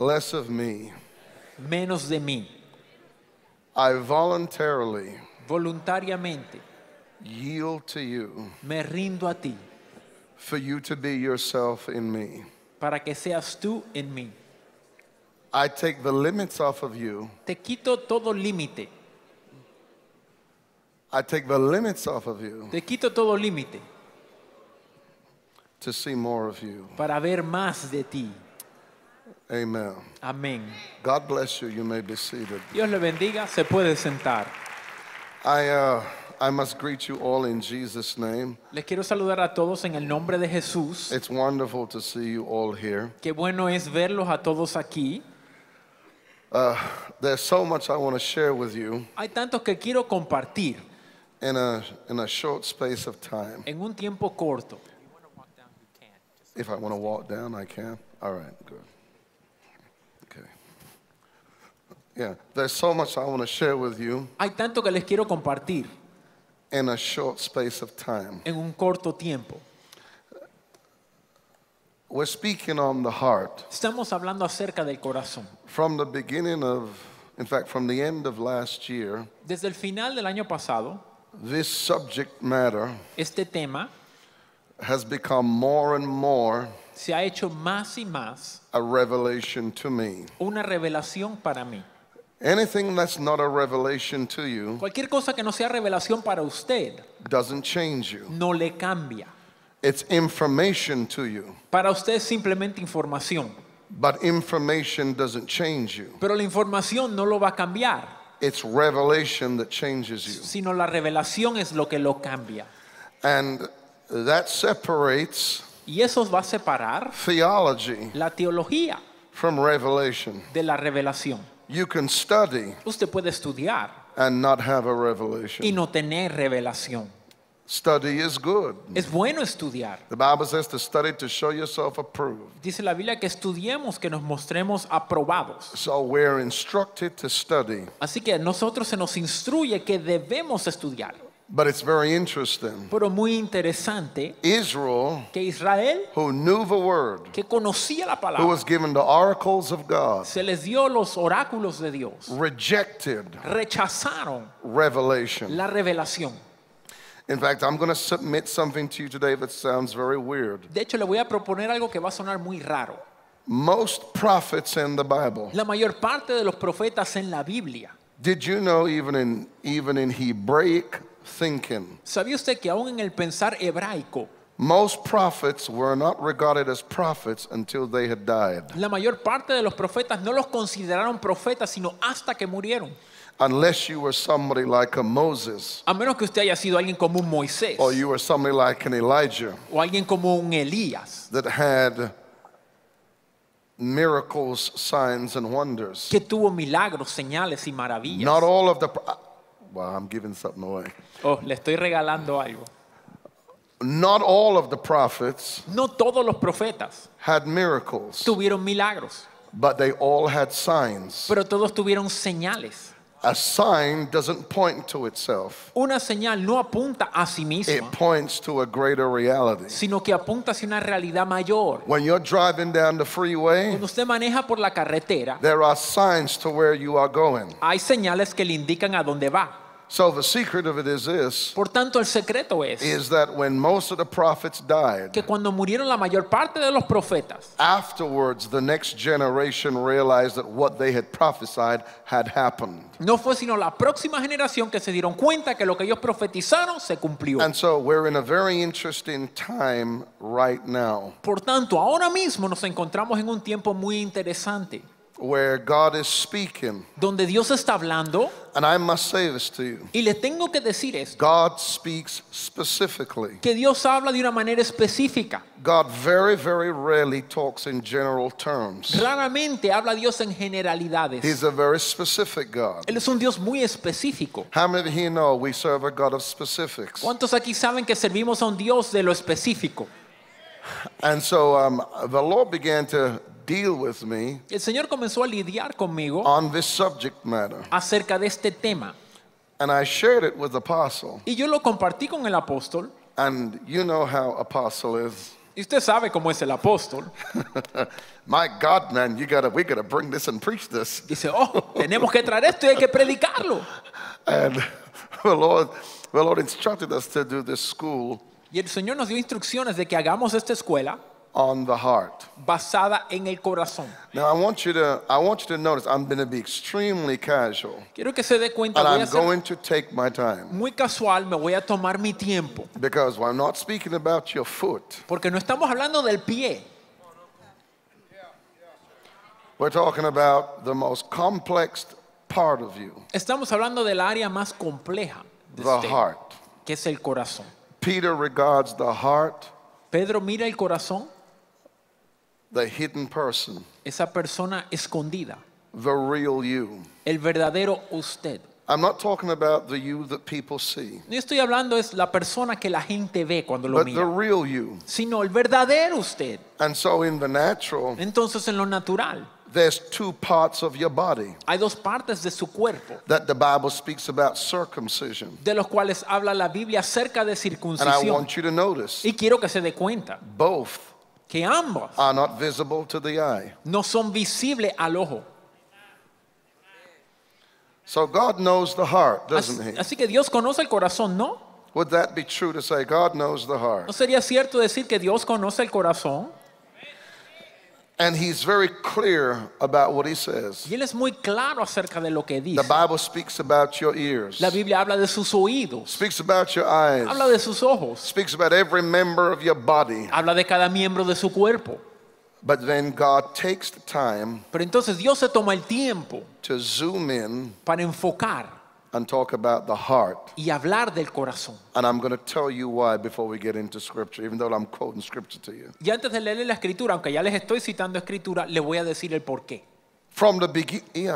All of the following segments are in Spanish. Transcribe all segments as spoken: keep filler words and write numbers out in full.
less of me. menos de mí. I voluntarily Voluntariamente yield to you me rindo a ti for you to be yourself in me. para que seas tú en mí. I take the limits off of you. Te quito todo límite. I take the limits off of you Te quito todo límite to see more of you. para ver más de ti. Amen. Amén. God bless you. You may be seated. Dios le bendiga. Se puede sentar. I, uh, I must greet you all in Jesus' name. Les quiero saludar a todos en el nombre de Jesús. It's wonderful to see you all here. Qué bueno es verlos a todos aquí. Uh, there's so much I want to share with you Hay tantos que quiero compartir in a, in a short space of time. en un tiempo corto. If I want to walk down, I can. All right, good. Okay. Yeah, there's so much I want to share with you Hay tanto que les quiero compartir in a short space of time. en un corto tiempo. We're speaking on the heart. Estamos hablando acerca del corazón. From the beginning of, in fact, from the end of last year, Desde el final del año pasado, this subject matter este tema has become more and more se ha hecho más y más a revelation to me. una revelación para mí. Anything that's not a revelation to you Cualquier cosa que no sea revelación para usted doesn't change you. no le cambia. It's information to you, Para usted es simplemente información, but information doesn't change you. pero la información no lo va a cambiar, It's revelation that changes you. sino la revelación es lo que lo cambia. And that separates Y eso va a separar theology la teología from revelation. de la revelación. You can study Usted puede estudiar and not have a y revelation. no tener revelación. Study is good. Es bueno estudiar. The Bible says to study to show yourself approved. Dice la Biblia que estudiemos, que nos mostremos aprobados. So we're instructed to study. Así que a nosotros se nos instruye que debemos estudiar. But it's very interesting. Pero muy interesante Israel, que Israel, who knew the word, que conocía la who palabra, was given the oracles of God, se les dio los oráculos de Dios, rejected rechazaron revelation. la revelación. In fact, I'm going to submit something to you today that sounds very weird. De hecho, le voy a proponer algo que va a sonar muy raro. Most prophets in the Bible, La mayor parte de los profetas en la Biblia, did you know even in even in Hebraic thinking, ¿sabía usted que aún en el pensar hebraico, most prophets were not regarded as prophets until they had died, la mayor parte de los profetas no los consideraron profetas sino hasta que murieron? unless you were somebody like a Moses A menos que usted haya sido alguien como un Moisés or you were somebody like an Elijah o alguien como un Elías, that had miracles, signs, and wonders. que tuvo milagros, señales y maravillas. Not all of the pro- well, I'm giving something away. Oh, le estoy regalando algo. Not all of the prophets No todos los profetas had miracles, tuvieron milagros, but they all had signs. pero todos tuvieron señales. A sign doesn't point to itself. Una señal no apunta a sí It misma, points to a greater reality. sino que apunta hacia una realidad mayor. When you're driving down the freeway, Cuando usted maneja por la carretera, there are signs to where you are going. hay señales que le indican a dónde va. So the secret of it is this, Por tanto, el secreto es is that when most of the prophets died, que cuando murieron la mayor parte de los profetas, afterwards the next generation realized that what they had prophesied had happened. no fue sino la próxima generación que se dieron cuenta que lo que ellos profetizaron se cumplió. And so we're in a very interesting time right now Por tanto, ahora mismo nos encontramos en un tiempo muy interesante, where God is speaking. donde Dios está hablando, And I must say this to you. y le tengo que decir esto, God speaks specifically. que Dios habla de una manera específica. God very, very rarely talks in general terms. Raramente habla Dios en generalidades. He's a very specific God. Él es un Dios muy específico. How many of you know we serve a God of specifics? ¿Cuántos aquí saben que servimos a un Dios de lo específico? And so um, the Lord began to deal with me El Señor comenzó a lidiar conmigo on this subject matter. acerca de este tema. And I shared it with the apostle. Y yo lo compartí con el apóstol. And you know how apostle is. Y usted sabe cómo es el apóstol. My God, man, you gotta, we gotta bring this and preach this. Dice, oh, tenemos que traer esto y hay que predicarlo. And the Lord, the Lord instructed us to do this school Y el Señor nos dio instrucciones de que hagamos esta escuela on the heart. basada en el corazón. Now, I want you to, I want you to notice, I'm going to be extremely casual, Quiero que se dé cuenta, and voy a I'm ser going to take my time muy casual, me voy a tomar mi tiempo. because I'm not speaking about your foot. Porque no estamos hablando del pie. We're talking about the most complex part of you, Estamos hablando del área más compleja de the usted, heart. que es el corazón. Peter regards the heart, Pedro mira el corazón, the hidden person, esa persona escondida, the real you. el verdadero usted. I'm not talking about the you that people see, No estoy hablando es la persona que la gente ve cuando lo but the mira, real you. sino el verdadero usted. And so in the natural, Entonces en lo natural there's two parts of your body hay dos partes de su cuerpo, that the Bible speaks about circumcision. de los cuales habla la Biblia acerca de And I circuncisión. want you to notice, Y quiero que se dé cuenta both que ambas are not visible to the eye. no son visibles al ojo. So God knows the heart, doesn't Así, he? así que Dios conoce el corazón, ¿no? Would that be true to say God knows the ¿No heart? sería cierto decir que Dios conoce el corazón? And he's very clear about what he says. Y Él es muy claro acerca de lo que The dice. Bible speaks about your ears, La Biblia habla de sus oídos, speaks about your eyes, habla de sus ojos, speaks about every member of your body. habla de cada miembro de su cuerpo. But then God takes the time Pero entonces Dios se toma el tiempo to zoom in para enfocar and talk about the heart. y hablar del corazón. And I'm going to tell you why before we get into scripture, even though I'm quoting scripture to you. Y antes de leerle la escritura, aunque ya les estoy citando escritura, le voy a decir el por qué. From the beginning,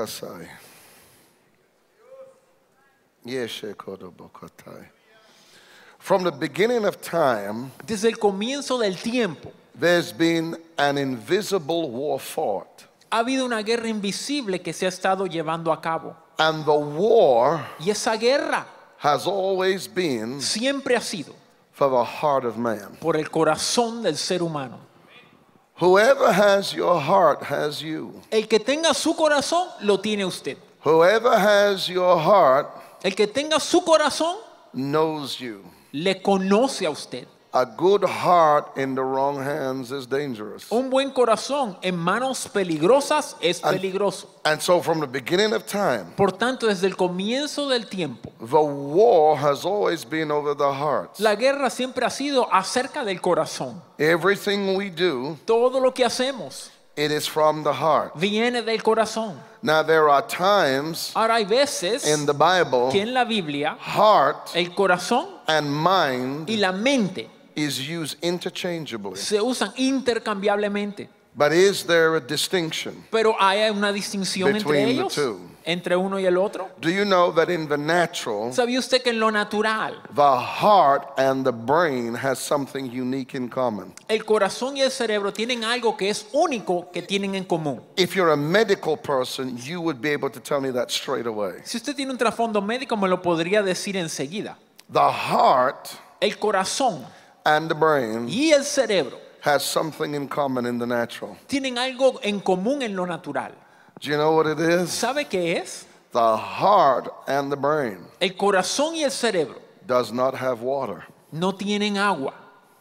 from the beginning of time, Desde el comienzo del tiempo there's been an invisible war fought. ha habido una guerra invisible que se ha estado llevando a cabo. And the war Y esa guerra has always been siempre ha sido for the heart of man. por el corazón del ser humano. Whoever has your heart has you. El que tenga su corazón, lo tiene usted. Whoever has your heart El que tenga su corazón, knows you. le conoce a usted. A good heart in the wrong hands is dangerous. Un buen corazón en manos peligrosas es And- peligroso. And so from the beginning of time, Por tanto, desde el comienzo del tiempo, the war has always been over the heart. la guerra siempre ha sido acerca del corazón. Everything we do, Todo lo que hacemos it is from the heart. viene del corazón. Now there are times Ahora hay veces in the Bible, que en la Biblia heart el corazón and mind y la mente is used interchangeably. se usan intercambiablemente. But is there a distinction? Pero hay una distinción entre Between the ellos, two. entre uno y el otro. Do you know that in the natural, ¿Sabía usted que en lo natural the heart and the brain has something unique in common? el corazón y el cerebro tienen algo que es único que tienen en común? If you're a medical person, you would be able to tell me that straight away. Si usted tiene un trasfondo médico, me lo podría decir enseguida. The heart El corazón and the brain y el cerebro has something in common in the natural. tienen algo en común en lo natural. Do you know what it is? ¿Sabe qué es? The heart and the brain El corazón y el cerebro does not have water. no tienen agua.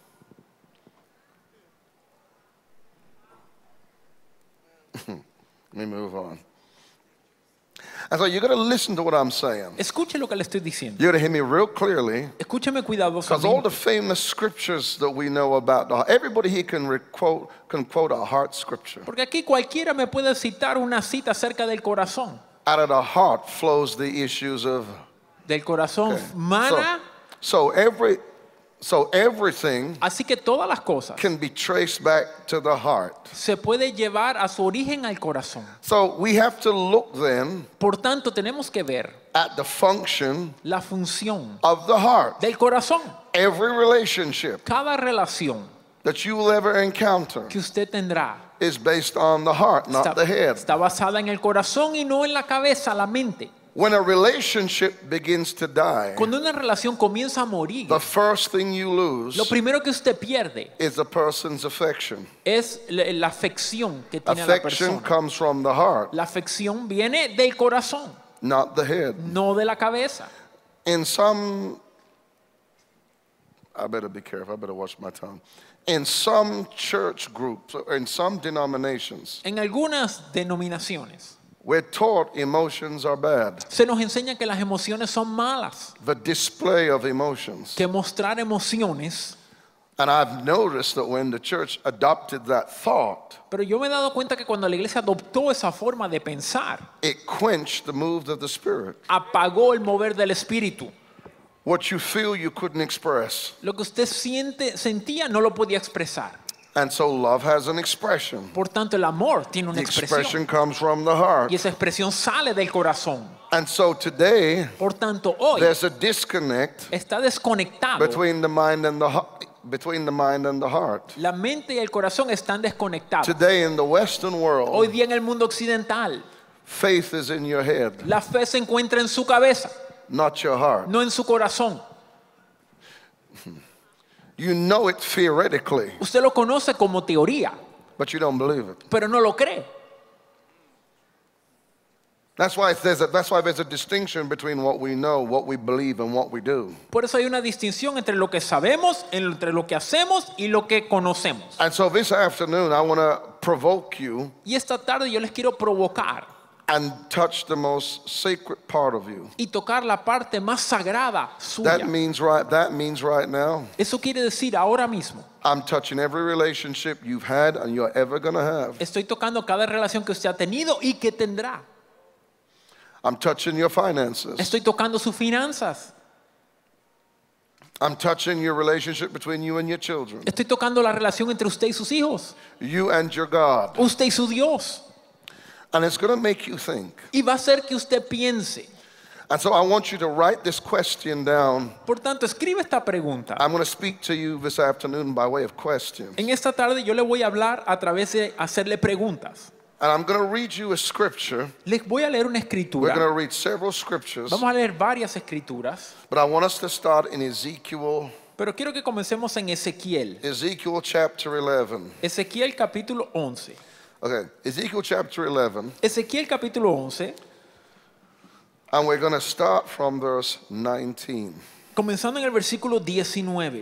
Let me move on. And so you're going to listen to what I'm saying. Escuche lo que le estoy diciendo. You're going to hear me real clearly. Escúcheme Because all cuidadosamente. the famous scriptures that we know about, the heart, everybody here can re- quote, can quote a heart scripture. Porque aquí cualquiera me puede citar una cita acerca del corazón. Out of the heart flows the issues of. Del corazón Okay. mana. So, so every, so everything Así que todas las cosas can be traced back to the heart. se puede llevar a su origen al corazón. So we have to look then Por tanto, tenemos que ver at the function la función of the heart. del corazón. Every relationship Cada relación that you will ever encounter que usted tendrá is based on the heart, not está, the head. está basada en el corazón y no en la cabeza, la mente. When a relationship begins to die, Cuando una relación comienza a morir, the first thing you lose lo primero que usted pierde is a person's affection. es la, la afección que tiene a la Affection persona. comes from the heart, La afección viene del corazón, not the head. no de la cabeza. In some, I better be careful, I better watch my tongue. In some church groups, or in some denominations, En algunas denominaciones we're taught emotions are bad. se nos enseña que las emociones son malas, The display of emotions. que mostrar emociones. And I've noticed that when the church adopted that thought, Pero yo me he dado cuenta que cuando la iglesia adoptó esa forma de pensar, it quenched the move of the Spirit. apagó el mover del espíritu. What you feel you couldn't express. Lo que usted siente, sentía no lo podía expresar. And so love has an expression. Por tanto, el amor tiene The una expression expresión comes from the heart. y esa expresión sale del corazón. And so today, Por tanto, hoy there's a disconnect está desconectado. between the mind and the heart. Between the mind and the heart. La mente y el corazón están desconectados. Today in the Western Hoy world, día en el mundo occidental, faith is in your head, la fe se encuentra en su cabeza, not your heart. no en su corazón. You know it theoretically, Usted lo conoce como teoría, but you don't believe it. pero no lo cree. That's why there's a, that's why there's a distinction between what we know, what we believe, and what we do. Por eso hay una distinción entre lo que sabemos, entre lo que hacemos y lo que conocemos. And so this afternoon, I want to provoke you Y esta tarde yo les quiero provocar and touch the most sacred part of you. y tocar la parte más sagrada suya. That means right. That means right now, Eso quiere decir ahora mismo. I'm touching every relationship you've had and you're ever gonna have. Estoy tocando cada relación que usted ha tenido y que tendrá. I'm touching your finances. Estoy tocando sus finanzas. I'm touching your relationship between you and your children. Estoy tocando la relación entre usted y sus hijos. You and your God. Usted y su Dios. And it's going to make you think. Y va a hacer que usted piense. And so I want you to write this question down. Por tanto, escribe esta pregunta. I'm going to speak to you this afternoon by way of questions. En esta tarde yo le voy a hablar a través de hacerle preguntas. And I'm going to read you a scripture. Les voy a leer una We're escritura. going to read several scriptures. Vamos a leer varias escrituras. But I want us to start in Ezekiel, Pero quiero que comencemos en Ezequiel. Ezekiel chapter eleven. Ezequiel capítulo once. Okay, Ezekiel chapter eleven. Ezequiel capítulo once, And we're going to start from verse nineteen. comenzando en el versículo diecinueve.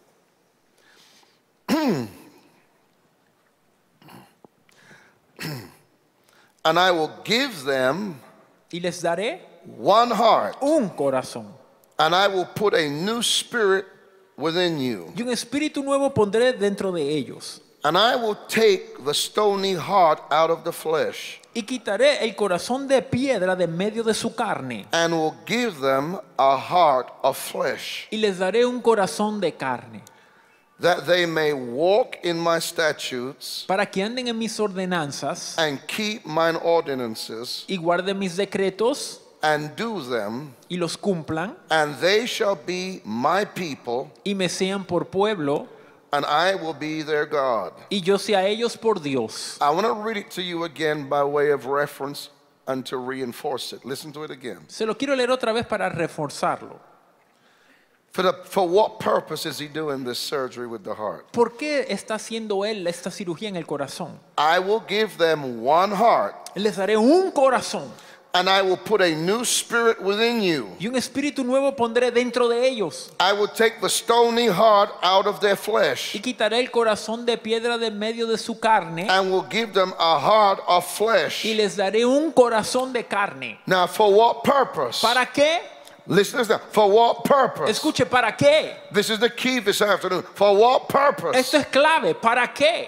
And I will give them Y les daré one heart, un corazón. and I will put a new spirit within you. Y un espíritu nuevo pondré dentro de ellos. And I will take the stony heart out of the flesh, Y quitaré el corazón de piedra de medio de su carne. and will give them a heart of flesh, Y les daré un corazón de carne. that they may walk in my statutes Para que anden en mis ordenanzas and keep mine ordinances y guarden mis decretos and do them, y los cumplan. and they shall be my people, Y me sean por pueblo and I will be their God. y yo sea ellos por Dios. I want to read it to you again by way of reference and to reinforce it. Listen to it again. Se lo quiero leer otra vez para reforzarlo. For, the, for what purpose is he doing this surgery with the heart? ¿Por qué está haciendo él esta cirugía en el corazón? I will give them one heart, Les daré un corazón and I will put a new spirit within you. y un espíritu nuevo pondré dentro de ellos. I will take the stony heart out of their flesh, Y quitaré el corazón de piedra de medio de su carne and will give them a heart of y flesh. les daré un corazón de carne. Now, for what purpose? ¿Para qué? Listen to this. For what purpose? Escuche, ¿para qué? This is the key this afternoon. For what purpose? Esto es clave. ¿Para qué?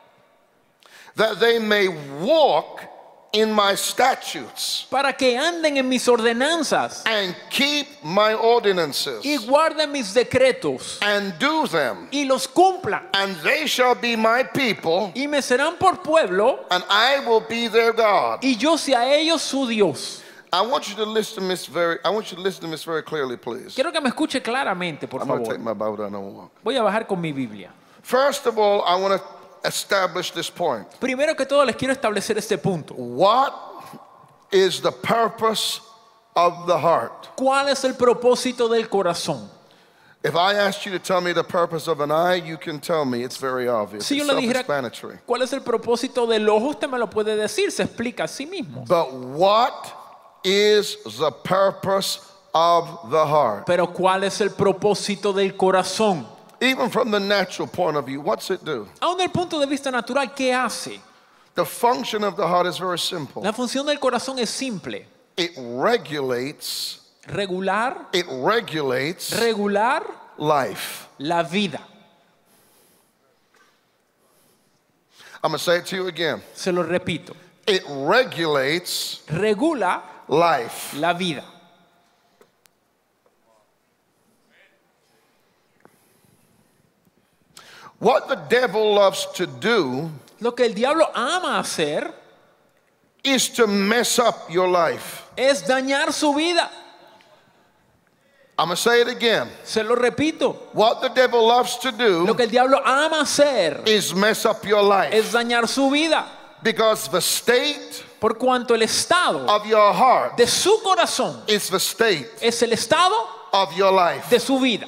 That they may walk in my statutes Para que anden en mis ordenanzas and keep my ordinances y guarden mis decretos and do them, y los cumplan. and they shall be my people, Y me serán por pueblo and I will be their God. y yo sea ellos su Dios. I want you to listen to this very I want you to listen to this very clearly, please. Quiero que me escuche claramente, por I'm going to take favor. my Bible down and walk. Voy a bajar con mi Biblia. First of all, I want to establish this point. Primero que todo les quiero establecer este punto. What is the purpose of the heart? ¿Cuál es el propósito del corazón? If I asked you to tell me the purpose of an eye, you can tell me. It's very obvious. Si yo It's le dijera self-explanatory. cuál es el propósito del ojo, usted me lo puede decir, se explica a sí mismo. But what is the purpose of the heart? Pero ¿cuál es el propósito del corazón? Even from the natural point of view, what's it do? Aún del punto de vista natural, ¿qué hace? The function of the heart is very simple. La función del corazón es simple. It regulates, Regular, it regulates regular life. la vida. I'm going to say it to you again. Se lo repito. It regulates Regula life. la vida. What the devil loves to do Lo que el diablo ama hacer is to mess up your life. es dañar su vida. I'm going to say it again. Se lo repito. What the devil loves to Lo do que el diablo ama hacer is mess up your es life. dañar su vida. Because the state Por cuanto el estado of your heart de su corazón is the state es el estado of your life. de su vida.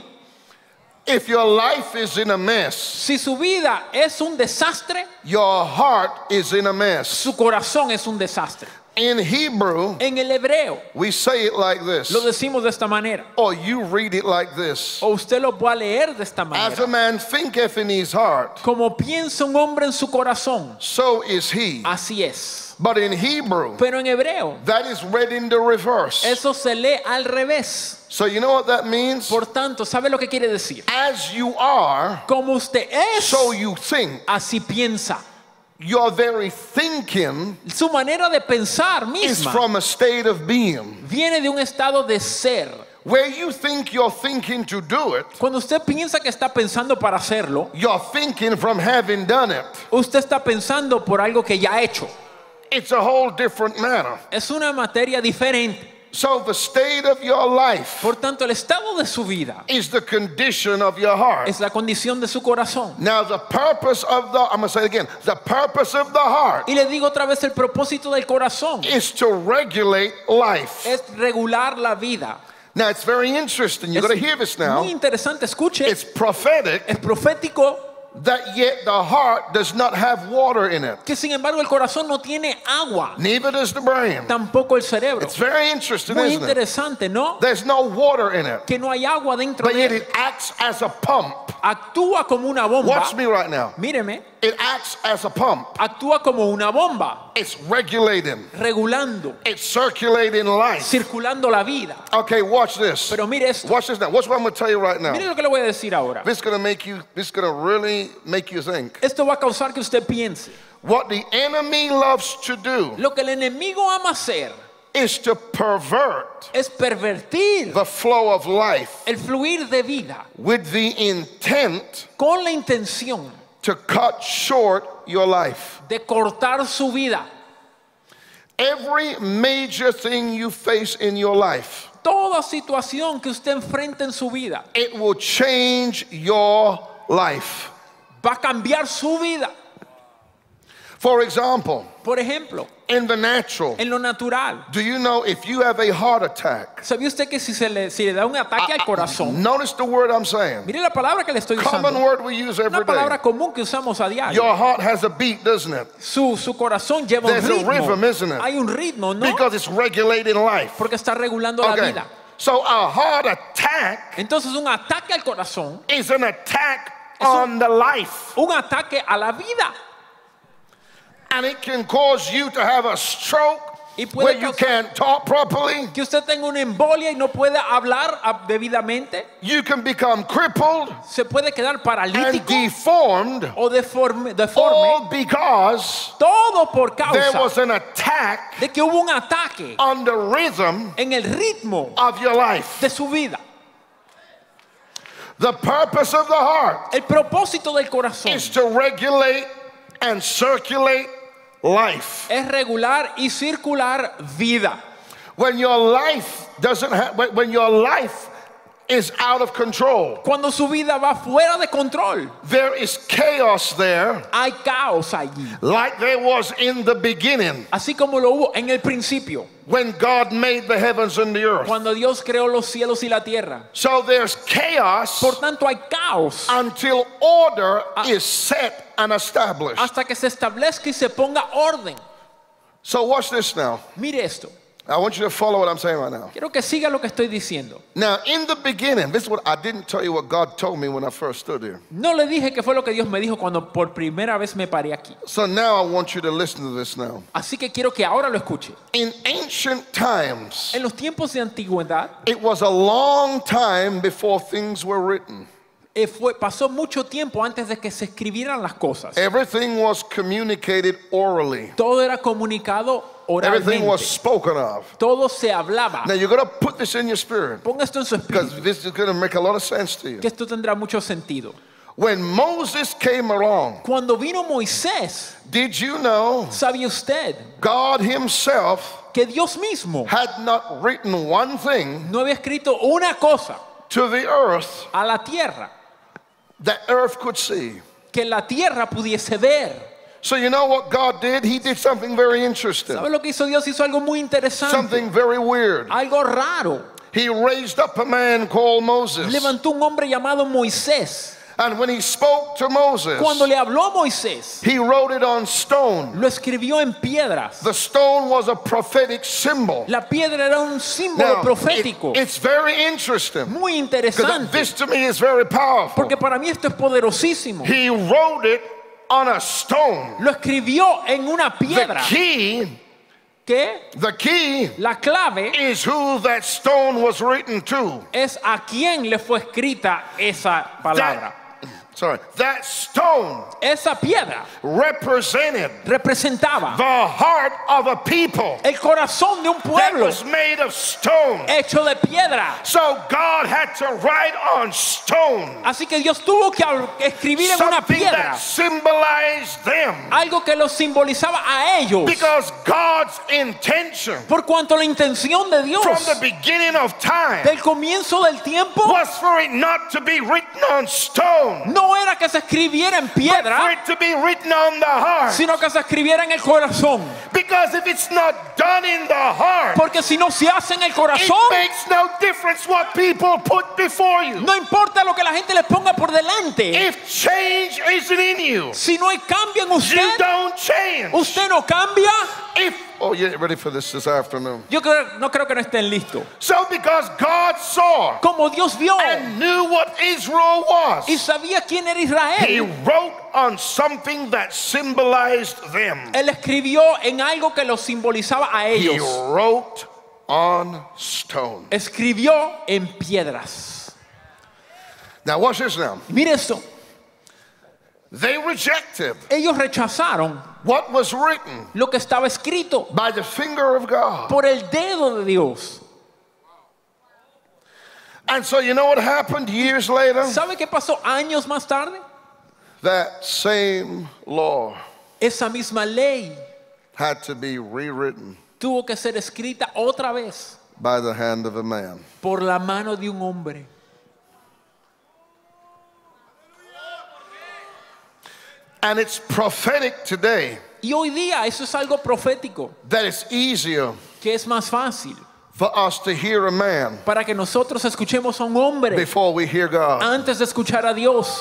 If your life is in a mess, Si su vida es un desastre, your heart is in a mess. su corazón es un desastre. In Hebrew, En el hebreo we say it like this, lo decimos de esta manera, or you read it like this. o usted lo va a leer de esta As a manera. man thinketh in his heart, Como piensa un hombre en su corazón, so is he. así es. But in Hebrew, Pero en hebreo, that is read in the reverse. eso se lee al revés. So you know what that means? Por tanto, ¿sabe lo que quiere decir? As you are, Como usted es, so you think. así piensa. Your very thinking Su manera de pensar is misma from a state of being. viene de un estado de ser. Where you think you're thinking to do it, Cuando usted piensa que está pensando para hacerlo, you're thinking from having done it. usted está pensando por algo que ya ha hecho. It's a whole different matter. Es una materia diferente. So the state of your life Por tanto, el estado de su vida is the condition of your heart. es la condición de su corazón. Now the purpose of the, I'm going to say it again, the purpose of the heart Y le digo otra vez, el propósito del corazón is to regulate life. es regular la vida. Now it's very interesting. You're Es going to hear this now. muy interesante, escuche, It's prophetic es profético that yet the heart does not have water in it. que sin embargo el corazón no tiene agua, Neither does the brain. tampoco el cerebro. It's very interesting, Muy isn't it? interesante, ¿no? There's no water in it. Que no hay agua dentro But de yet él. it acts as a pump. Actúa como una bomba. Watch me right now. Míreme, It acts as a pump. actúa como una bomba, It's regulating. regulando, It's circulating life. circulando la vida. Okay, watch this. Pero mire esto, Watch this now. Watch what I'm going to tell you right now. mire lo que le voy a decir ahora. This is going to make you, this is going to really make you think. Esto va a causar que usted piense. What the enemy loves to do Lo que el enemigo ama hacer is to pervert es pervertir the flow of life el fluir de vida with the intent con la intención to cut short your life. de cortar su vida. Every major thing you face in your life, Toda situación que usted enfrente en su vida it will change your life. va a cambiar su vida. For example, Por ejemplo, in the natural, en lo natural, do you know if you have a heart attack? ¿sabía usted que si, se le, si le da un ataque al corazón, Notice the word I'm saying. mire la palabra que le estoy Common usando, word we use every una palabra day. común que usamos a diario? Your heart has a beat, doesn't it? Su, su corazón lleva un There's a ritmo. rhythm, isn't it? Hay un ritmo, ¿no? Because it's regulating life. Porque está regulando la Okay. vida. So a heart attack Entonces un ataque al corazón is an attack Es un- on the life. un ataque a la vida. And it can cause you to have a stroke Y puede where you causar- can't talk properly. Que usted tenga una embolia y no pueda hablar ah, debidamente. You can become crippled Se puede quedar and paralítico deformed, o deforme, deforme. all because Todo por there was causa an attack de que hubo un ataque on the rhythm en el ritmo of your life. de su vida. The purpose of the heart El propósito del corazón is to regulate and circulate life. es regular y circular vida. When your life doesn't have, when when your life is out of control. Cuando su vida va fuera de control. There is chaos there, Hay caos allí. like there was in the beginning Así como lo hubo en el principio. when God made the heavens and the earth. Cuando Dios creó los cielos y la tierra. So there's chaos Por tanto hay caos until order is set and established. hasta que se establezca y se ponga orden. So watch this now. Mire esto. I want you to follow what I'm saying right now. Quiero que siga lo que estoy diciendo. Now, in the beginning, this is what I didn't tell you what God told me when I first stood here. No le dije que fue lo que Dios me dijo cuando por primera vez me paré aquí. So now I want you to listen to this now. Así que quiero que ahora lo escuche. In ancient times, En los tiempos de antigüedad, it was a long time before things were written. eh, fue, pasó mucho tiempo antes de que se escribieran las cosas. Everything was communicated orally. Todo era comunicado Everything was oralmente. spoken of. Todo se hablaba. Now you're going to put this in your spirit Ponga esto en su because espíritu, this is going to make a lot of sense to you. que esto tendrá mucho sentido. When Moses came along, Cuando vino Moisés, did you know ¿sabía usted God himself que Dios mismo had not written one thing no había escrito una cosa to the earth a la tierra that earth could see? que la tierra pudiese ver? So you know what God did? He did something very interesting, ¿Sabe lo que hizo Dios? Hizo algo muy interesante, something very weird. algo raro. He raised up a man called Moses. Levantó un hombre llamado Moisés. And when he spoke to Moses, Cuando le habló a Moisés, he wrote it on stone. lo escribió en piedras. The stone was a prophetic symbol. La piedra era un símbolo Now, profético. it- it's very interesting. Muy Because interesante. this to me is very powerful. Porque para mí esto es poderosísimo. He wrote it on a stone. Lo escribió en una The piedra. key, Que the key la clave is who that stone was written to. es a quién le fue escrita esa palabra. Sorry, that stone Esa piedra represented representaba the heart of a people el corazón de un that pueblo was made of stone. hecho de piedra. So God had to write on stone Así que Dios tuvo que escribir en una something piedra that symbolized them, algo que los simbolizaba a ellos. because God's intention Por cuanto la intención de Dios from the beginning of time del comienzo del tiempo was for it not to be written on stone, no era que se escribiera en but for piedra, it to be written on the heart. sino que se escribiera en el corazón. Because if it's not done in the heart, Porque si no se hace en el it corazón, makes no difference what people put before you. no importa lo que la gente le ponga por delante. If change isn't in you, Si no hay cambio en you usted, don't change. usted no cambia. If oh, you're ready for this this afternoon. Yo creo, no creo que no estén listos. So because God saw Como Dios vio and knew what Israel was, y sabía quién era He Israel, wrote on something that symbolized them. Él escribió en algo que los simbolizaba a He ellos. wrote on stone. Escribió en piedras. Now watch this now. Mire esto. They rejected Ellos rechazaron what was written lo que estaba escrito by the finger of God. por el dedo de Dios. And so you know what happened years later? ¿Sabe qué pasó años más tarde? That same law Esa misma ley had to be rewritten tuvo que ser escrita otra vez by the hand of a man. por la mano de un hombre. And it's prophetic today Y hoy día eso es algo profético, that it's easier que es más fácil for us to hear a man para que nosotros escuchemos a un hombre before we hear God. antes de escuchar a Dios.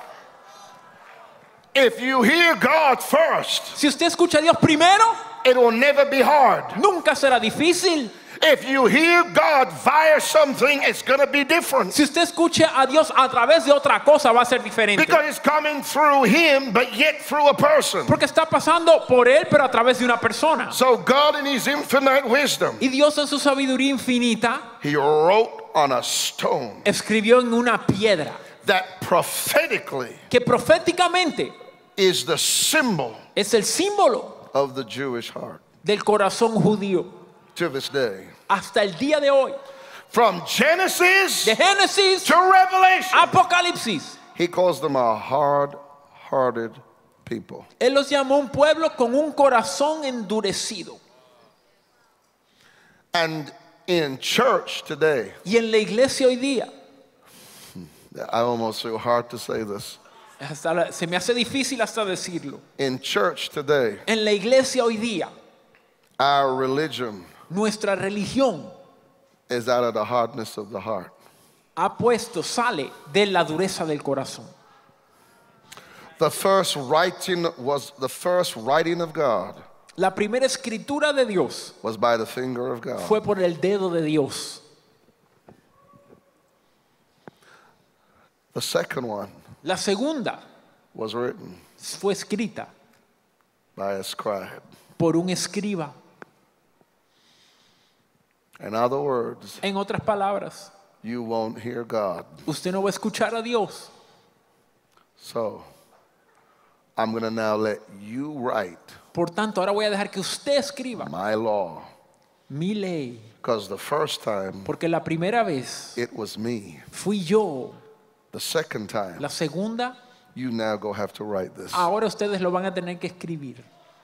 If you hear God first, Si usted escucha a Dios primero, it will never be hard. nunca será difícil. If you hear God via something, it's going to be different. Si usted escucha a Dios a través de otra cosa, va a ser diferente. Because it's coming through Him, but yet through a person. Porque está pasando por él, pero a través de una persona. So God in His infinite wisdom, Y Dios en su sabiduría infinita He wrote on a stone escribió en una piedra that prophetically que proféticamente is the symbol es el símbolo of the Jewish heart del corazón judío to this day. hasta el día de hoy. From Genesis De Génesis to Revelation, Apocalipsis, He calls them a hard-hearted people. Él los llamó un pueblo con un corazón endurecido. And in church today, Y en la iglesia hoy día, I almost feel hard to say this. Hasta la- se me hace difícil hasta decirlo. In church today, En la iglesia hoy día, our religion nuestra religión is out of the hardness of the heart. ha puesto, sale de la dureza del corazón. The first writing was the first writing of God La primera escritura de Dios was by the finger of God. fue por el dedo de Dios. The second one La segunda was written fue escrita by a scribe. por un escriba. In other words, En otras palabras, you won't hear God. usted no va a escuchar a Dios. So, I'm going to now let you write Por tanto, ahora voy a dejar que usted escriba my law. mi ley. Because the first time Porque la primera vez it was me. fui yo. The second time, La segunda, you now go have to write this. ahora ustedes lo van a tener que escribir.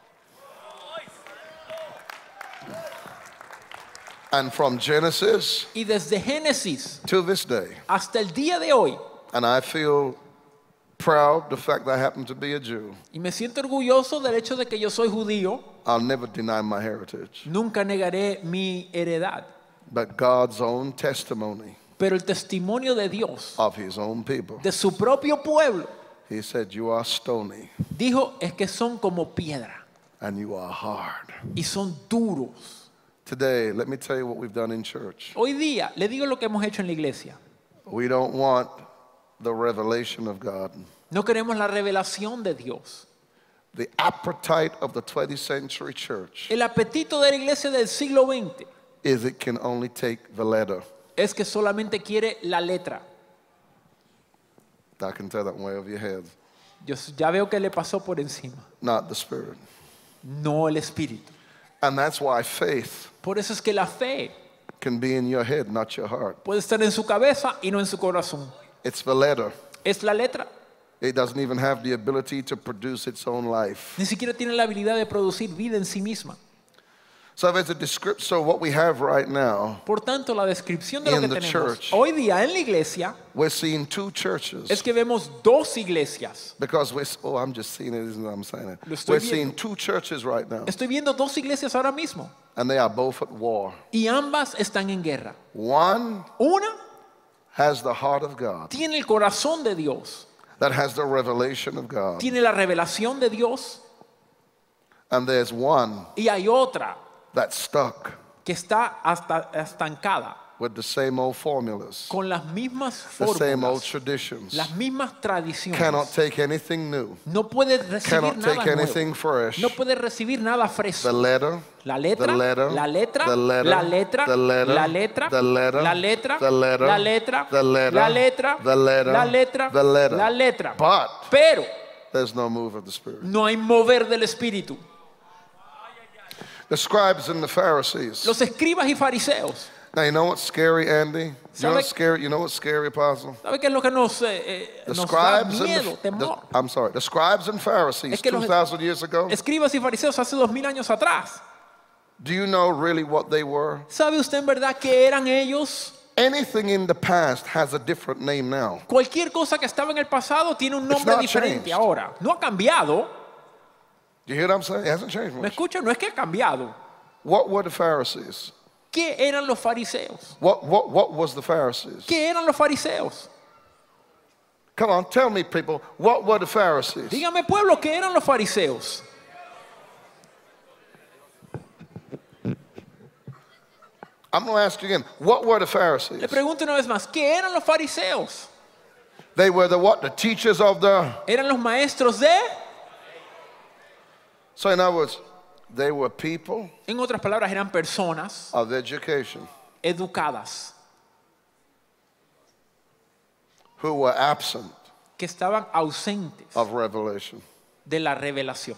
And from Genesis Y desde Génesis to this day, hasta el día de hoy, and I feel proud the fact that I happen to be a Jew, y me siento orgulloso del hecho de que yo soy judío, I'll never deny my heritage. nunca negaré mi heredad. But God's own testimony Pero el testimonio de Dios, of his own people, de su propio pueblo, he said, you are stony dijo es que son como piedra and you are hard. y son duros. Today, let me tell you what we've done in church. Hoy día, le digo lo que hemos hecho en la iglesia. We don't want the revelation of God. No queremos la revelación de Dios. The appetite of the twentieth century church El apetito de la iglesia del siglo veinte is it can only take the letter. es que solamente quiere la letra. I can tell that way over your head. Yo ya veo que le pasó por encima, Not the spirit. no el espíritu. And that's why faith Por eso es que la fe can be in your head, not your heart. puede estar en su cabeza y no en su corazón. It's the letter. Es la letra. It doesn't even have the ability to produce its own life. Ni siquiera tiene la habilidad de producir vida en sí misma. So there's a description. So what we have right now, Por tanto, la descripción de lo In que the tenemos church. hoy día en la iglesia we're seeing two churches. es que vemos dos iglesias. Because we're, oh, I'm just seeing it, isn't it? I'm saying it. Lo estoy We're viendo. seeing two churches right now, Estoy viendo dos iglesias ahora mismo and they are both at war. y ambas están en guerra. One Una has the heart of God, tiene el corazón de Dios, that has the revelation of God. tiene la revelación de Dios, And there's one y hay otra that's stuck que está hasta estancada with the same old formulas, con las mismas the same old fórmulas, traditions. las mismas tradiciones. Cannot take anything new, No puede recibir cannot nada take anything nuevo. fresh. No puede recibir nada The fresco. letter, La letra, the letter, la letra, the letter, la letra, the letter, la letra, the letter, la letra, the letter, la letra, the letter, la letra, the letter, la letra, the letter. la letra. But Pero there's no move of the Spirit. no hay mover del espíritu. The scribes and the Pharisees. Los escribas y fariseos. Now you know what's scary, Andy? You know ¿Sabe- what's scary? You know what's scary, Apostle? ¿Sabe qué es lo que nos, eh, eh, The nos da scribes and miedo, the, the- temor? I'm sorry, the scribes and Pharisees Es que los- two thousand years ago. Escribas y fariseos hace dos mil años atrás. Do you know really what they were? ¿Sabe usted en verdad qué eran ellos? Anything in the past has a different name now. Cualquier cosa que estaba en el pasado tiene un It's nombre not diferente changed. ahora. No ha cambiado. Do you hear what I'm saying? It hasn't changed ¿Me much. escuchan? No es que ha cambiado. What were the Pharisees? ¿Qué eran los fariseos? What, what, what was the Pharisees? ¿Qué eran los fariseos? Come on, tell me, people, what were the Pharisees? Dígame, pueblo, ¿qué eran los fariseos? I'm going to ask you again. What were the Pharisees? Le pregunto una vez más, ¿qué eran los fariseos? They were the what? The teachers of the... ¿Eran los maestros de? So in other words, they were people En otras palabras, eran personas of education educadas who were absent que estaban ausentes of revelation. de la revelación.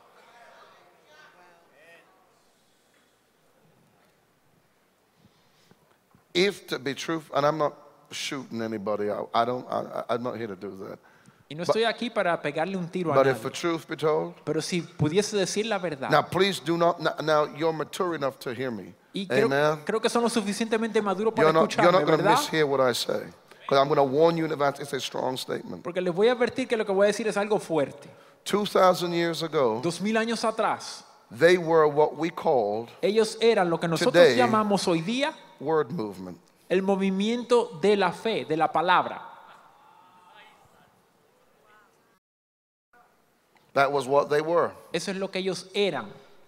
If to be truth, and I'm not shooting anybody, I, I don't, I, I'm not here to do that. Y no estoy aquí para pegarle un tiro a But if the nadie. truth be told, Pero si pudiese decir la verdad. now please do not, now, now you're mature enough to hear me. Y creo, Amen. creo que son lo suficientemente maduros para You're not, you're escucharme, not going to ¿verdad? mishear what I say. Because But I'm going to warn you in advance, it's a strong statement. Porque les voy a advertir que lo que voy a decir es algo fuerte. two thousand years ago, Dos mil años atrás, they were what we called ellos eran lo que nosotros Today, llamamos hoy día word movement. el movimiento de la fe, de la palabra. That was what they were. Eso es lo que ellos eran.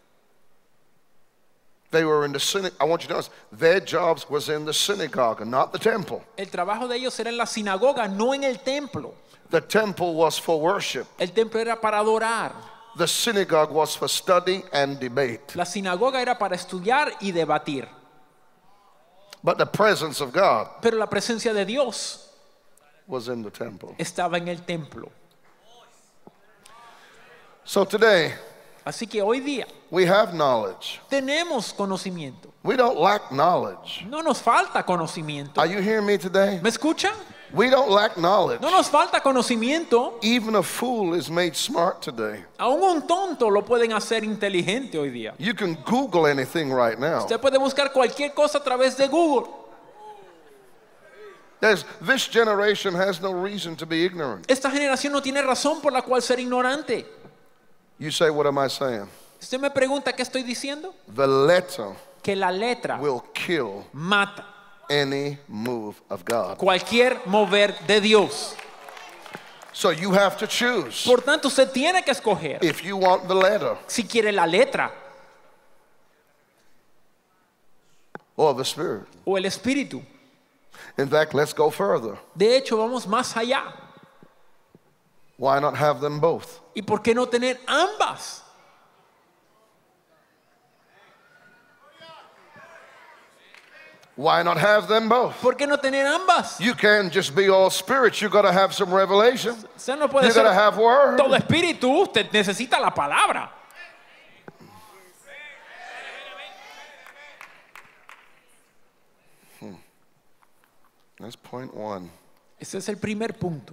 They were in the synagogue. I want you to notice, their jobs was in the synagogue, not the temple. El trabajo de ellos era en la sinagoga, no en el templo. The temple was for worship. El templo era para adorar. The synagogue was for study and debate. La sinagoga era para estudiar y debatir. But the presence of God Pero la presencia de Dios was in the temple. estaba en el templo. So today, Así que hoy día we have knowledge. tenemos conocimiento. We don't lack knowledge. No nos falta conocimiento. Are you hearing me today? ¿Me escuchan? We don't lack knowledge. No nos falta conocimiento. Even a fool is made smart today. Aún un tonto lo pueden hacer inteligente hoy día. You can Google anything right now. Usted puede buscar cualquier cosa a través de Google. There's, this generation has no reason to be ignorant. Esta generación no tiene razón por la cual ser ignorante. You say, what am I saying? Usted me pregunta qué estoy diciendo. The letter Que la letra will kill mata any move of God. cualquier mover de Dios. So you have to choose Por tanto, usted tiene que escoger if you want the letter si quiere la letra or the spirit. o el espíritu. In fact, let's go further. De hecho, vamos más allá. Why not have them both? ¿Y por qué no tener ambas? Why not have them both? ¿Por qué no tener ambas? You can't just be all spirit. You got to have some revelation. Usted no puede You got to ser have word. todo espíritu, usted necesita la palabra. That's point one. Ese es el primer punto.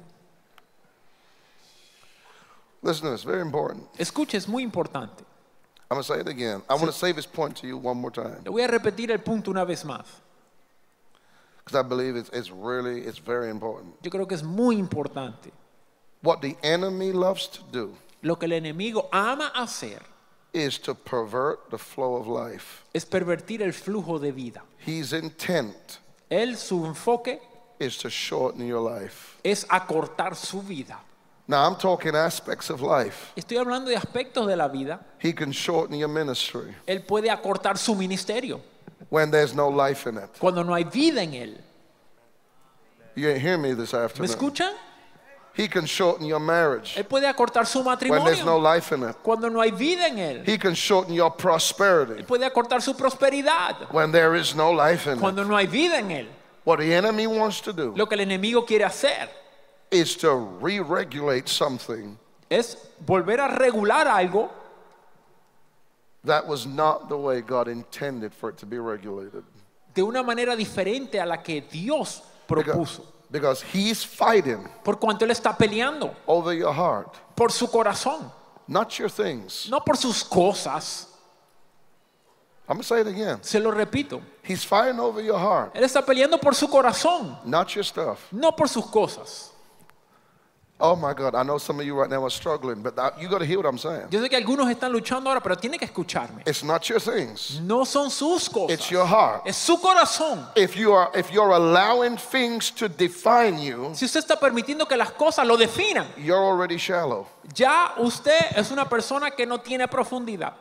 Listen to this, very important. Escuche, es muy importante. I'm going to say it again. I want to say this point to you one more time Le voy a repetir el punto una vez más. because I believe it's, it's really, it's very important. Yo creo que es muy importante. What the enemy loves to do Lo que el enemigo ama hacer is to pervert the flow of life. es pervertir el flujo de vida. His intent Él, su enfoque is to shorten your life. es acortar su vida. Now, I'm talking aspects of life. Estoy hablando de aspectos de la vida. He can shorten your ministry Él puede acortar su ministerio when there's no life in it. cuando no hay vida en él. You ain't hear me this ¿Me afternoon. escuchan? He can shorten your marriage Él puede acortar su when there's no matrimonio life in it. cuando no hay vida en él. He can shorten your prosperity Él puede acortar su prosperidad when there is no life in it. cuando no hay vida en él. What the enemy wants to do Lo que el enemigo quiere hacer is to re-regulate something es volver a regular algo that was not the way God intended for it to be regulated. de una manera diferente a la que Dios Because, propuso. because he's fighting Por cuanto él está peleando over your heart, por su corazón, not your things. no por sus cosas. I'm going to say it again. Se lo repito. He's fighting over your heart, Él está peleando por su corazón, not your stuff. no por sus cosas. Oh my God, I know some of you right now are struggling, but that, you got to hear what I'm saying. Yo sé que algunos están luchando ahora, pero tienen que escucharme. It's not your things. No son sus cosas. It's your heart. Es su corazón. If you are if you're allowing things to define you, Si usted está permitiendo que las cosas lo definan, you're already shallow. ya usted es una persona que no tiene profundidad.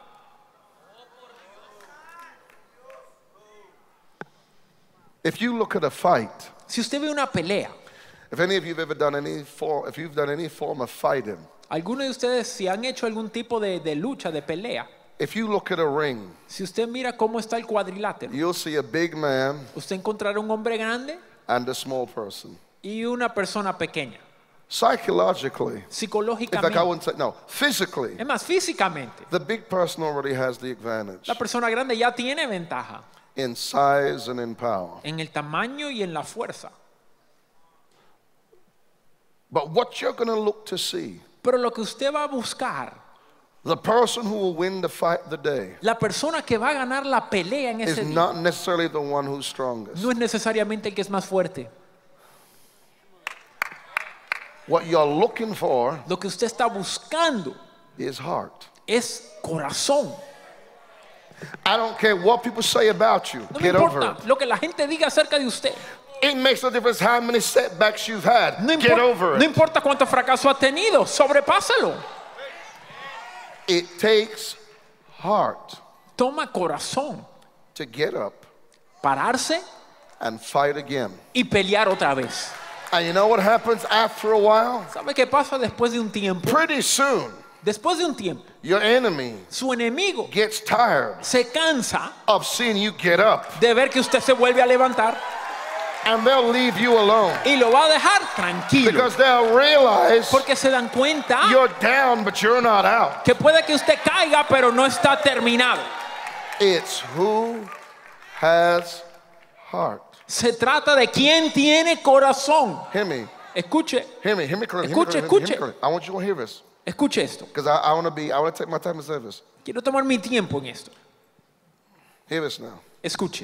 If you look at a fight, Si usted ve una pelea, if any of you've ever done any form, if you've done any form of fighting, algunos de ustedes si han hecho algún tipo de, de lucha, de pelea, if you look at a ring, si usted mira cómo está el cuadrilátero, you'll see a big man usted encontrará un hombre grande and a small person. y una persona pequeña. Psychologically, in fact, I Psicológicamente, wouldn't say no. Physically, es más, físicamente, the big person already has the advantage la persona grande ya tiene ventaja in size and in power. en el tamaño y en la fuerza. But what you're going to look to see, Pero lo que usted va a buscar, the person who will win the fight the day, la persona que va a ganar la pelea en is ese día, not necessarily the one who's strongest. no es necesariamente el que es más fuerte. what you're looking for Lo que usted está buscando is heart. es corazón. I don't care what people say about you. No me Get over importa it. lo que la gente diga acerca de usted. It makes no difference how many setbacks you've had. No, Get impor- over no it. importa cuánto fracaso ha tenido, sobrepásalo. It takes heart Toma corazón, to get up pararse and fight again. y pelear otra vez. And you know what happens after a while? ¿Sabe qué pasa después de un tiempo? Pretty soon, Después de un tiempo, your enemy su enemigo gets tired se cansa of seeing you get up, de ver que usted se vuelve a levantar and they'll leave you alone y lo va a dejar tranquilo. because they'll realize Porque se dan cuenta you're down, but you're not out. que puede que usted caiga, pero no está terminado. It's who has heart. Se trata de quién tiene corazón. Hear me. Escuche, Hear me. Hear me clearly. Escuche, Hear me clearly, escuche. hear me clearly. I want you to hear this escuche esto. because I, I want to be. I want to take my time in service. Quiero tomar mi tiempo en esto. Hear this now. Escuche.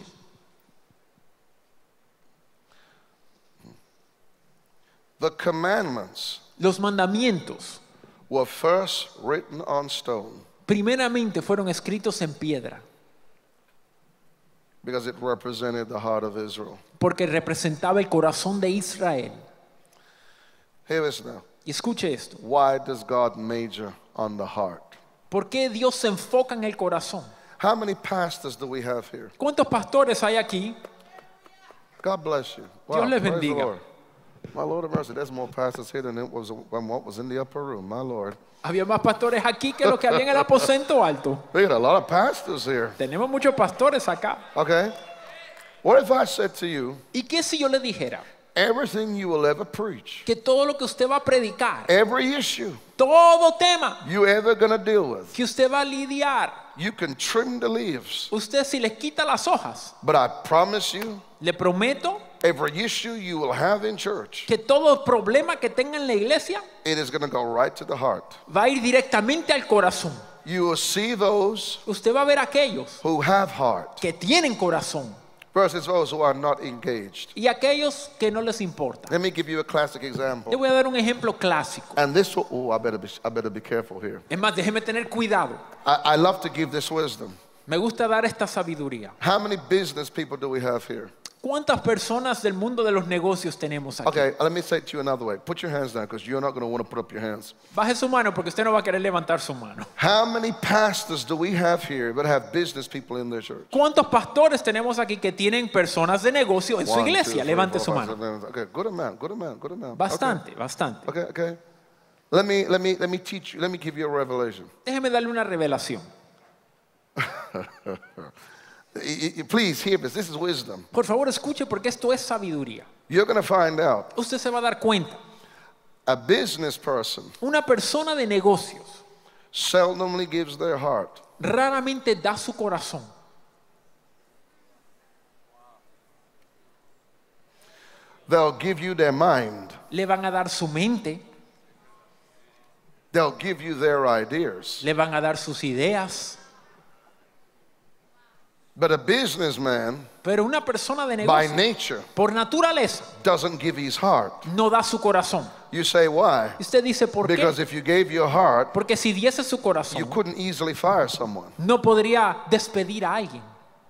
The commandments Los mandamientos were first written on stone primeramente fueron escritos en piedra because it represented the heart of Israel. porque representaba el corazón de Israel. Hear this now. Y escuche esto. Why does God major on the heart? ¿Por qué Dios se enfoca en el corazón? How many pastors do we have here? ¿Cuántos pastores hay aquí? God bless you. Dios les praise the bendiga. Lord. My Lord of mercy, there's more pastors here than, it was, than what was in the upper room. My Lord. Había más pastores aquí que los que había en el aposento alto. We got a lot of pastors here. Tenemos muchos pastores acá. Okay? What if I said to you, ¿Y qué si yo le dijera everything you will ever preach, que todo lo que usted va a predicar, every issue todo tema you ever going to deal with, que usted va a lidiar, you can trim the leaves, usted si les quita las hojas, but I promise you, le prometo every issue you will have in church, que todo problema que tenga en la iglesia it is going to go right to the heart. va a ir directamente al corazón. You will see those Usted va a ver a aquellos who have heart que tienen corazón versus those who are not engaged. y aquellos que no les importa. Let me give you a classic Le example. voy a dar un ejemplo clásico. And this, will, oh, I better be, I better be careful here. Es más, déjeme tener cuidado. I, I love to give this wisdom. Me gusta dar esta sabiduría. How many business people do we have here? ¿Cuántas personas del mundo de los negocios tenemos aquí? Okay, let me say it to you another way. Put your hands down because you're not going to want to put up your hands. Baje su mano porque usted no va a querer levantar su mano. How many pastors do we have here that have business people in their church? ¿Cuántos pastores tenemos aquí que tienen personas de negocio en su One, two, iglesia? three, Levante four, su five, mano. seven, okay, good amount, good amount, good amount. Bastante, bastante. Okay, okay. okay. Let me let me let me teach you. Let me give you a revelation. Déjeme darle una revelación. Y- y- Please hear this. This is wisdom. Por favor, escuche porque esto es sabiduría. You're going to find out Usted se va a dar cuenta. a business person Una persona de negocios seldomly gives their heart. raramente da su corazón. They'll give you their mind. Le van a dar su mente, They'll give you their ideas. le van a dar sus ideas. But a businessman, Pero una persona de by negocios, nature, por naturaleza, doesn't give his heart. no da su corazón. You say, why? Y usted dice, ¿por Because qué? if you gave your heart, Porque si diese su you corazón, couldn't easily fire someone. no podría despedir a alguien.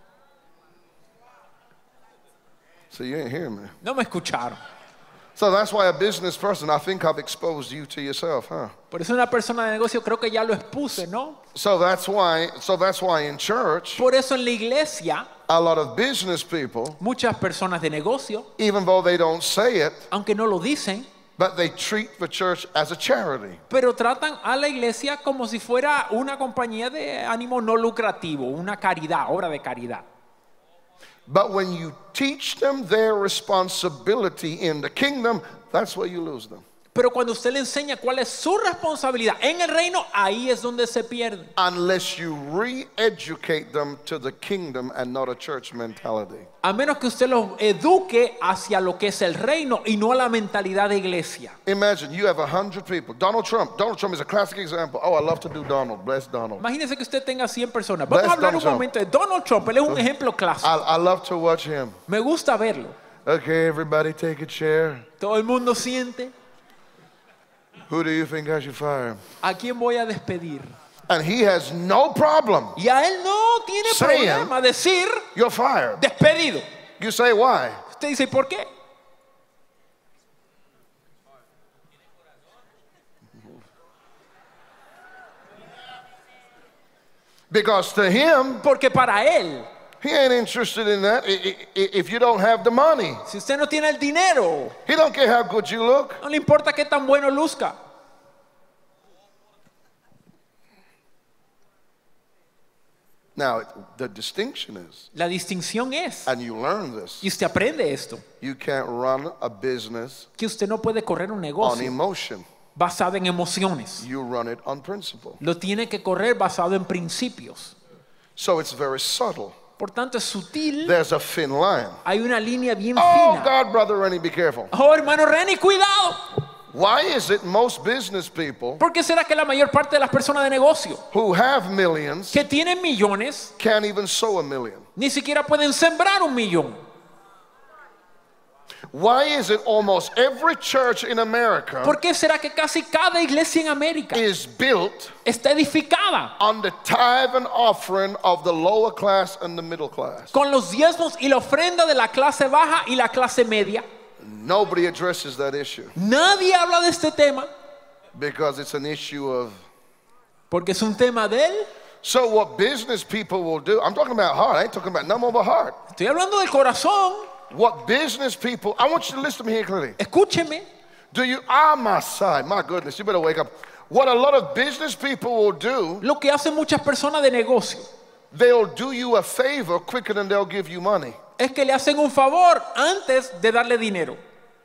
So you ain't hearing me. No me escucharon. So that's why a business person, I think I've exposed you to yourself, huh? Por eso una persona de negocio creo que ya lo expuse, ¿no? So that's why, so that's why in church, Por eso en la iglesia, a lot of business people, muchas personas de negocio, even though they don't say it, aunque no lo dicen, but they treat the church as a charity. pero tratan a la iglesia como si fuera una compañía de ánimo no lucrativo, una caridad, obra de caridad. But when you teach them their responsibility in the kingdom, that's where you lose them. Pero cuando usted le enseña cuál es su responsabilidad en el reino, ahí es donde se pierden. Unless you re-educate them to the kingdom and not a church mentality. A menos que usted los eduque hacia lo que es el reino y no a la mentalidad de iglesia. Imagine you have a hundred people. Donald Trump. Donald Trump is a classic example. Oh, I love to do Donald. Bless Donald. Imagínese que usted tenga cien personas. Vamos Bless a hablar Donald un momento de Donald Trump. Él es un ejemplo clásico. I, I love to watch him. Me gusta verlo. Okay, everybody take a chair. Todo el mundo siente. Who do you think I should fire? ¿A quién voy a despedir? And he has no problem. Y a él no tiene Saying, problema decir You're fired. despedido. You say why? Usted dice, ¿por qué? Because to him, Porque para él, he ain't interested in that i- i- i- if you don't have the money. si usted no tiene el dinero, He don't care how good you look. no le importa qué tan bueno luzca. Now, the distinction is, La distinción es, and you learn this, y usted aprende esto, you can't run a business que usted no puede correr un on negocio emotion. basado en emociones. You run it on principle. Lo tiene que correr basado en principios. So it's very subtle. Por tanto, es sutil. There's a thin line. Hay una línea bien Oh, fina. God, Brother Rennie, be careful. Oh, hermano Renny, cuidado. Why is it most business people ¿Por qué será que la mayor parte de las personas de negocio who have millions que tienen millones can't even sow a million? ni siquiera pueden sembrar un millón? Why is it almost every church in America ¿Por qué será que casi cada iglesia en América is built está edificada on the tithe and offering of the lower class and the middle class? con los diezmos y la ofrenda de la clase baja y la clase media? Nobody addresses that issue Nadie habla de este tema because it's an issue of. porque es un tema de él. So what business people will do, I'm talking about heart, I ain't talking about none more but heart. Estoy hablando del corazón. What business people, I want you to listen to me here clearly. Escúcheme. Do you, ah, my side, my goodness, you better wake up. What a lot of business people will do, Lo que hacen muchas personas de negocio they'll do you a favor quicker than they'll give you money. es que le hacen un favor antes de darle dinero.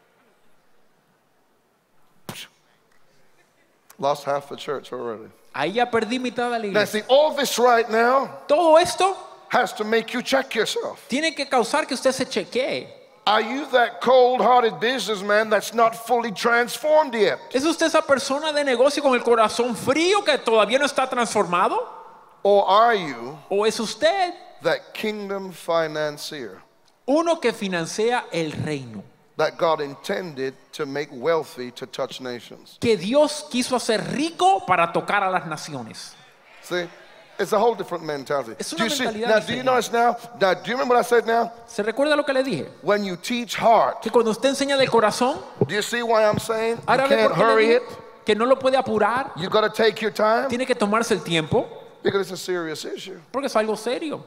Lost half the church already. Ahí ya perdí mitad de la Now iglesia. see, all this right now Todo esto has to make you check yourself. tiene que causar que usted se chequee. Are you that cold-hearted businessman that's not fully transformed yet? ¿Es usted esa persona de negocio con el corazón frío que todavía no está transformado? Or are you ¿O es usted that kingdom financier uno que financia el reino? that God intended to make wealthy to touch nations? Que Dios quiso hacer rico para tocar a las naciones. See? It's a whole different mentality. Es Do una you see? mentalidad Now, do you diferente. notice now? Now, do you remember what I said now? ¿Se recuerda lo que le dije? When you teach heart, Que cuando usted enseña del corazón, do you see why I'm saying you ahora ve can't por qué le hurry dije it? que no lo puede apurar, You got to take your time tiene que tomarse el tiempo, because it's a serious issue. porque es algo serio.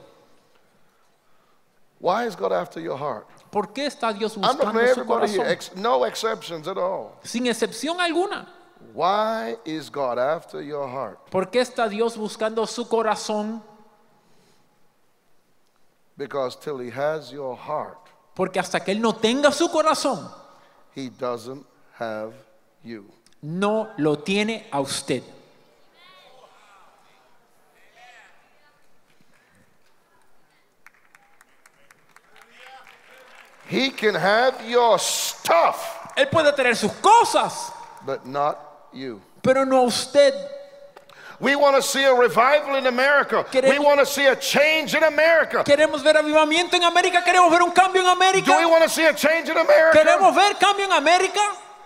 Why is God after your heart? ¿Por qué está Dios I'm looking buscando at su everybody here, corazón? ex- no exceptions at all. Sin excepción alguna. Why is God after your heart? ¿Por qué está Dios buscando su corazón? Because till He has your heart, Porque hasta que Él no tenga su corazón, He doesn't have you. no lo tiene a usted. He can have your stuff, Él puede tener sus cosas, but not you. pero no a usted. We want to see a revival in America. Queremos- We want to see a change in America. Queremos ver avivamiento en América, queremos ver un cambio en Do we América, want to see a change in America? queremos ver cambio en América.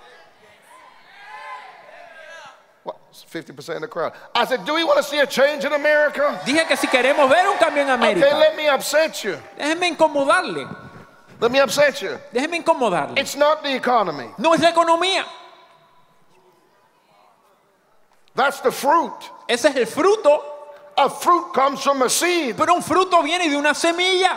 What? fifty percent of the crowd. I said, do we want to see a change in America? Dije que si queremos ver un cambio en Okay, América, let me upset you. déjeme incomodarle, Let me upset you. déjeme incomodarle. It's not the economy. No es la economía, That's the fruit. ese es el fruto, A fruit comes from a seed. pero un fruto viene de una semilla.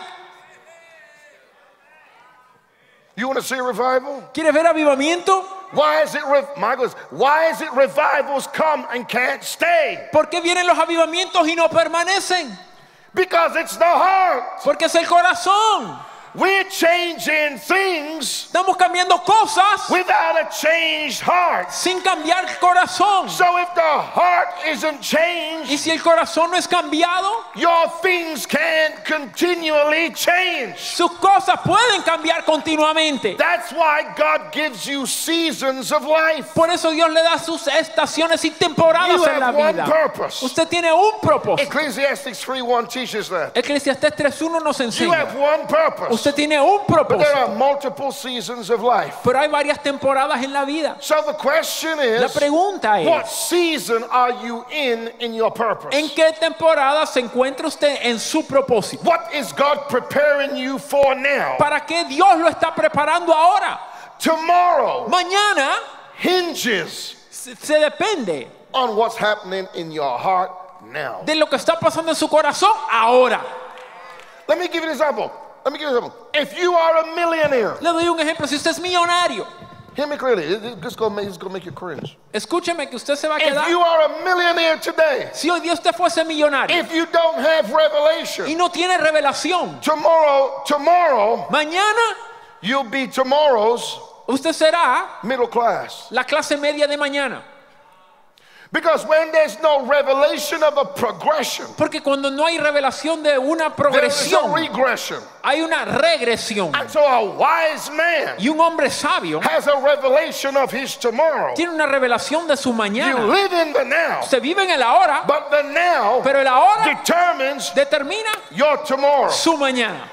You want to see a revival? ¿Quieres ver avivamiento? Why is it, re- my goodness, why is it revivals come and can't stay? ¿Por qué vienen los avivamientos y no permanecen? Because it's the heart. Porque es el corazón. We're changing things Estamos cambiando cosas without a changed heart. sin cambiar el corazón. So if the heart isn't Y changed, si el corazón no es cambiado, your things can't continually change. sus cosas pueden cambiar continuamente. That's why God gives you seasons of life. Por eso Dios le da sus estaciones y temporadas You en la have one vida. purpose. Usted tiene un propósito. Ecclesiastes three one teaches that. Eclesiastés tres uno nos You enseña. have one purpose. Usted tiene un But there propósito. are multiple seasons of life. Pero hay varias temporadas en la vida. So the question La is, pregunta what es, season are you in in your purpose? ¿en qué temporada se encuentra usted en su propósito? What is God preparing you for now? ¿Para qué Dios lo está preparando ahora? Tomorrow Mañana hinges se, se depende on what's happening in your heart now. de lo que está pasando en su corazón ahora. Let me give you an example. Let me give you an example. If you are a millionaire, Le doy un ejemplo. Si usted es millonario, hear me clearly. It- it- It's going to make you cringe. escúcheme que usted se va a If quedar. you are a millionaire today, Si hoy día usted fuese millonario if you don't have y revelation, no tiene revelación, tomorrow, tomorrow, mañana you'll be tomorrow's usted será middle class. la clase media de mañana. Because when there's no revelation of a progression, Porque cuando no hay revelación de una there is a progresión, regression. hay una regresión. And so a wise man Y un hombre sabio has a revelation of his tomorrow. tiene una revelación de su You mañana. live in the now, Se vive en el ahora, but the now pero el ahora determines determina your tomorrow. su mañana.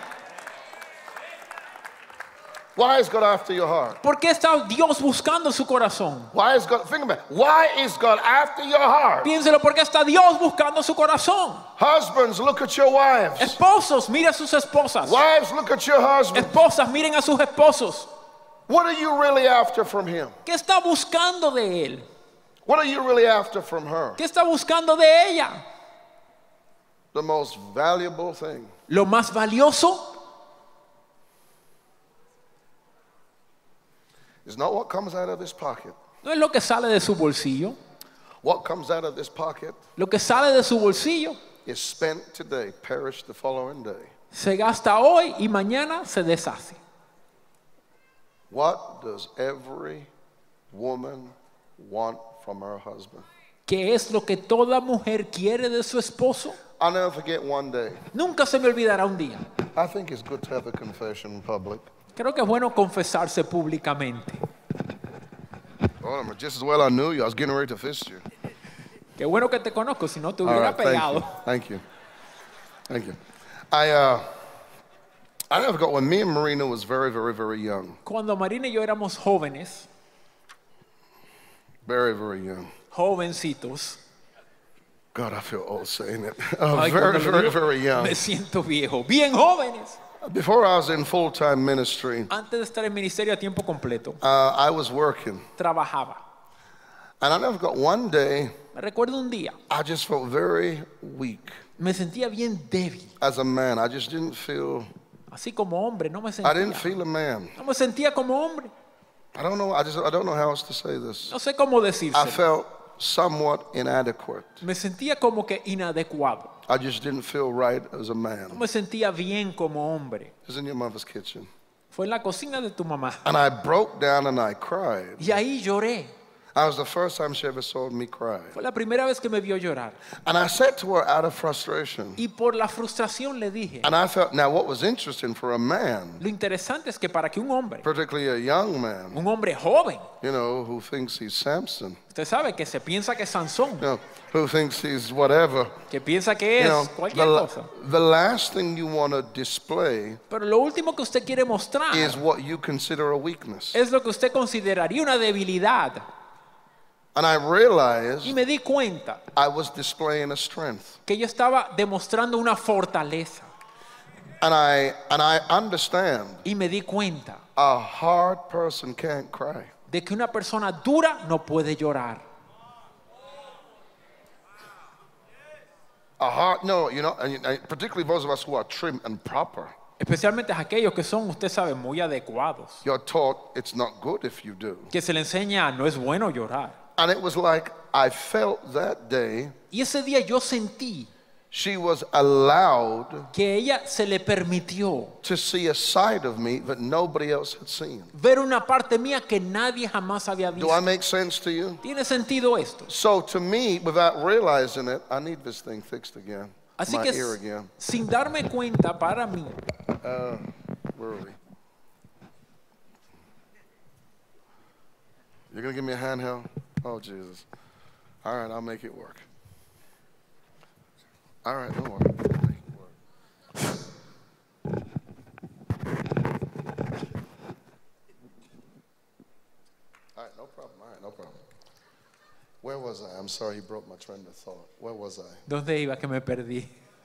Why is God after your heart? ¿Por qué está Dios buscando su corazón? Why is God, think about it. Why is God after your heart? Piénselo, ¿por qué está Dios buscando su corazón? Husbands, look at your wives. Esposos, miren a sus esposas. Wives, look at your husbands. Esposas, miren a sus esposos. What are you really after from him? ¿Qué está buscando de él? What are you really after from her? ¿Qué está buscando de ella? The most valuable thing Lo más valioso is not what comes out of this pocket. no es lo que sale de su bolsillo. What comes out of this pocket Lo que sale de su bolsillo is spent today, perished the following day. se gasta hoy y mañana se deshace. What does every woman want from her husband? ¿Qué es lo que toda mujer quiere de su esposo? I'll never forget one day. Nunca se me olvidará un día. I think it's good to have a confession in public. Creo que es bueno confesarse públicamente. Oh, just as well I knew you. I was getting ready to fist you. Qué bueno que te conozco, si no te All hubiera right, thank you. pegado. Thank you. Thank you. I, uh, I never forgot when me and Marina was very, very, very young. Cuando Marina y yo éramos jóvenes, Very, very young. jovencitos, God, I feel old saying it. Uh, ay, very, cuando lo very, digo, very young. me siento viejo, bien jóvenes. Before I was in full-time ministry, Antes de estar en ministerio a tiempo completo, uh, I was working. trabajaba. And I never forgot one day, Me recuerdo un día, I just felt very weak me sentía bien débil, as a man. I just didn't feel, así como hombre, no me I didn't sentía. feel a man. No me sentía como hombre. I don't know, I just, I don't know how else to say this. No sé cómo I decirse. felt somewhat inadequate. Me sentía como que inadecuado. I just didn't feel right as a No man. me sentía bien como hombre. It was in your mother's kitchen. Fue en la cocina de tu mamá. And I broke down and I cried. Y ahí lloré. That was the first time she ever saw me cry. Fue la primera vez que me vio llorar. And I said to her out of frustration, Y por la frustración le dije, and I felt, now what was interesting for a man, lo interesante es que para que un hombre, particularly a young man, un hombre joven, you know, who thinks he's Samson, usted sabe que se piensa que es Sansón, you know, who thinks he's whatever, que piensa que you es know, cualquier the, cosa. the last thing you want to display Pero lo último que usted quiere mostrar is what you consider a weakness. es lo que usted consideraría una debilidad. And I Y realized me di cuenta I was displaying a strength. que yo estaba demostrando una fortaleza. And I, and I understand Y me di cuenta a hard person can't cry. de que una persona dura no puede llorar. A hard, no, you know, and, and particularly those of us who are trim and proper. Especialmente aquellos que son, usted sabe, muy adecuados. You're taught it's not good if you do. Que se le enseña, no es bueno llorar. And it was like I felt that day Y ese día yo sentí she was allowed que ella se le permitió to see a side of me that nobody else had seen. ver una parte mía que nadie jamás había Do I visto. make sense to you? ¿Tiene sentido esto? So to me, without realizing it, I need this thing fixed again. Así My que ear s- again. sin darme cuenta para mí, Uh, where are we? You're gonna give me a handheld? Oh Jesus! All right, I'll make it work. All right, don't worry. I'll make it work. was I? I'm sorry, he broke my train of thought. Where was I? ¿Dónde iba que me perdí?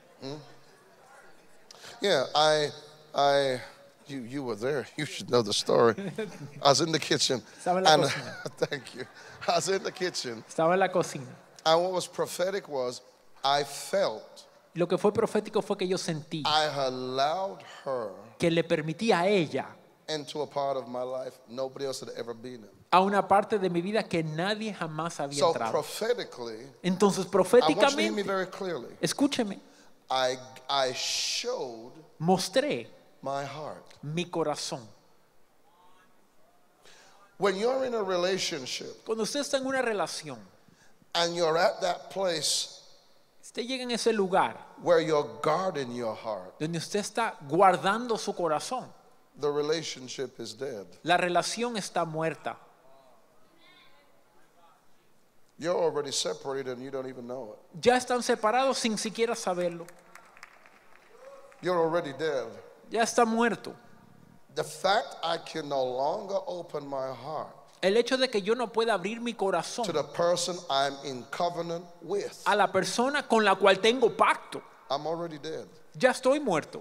Yeah, I, I, you, you were there. You should know the story. I was in the kitchen. Estaba en la and cocina. thank you. I was in the kitchen, Estaba en la cocina. and what was prophetic was I felt Lo que fue profético fue que yo sentí I allowed her que le permití a ella into a part of my life nobody else had ever been in. a una parte de mi vida que nadie jamás había So entrado. prophetically, Entonces, I want you to hear me proféticamente, very clearly. escúcheme, I, I showed mostré my heart. mi corazón. When you're in a relationship Cuando usted está en una relación, and you're at that place usted llega en ese lugar where you're guarding your heart, donde usted está guardando su corazón, the relationship is dead. la relación está muerta. You're already separated and you don't even know it. Ya están separados sin siquiera saberlo. You're already dead. Ya está muerto. The fact I can no longer open my heart El hecho de que yo no pueda abrir mi corazón to the person I'm in covenant with, a la persona con la cual tengo pacto, I'm already dead. ya estoy muerto.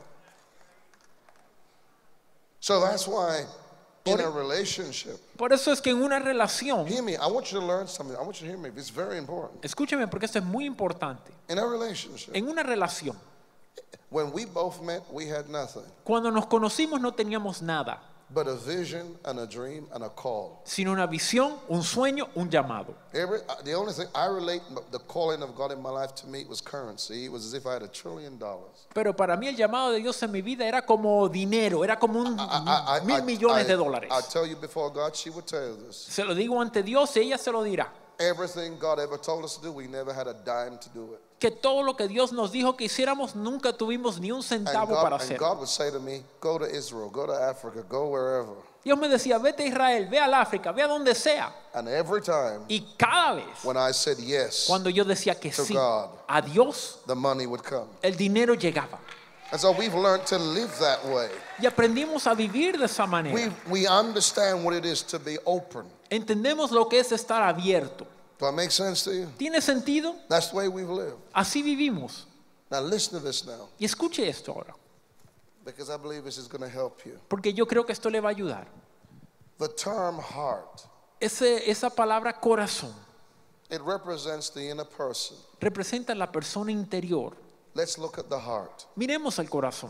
So that's why in Por- a relationship, Por eso es que en una relación, hear me, I want you to learn something. I want you to hear me. It's very important. escúcheme porque esto es muy importante. In a relationship, En una relación, when we both met, we had nothing cuando nos conocimos no teníamos nada, but a vision and a dream and a call. sino una visión, un sueño, un llamado. Every, uh, the only thing I relate the calling of God in my life to me was currency. It was as if I had a trillion dollars. Pero para mí el llamado de Dios en mi vida era como dinero, era como un I, I, mil I, millones de I, dólares. I tell you before God, she would tell you this. Se lo digo ante Dios y ella se lo dirá. Everything God ever told us to do, we never had a dime to do it. Que todo lo que Dios nos dijo que hiciéramos, nunca tuvimos ni un And centavo para God, and hacerlo. God would say to me, go to Israel, go to Africa, go wherever. Dios me decía, vete a Israel, ve al África, ve a donde sea. And every time Y cada vez, when I said yes, cuando yo decía que to sí God. a Dios, the money would come. el dinero llegaba. And so we've learned to live that way. Y aprendimos a vivir de esa manera. We, we understand what it is to be open. Entendemos lo que es estar abierto. Do I make sense to you? ¿Tiene sentido? That's the way we've lived. Así vivimos. Now listen to this now, Y escuche esto ahora, because I believe this is going to help you. porque yo creo que esto le va a ayudar. The term heart, Ese, esa palabra corazón it represents the inner person. representa la persona interior. Let's look at the heart. Miremos el corazón.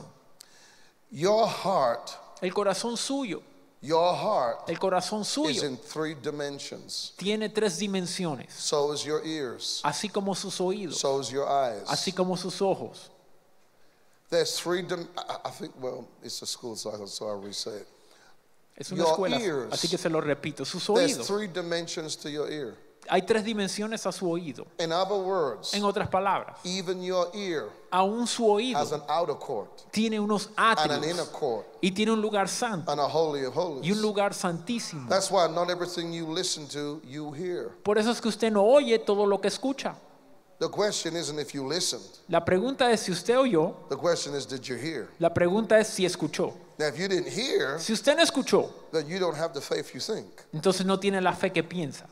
Your heart, El corazón suyo, your heart el corazón is suyo in three dimensions. tiene tres dimensiones, So is your ears. así como sus oídos, So is your eyes. así como sus ojos. There's three, dim- I I think, well, it's a school, so I- so I'll re-say it. Es una Your escuela, ears. así que se lo repito, sus There's oídos. three dimensions to your ear. Hay tres dimensiones a su oído. In other words, En otras palabras, even your ear aún su oído has an outer court tiene unos and an inner atrios court y tiene un lugar santo and a holy of y un holies. lugar santísimo. That's why not everything you listen to, you hear. Por eso es que usted no oye todo lo que escucha. The question isn't if you listened. La pregunta es si usted oyó, The question is, did you hear? la pregunta es si escuchó. Now, if you didn't hear, Si usted no escuchó, then you don't have the faith you think. entonces no tiene la fe que piensa.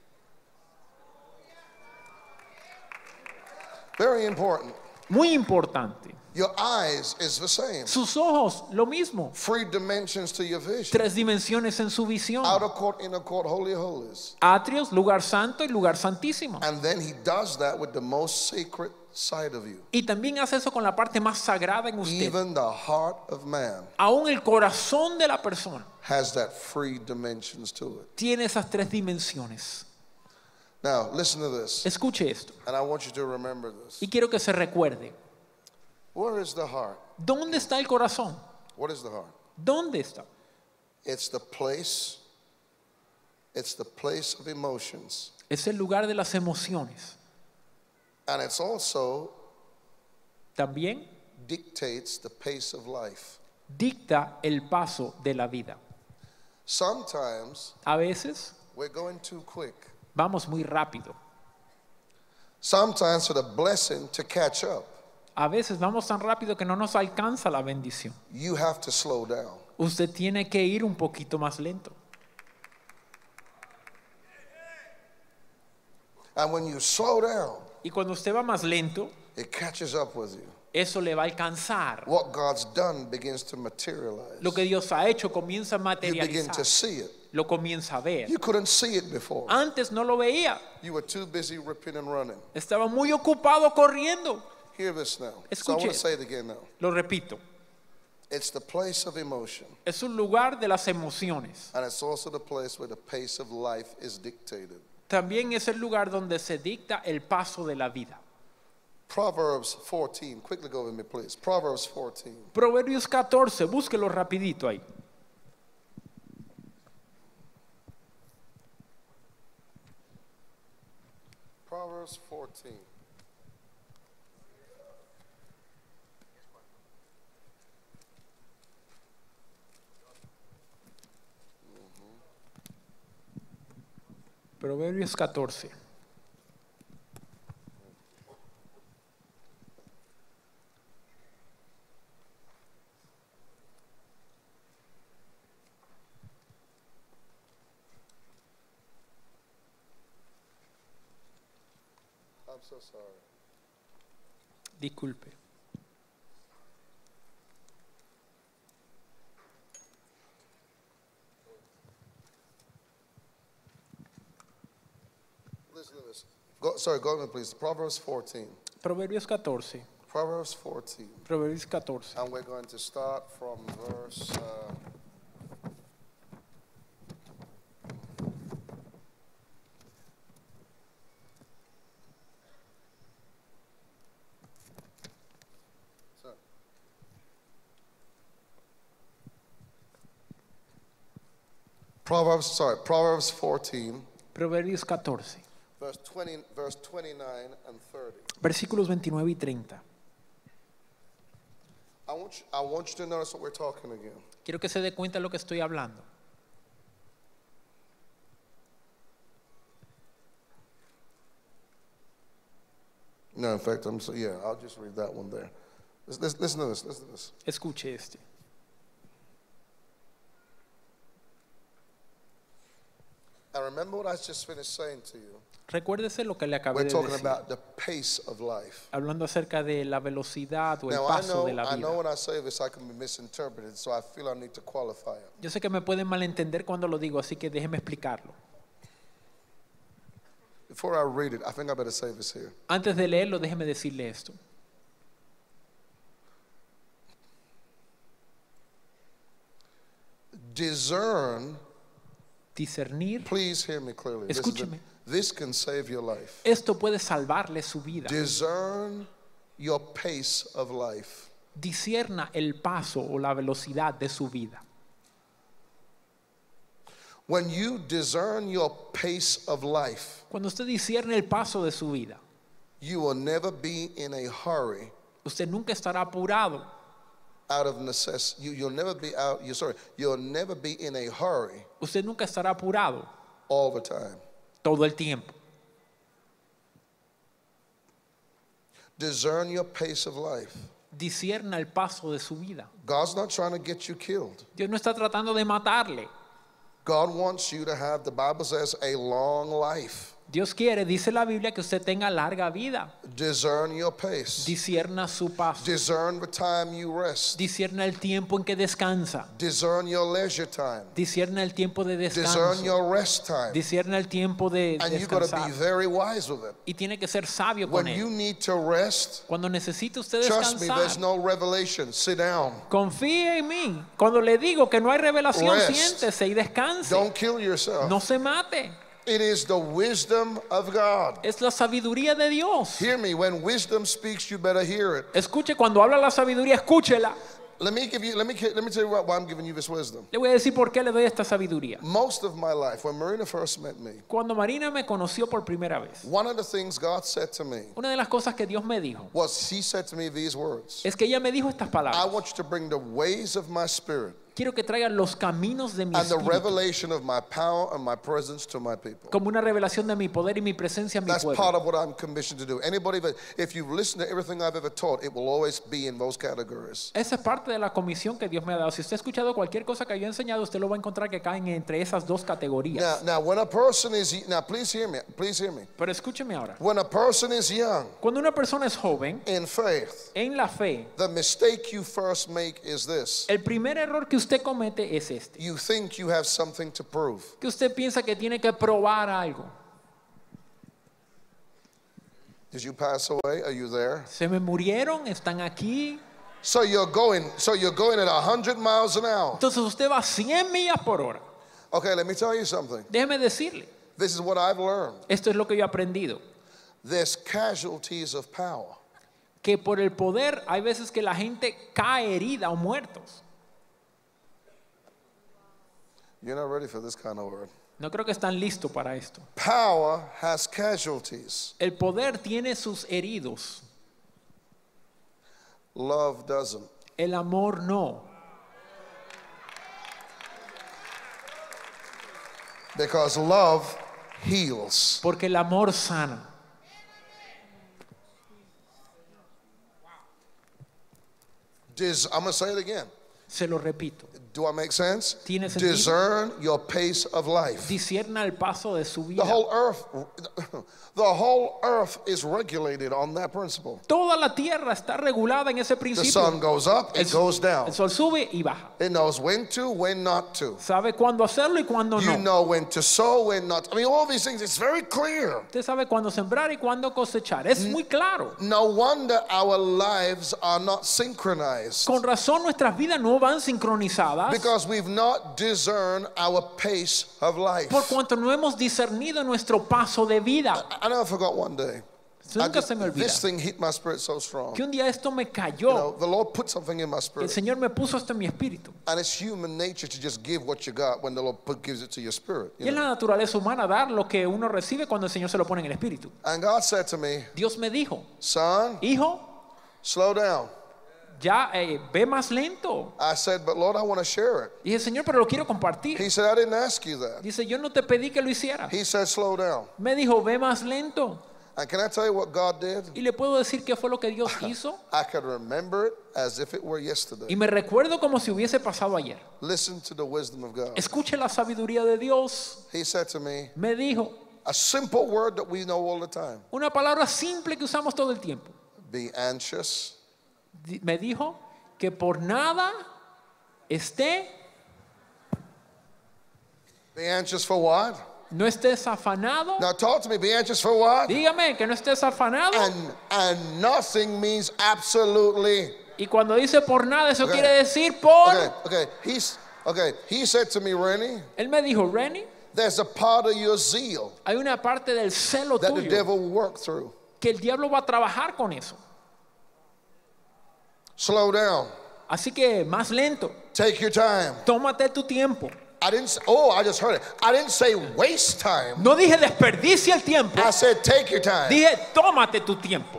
Very important. Muy importante. Your eyes is the same. Sus ojos, lo mismo. Three dimensions to your vision. Tres dimensiones en su visión. Outer court, inner court, holy of holies. Atrios, lugar santo y lugar santísimo. And then he does that with the most sacred side of you. Y también hace eso con la parte más sagrada en usted. Even the heart of man Aún el corazón de la persona has that three dimensions to it. tiene esas tres dimensiones. Now, listen to this. Escuche esto. And I want you to remember this. Y quiero que se recuerde. Where is the heart? ¿Dónde está el corazón? What is the heart? ¿Dónde está? It's the place, it's the place of emotions. Es el lugar de las emociones. And it's also También dictates the pace of life. dicta el paso de la vida. Sometimes A veces we're going too quick. vamos muy rápido. Sometimes for the blessing to catch up, A veces vamos tan rápido que no nos alcanza la bendición. you have to slow down. Usted tiene que ir un poquito más lento. And when you slow down, Y cuando usted va más lento, it catches up with you. eso le va a alcanzar. What God's done begins to materialize. Lo que Dios ha hecho comienza a You begin to materializar. see it. Lo comienza a ver. You couldn't see it before. Antes no lo veía. You were too busy ripping and running. Estaba muy ocupado corriendo. Hear this now. So I Escuche. want to say it again now. Lo repito. It's the place of emotion, Es un lugar de las emociones. and it's also the place where the pace of life is dictated. También es el lugar donde se dicta el paso de la vida. Proverbs fourteen. Quickly go with me, please. Proverbs fourteen. Proverbios catorce, búsquelo rapidito ahí. Proverbs fourteen. Proverbios catorce. I'm so sorry. Disculpe. Listen to this. Go, sorry, go with me, please. Proverbs fourteen. Proverbios catorce. Proverbs fourteen. Proverbios catorce. And we're going to start from verse. Uh, so, Proverbs, sorry, Proverbs fourteen, Proverbios catorce. verse twenty, verse twenty-nine and thirty. Versículos veintinueve y treinta. I want you, I want you to notice what we're talking again. Quiero que se dé cuenta de lo que estoy hablando. No, in fact, I'm so, yeah, I'll just read that one there. Listen, listen to this, listen to this. Escuche este. And remember what I just finished saying to you. Recuérdese lo que le acabé We're de talking decir. about the pace of life. Hablando acerca de la velocidad o el Now, I paso know, de la I know vida. when I say this, I can be misinterpreted, so I feel I need to qualify it. Yo sé que me pueden malentender cuando lo digo, así que déjeme explicarlo. Before I read it, I think I better say this here. Antes de leerlo, déjeme decirle esto. Discern, Discernir, please hear me clearly. This, is the- Escúcheme. this can save your life. esto puede salvarle su vida. Discern your pace of life. Discierna el paso o la velocidad de su vida. When you discern your pace of life, Cuando usted discierne el paso de su vida, you will never be in a hurry usted nunca estará apurado. out of necessity. You, you'll never be out, you sorry, you'll never be in a hurry Usted nunca estará apurado all the time. todo el tiempo. Discern your pace of life. Discierna el paso de su vida. God's not trying to get you killed. Dios no está tratando de matarle. God wants you to have, the Bible says, a long life. Dios quiere, dice la Biblia, que usted tenga larga vida. Discern your pace. Discierna su paso. Discern the time you rest. Discierna el tiempo en que descansa. Discern your leisure time. Discierna el tiempo de Discern descanso. your rest time. Discierna el tiempo de And you got to be descansar. very wise with it. Y tiene que ser sabio When con you él. need to rest, Cuando necesite usted trust me, there's descansar, no revelation. Sit down. confíe en mí. Cuando le digo que no hay revelación, Rest. siéntese y descanse. Don't kill yourself. No se mate. It is the wisdom of God. Es la sabiduría de Dios. Hear me. When wisdom speaks, you better hear it. Escuche, cuando habla la sabiduría, escúchela. Let me give you. Let me. Let me tell you why why I'm giving you this wisdom. Le voy a decir por qué le doy esta sabiduría. Most of my life, when Marina first met me, Cuando Marina me conoció por primera vez, one of the things God said to me una de las cosas que Dios me dijo was, He said to me these words: es que ella me dijo estas I palabras. want you to bring the ways of my spirit Quiero que traigan los caminos de mi and the espíritu, revelation of my power and my presence to my people. como una revelación de mi poder y mi presencia a mi That's pueblo. part of what I'm commissioned to do. Anybody, that- if you've listened to everything I've ever taught, it will always be in those categories. Esa es parte de la comisión que Dios me ha dado. Si usted ha escuchado cualquier cosa que yo he enseñado, usted lo va a encontrar que caen entre esas dos Now, categorías. now, when a person is now, please hear me. Please hear me. Pero escúcheme ahora. When a person is young Cuando una persona es joven, in faith, en la fe, the mistake you first make is this: el primer error que usted comete es este. you think you have something to prove. Que usted piensa que tiene que probar algo. Did you pass away? Are you there? Se me murieron, están aquí. So you're going. So you're going at a hundred miles an hour. Entonces usted va a cien millas por hora. Okay, let me tell you something. Déjeme decirle, This is what I've learned. esto es lo que yo he aprendido. There's casualties of power. Que por el poder hay veces que la gente cae herida o muertos. You're not ready for this kind of word. No creo que están listos para esto. Power has casualties. El poder tiene sus heridos. Love doesn't. El amor no. Because love heals. Porque el amor sana. Dis- I'm going to say it again. Se lo repito. Do I make sense? ¿Tiene sentido? Discern your pace of life. Discierna el paso de su The vida. whole earth, the whole earth is regulated on that principle. Toda la tierra está regulada en ese The principio. sun goes up, El, it goes down. el sol sube y baja. It knows when to, when not to. Sabe cuándo hacerlo y cuándo You no. know when to sow, when not. I mean, all these things, it's very clear. Usted sabe cuándo sembrar y cuándo cosechar. Es muy claro. No wonder our lives are not synchronized. Con razón nuestras vidas no van sincronizadas. Because we've not discerned our pace of life. Por cuanto no hemos discernido nuestro paso de vida. I never forgot one day. I Nunca just- se me olvida this thing hit my spirit so strong. que un día esto me You cayó. know, the Lord put something in my El spirit. Señor me puso esto en mi espíritu. And it's human nature to just give what you got when the Lord put, gives it to your spirit. Y You es know? la naturaleza humana dar lo que uno recibe cuando el Señor se lo pone en el espíritu. And God said to me, Dios me dijo, son, hijo, slow down. ya eh, ve más lento. I said, but Lord, I want to share it. Dije, Señor, pero lo quiero compartir. He said, I didn't ask you that. Dice, yo no te pedí que lo hicieras. He said, slow down. Me dijo, ve más lento. And can I tell you what God did? Y le puedo decir qué fue lo que Dios hizo. I can remember it as if it were Y yesterday. me recuerdo como si hubiese pasado ayer. Listen to the wisdom of God. Escuche la sabiduría de Dios. He said to me, Me dijo a simple word that we know all the time. una palabra simple que usamos todo el tiempo. Be anxious. Di- Me dijo que por nada esté, Be anxious for what? no estés afanado. Now talk to me. Be anxious for what? Dígame que no estés afanado. And and nothing means absolutely. Y cuando dice por nada, eso Okay. quiere decir por. Okay, okay. He's okay. He said to me, Rennie, Él me dijo, Renny, there's a part of your zeal hay una parte del celo that the tuyo devil will work through. que el diablo va a trabajar con eso. Slow down. Así que más lento, Take your time. tómate tu tiempo. I didn't say, oh, I just heard it. I didn't say waste time. No dije desperdicia el tiempo, I said take your time. dije tómate tu tiempo.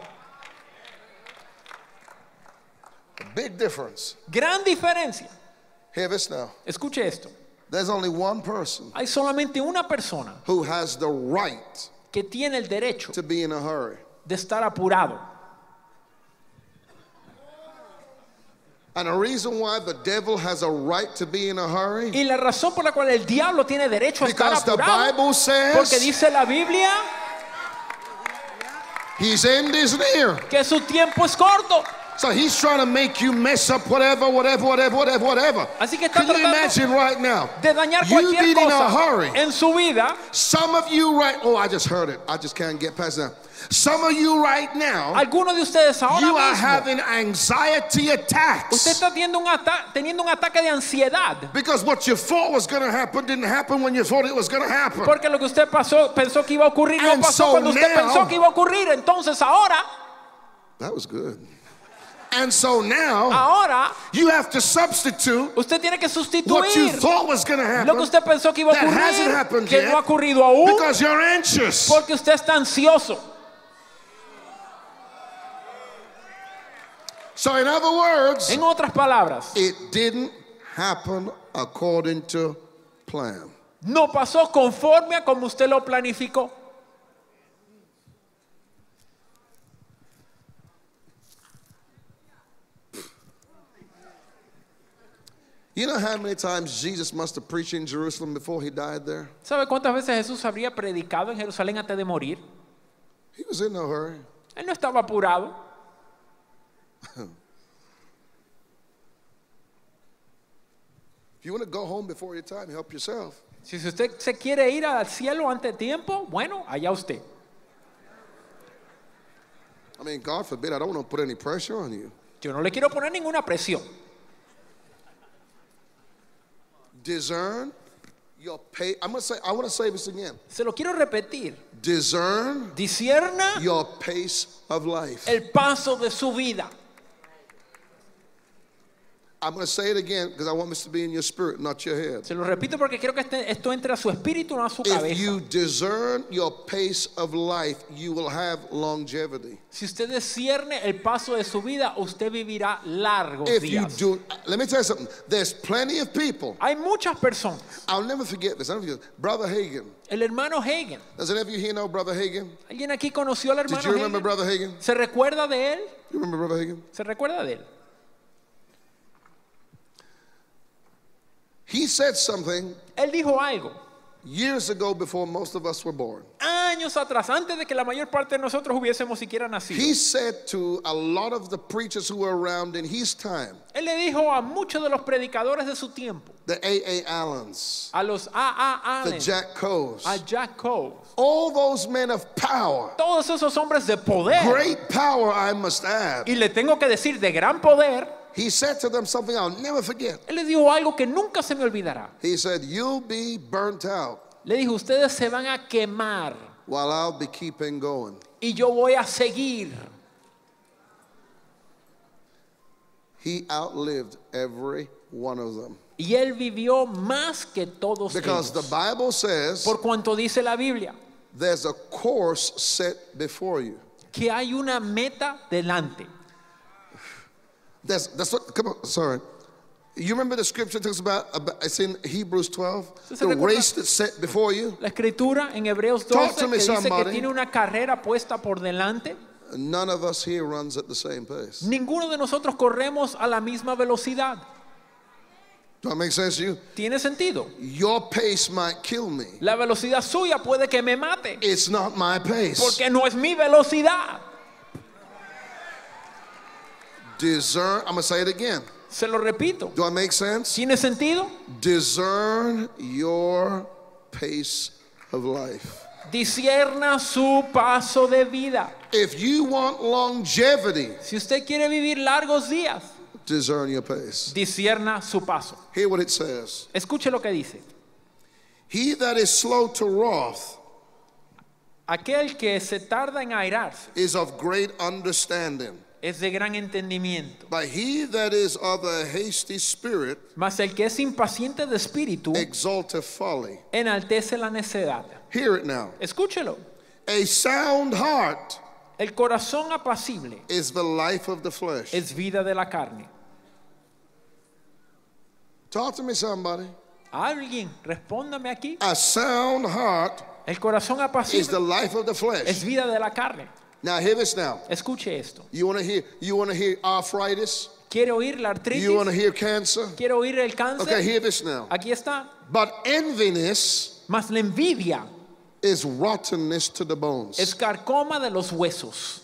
Big difference. Gran diferencia. Hear this now. Escuche esto. There's only one person Hay solamente una persona who has the right que tiene el derecho to be in a hurry. de estar apurado. And the reason why the devil has a right to be in a hurry, Y la razón por la cual el diablo tiene derecho a estar because the apurado, Bible porque says dice la Biblia his end is near. que su tiempo es corto. So he's trying to make you mess up whatever, whatever, whatever, whatever, whatever. Así que está Can you tratando imagine right now? de dañar You cualquier being in a cosa hurry. en su vida. Some of you right, oh, I just heard it. I just can't get past that. Some of you right now, Algunos de ustedes ahora you are mismo, having anxiety usted attacks. está teniendo un, ata- teniendo un ataque de ansiedad. Because what you thought was going to happen didn't happen when you thought it was going to happen. Porque lo que usted pasó, pensó que iba a ocurrir no And pasó so cuando usted now- pensó que iba a ocurrir. Entonces ahora, That was good. And so now, ahora, you have to substitute usted tiene que what you sustituir thought was going to lo happen que usted pensó que iba a that hasn't ocurrir, happened que yet, no ha ocurrido aún, because you're anxious. porque usted está ansioso. So in other words, En otras palabras, it didn't happen according to plan. No pasó conforme a como usted lo planificó. You know how many times Jesus must have preached in Jerusalem before he died there? ¿Sabe cuántas veces Jesús habría predicado en Jerusalén antes de morir? He was in no hurry. Él no estaba apurado. If you want to go home before your time, help yourself. Si usted se quiere ir al cielo antes de tiempo, bueno, allá usted. I mean, God forbid, I don't want to put any pressure on you. Yo no le quiero poner ninguna presión. Discern your pay. I'm gonna say. I want to say this again. Se lo quiero repetir. Discern Discierna your pace of life. el paso de su vida. I'm going to say it again because I want this to be in your spirit, not your head. Se lo repito porque quiero que este, esto entre a su espíritu, no a su If cabeza. you discern your pace of life, you will have longevity. Si usted discierne el paso de su vida, usted vivirá largos If you días. do, let me tell you something. There's plenty of people. Hay muchas personas. I'll never forget this. I'll never forget this. Brother Hagin. El hermano Hagin. Does any of you here know Brother Hagin? ¿Alguien aquí conoció al hermano Did you remember Hagin? Brother Hagin? ¿Se recuerda de él? You remember Brother Hagin? ¿Se recuerda de él? He said something Él dijo algo years ago before most of us were born. años atrás, antes de que la mayor parte de nosotros hubiésemos siquiera nacido. He said to a lot of the preachers who were around in his time, Él le dijo a muchos de los predicadores de su tiempo, the A A Allens, a los A A the Allen, Jack Coes, a Jack Coe, all those men of power, todos esos hombres de poder, great power I must add. y le tengo que decir de gran poder. He said to them something I'll never forget. Él le dijo algo que nunca se me olvidará. He said, you'll be burnt out Le dijo, ustedes se van a quemar while I'll be keeping going. y yo voy a seguir. He outlived every one of them. Y él vivió más que todos Because the ellos. Bible says Por cuanto dice la Biblia, there's a course set before you. que hay una meta delante. That's, that's what, come on, sorry. You remember the scripture talks about, about it's in Hebrews twelve, ¿Usted se the recuerda? race that's set before you. La escritura en Hebreos Talk doce to me, que dice que somebody. tiene una carrera puesta por delante. None of us here runs at the same pace. Ninguno de nosotros corremos a la misma velocidad. Does that make sense to you? ¿Tiene sentido? Your pace might kill me. La velocidad suya puede que me mate, It's not my pace. porque no es mi velocidad. Discern, I'm going to say it again. Se lo repito. Do I make sense? ¿Tiene sentido? Discern your pace of life. Discierna su paso de vida. If you want longevity, Si usted quiere vivir largos días, discern your pace. discierna su paso. Hear what it says. Escuche lo que dice. He that is slow to wrath Aquel que se tarda en airarse is of great understanding. es de gran entendimiento. But he that is of a hasty spirit Mas el que es impaciente de espíritu exalteth folly. enaltece la necedad. Hear it now. Escúchelo. A sound heart El corazón apacible is the life of the flesh. es vida de la carne. Talk to me, somebody. Alguien, respóndame aquí. A sound heart El corazón is the apacible life of the es flesh. vida de la carne. Now hear this now. Escuche esto. You want to hear you want to hear arthritis? ¿Quiere oír la You want to artritis? hear cancer? ¿Quiere oír el cáncer? Okay, hear this now. Aquí está. But enviness Mas la envidia is rottenness to the bones. es carcoma de los huesos.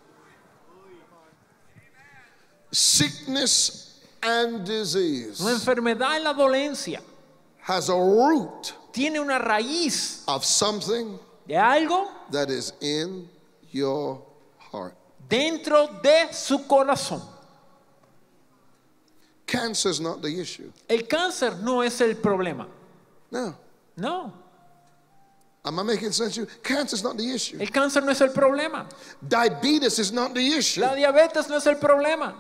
Sickness and disease La enfermedad y la dolencia has a root tiene una raíz of something de algo that is in your heart. dentro de su corazón. Cancer is not the issue. El cáncer no es el problema. No. No, Am I making sense to you? Cancer is not the issue. el cáncer no es el problema. Diabetes is not the issue. La diabetes no es el problema.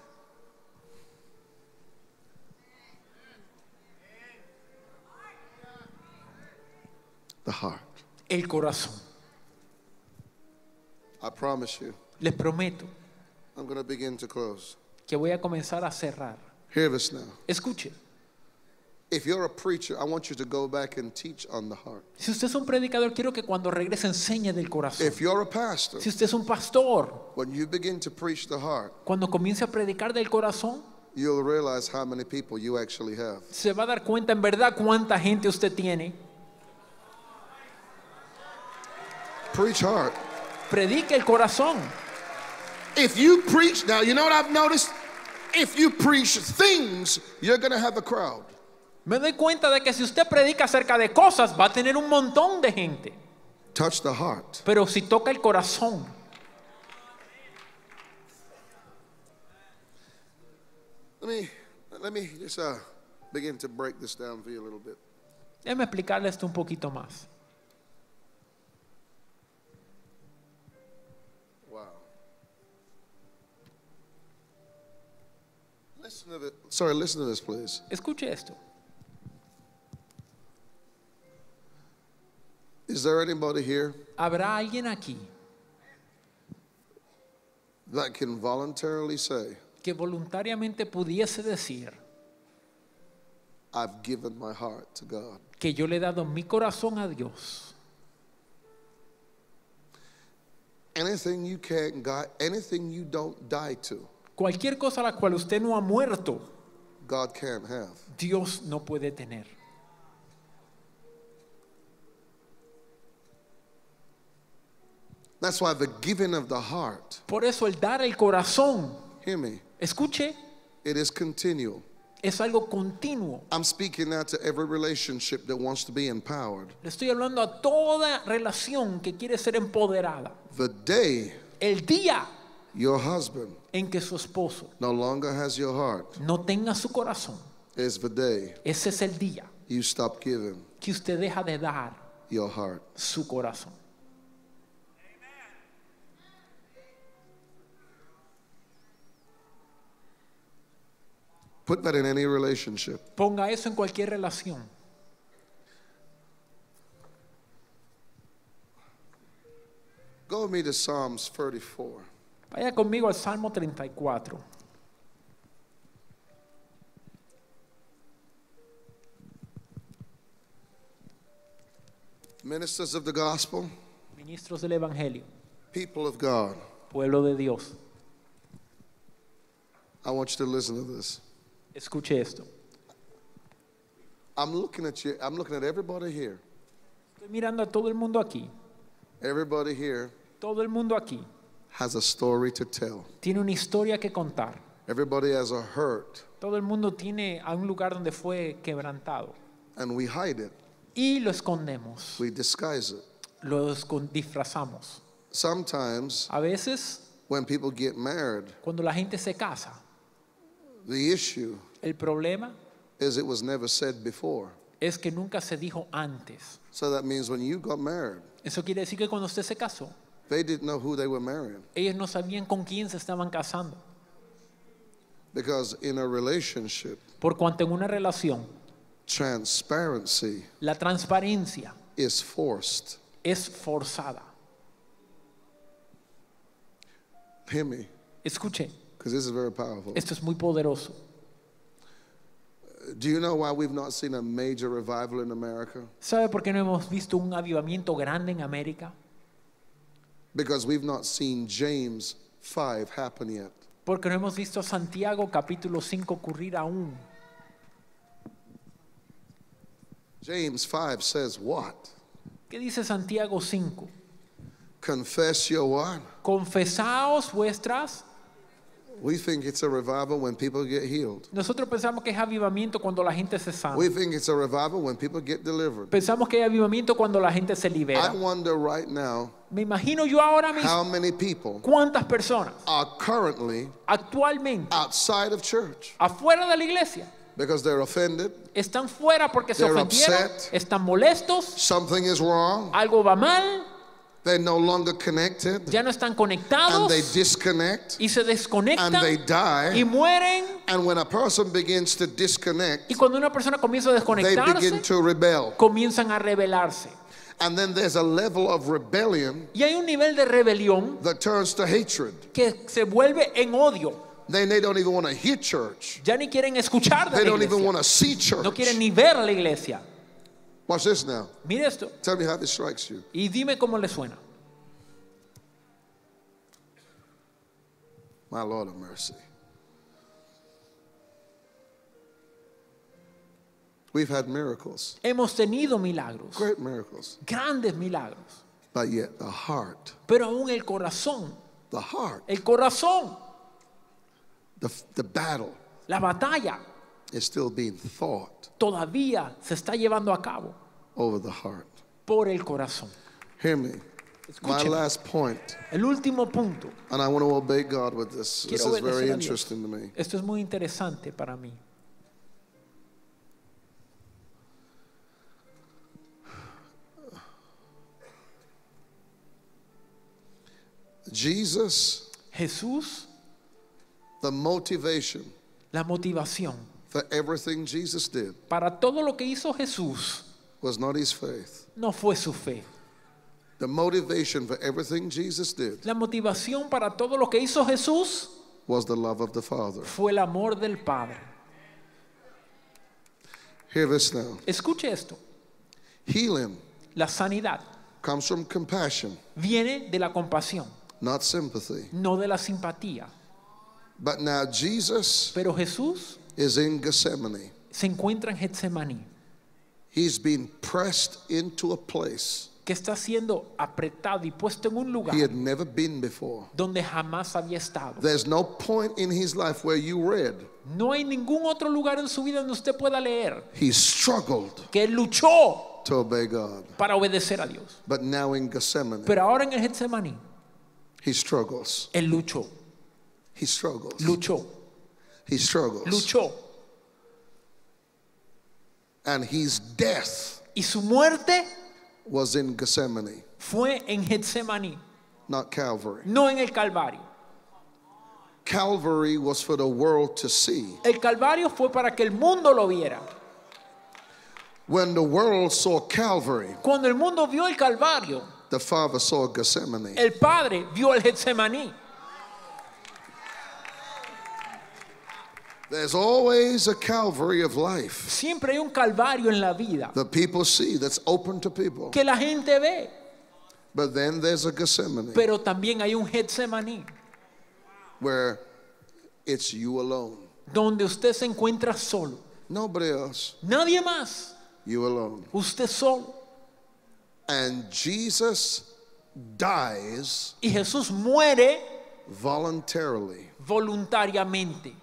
The heart. El corazón. I promise you, Les prometo I'm going to begin to close. que voy a comenzar a cerrar. Hear this now. Escuche. If you're a preacher, I want you to go back and teach on the heart. Si usted es un predicador, quiero que cuando regrese enseñe del corazón. If you're a pastor, Si usted es un pastor, when you begin to preach the heart, cuando comience a predicar del corazón, you'll realize how many people you actually have. se va a dar cuenta en verdad cuánta gente usted tiene. Preach heart. Predique el corazón. If you preach, now you know what I've noticed? If you preach things, you're going to have a crowd. Me doy cuenta de que si usted predica acerca de cosas, va a tener un montón de gente. Touch the heart. Pero si toca el corazón, Let me let me just uh, begin to break this down for you a little bit. déjeme explicarle esto un poquito más. Wow. Listen to this. Sorry, listen to this, please. Escuche esto. Is there anybody here ¿Habrá alguien aquí that can voluntarily say, que voluntariamente pudiese decir I've given my heart to God? que yo le he dado mi corazón a Dios? Anything you can't God, anything you don't die to, Cualquier cosa a la cual usted no ha muerto, God can't have. Dios no puede tener. That's why the giving of the heart, Por eso el dar el corazón, hear me, escuche, it is continual. es algo continuo. I'm speaking now to every relationship that wants to be empowered. Le estoy hablando a toda relación que quiere ser empoderada. The day El día your husband en que su esposo no longer has your heart no tenga su corazón, is the day ese es el día you stop giving que usted deja de dar your heart. su corazón. Put that in any relationship. Ponga eso en cualquier relación. Go with me to Psalms thirty-four. Vaya conmigo al Salmo treinta y cuatro. Ministers of the gospel, Ministros del Evangelio, people of God, pueblo de Dios, I want you to listen to this. escuche esto. I'm looking at you, I'm looking at everybody here. Estoy mirando a todo el mundo aquí. Everybody here Todo el mundo aquí has a story to tell. tiene una historia que contar. Everybody has a hurt, Todo el mundo tiene a un lugar donde fue quebrantado. and we hide it. Y lo escondemos, We disguise it. lo escon- disfrazamos. Sometimes A veces, when people get married, cuando la gente se casa, the issue el problema is it was never said before. es que nunca se dijo antes. So that means when you got married, Eso quiere decir que cuando usted se casó, they didn't know who they were marrying. ellos no sabían con quién se estaban casando. Because in a relationship, Por cuanto en una relación, transparency la transparencia is forced. es forzada. Hear me, Escuche, because this is very powerful. esto es muy poderoso. Do you know why we've not seen a major revival in America? ¿Sabe por qué no hemos visto un avivamiento grande en América? Because we've not seen James five happen yet. Porque no hemos visto a Santiago capítulo cinco ocurrir aún. James five says what? ¿Qué dice Santiago cinco? Confess your what? Confesaos vuestras. We think it's a revival when people get healed. Nosotros pensamos que es avivamiento cuando la gente se sana. We think it's a revival when people get delivered. Pensamos que hay avivamiento cuando la gente se I libera. wonder right now Me imagino yo ahora mismo how many people cuántas personas are currently actualmente outside of church afuera de la iglesia because they're offended, están fuera porque se They're ofendieron, upset. están molestos, something is wrong, algo va mal, they're no longer connected, ya no están and conectados they disconnect, y se and desconectan they y die. mueren. And when a person begins to disconnect, Y cuando una persona comienza a they begin desconectarse, to rebel. comienzan a rebelarse. And then there's a level of rebellion Y hay un nivel de rebelión that turns to hatred. que se vuelve en odio. They, they don't even want to hear church. Ya ni quieren escuchar de They la don't even iglesia. want to see church. No quieren ni ver la iglesia. Watch this now. Mire esto Tell me how this strikes you. y dime cómo le suena. My Lord of mercy. We've had miracles, Hemos tenido milagros, great miracles, grandes milagros, but yet the heart, pero aún el corazón, the heart, el corazón, the, the battle la batalla is still being fought todavía se está llevando a cabo over the heart. por el corazón. Hear me. My Escúcheme. last point, El último punto. and I want to obey God with this. This Quiero is very obedecer a Dios. interesting to me. Esto es muy interesante para mí. Jesus, Jesús, the motivation la motivación for everything Jesus did para todo lo que hizo Jesús was not his faith. no fue su fe. The motivation for everything Jesus did La motivación para todo lo que hizo Jesús was the love of the Father. fue el amor del Padre. Hear this now. Escuche esto. Healing La sanidad comes from compassion, viene de la compasión, not sympathy. no de la simpatía. But now Jesus Pero Jesús is in Gethsemane. se encuentra en Getsemaní, He's been pressed into a place que está siendo apretado y puesto en un lugar he had never been before. donde jamás había estado. There's no point in his life where you read No hay ningún otro lugar en su vida donde usted pueda leer he struggled que él luchó to obey God. para obedecer a Dios. But now in Gethsemane, Pero ahora en el Getsemaní, he struggles. él luchó, He struggles. luchó, He struggles. luchó. And his death Y su muerte was in Gethsemane, fue en Getsemaní, not Calvary. no en el Calvario. Calvary was for the world to see. El Calvario fue para que el mundo lo viera. When the world saw Calvary, Cuando el mundo vio el Calvario, the Father saw Gethsemane. el Padre vio el Getsemaní. There's always a Calvary of life Siempre hay un Calvario en la vida that people see, that's open to people. que la gente ve, But then there's a Gethsemane pero también hay un Getsemaní where it's you alone. donde usted se encuentra solo. Nobody else. Nadie más, You alone. usted solo. And Jesus dies Y Jesús muere voluntarily. voluntariamente.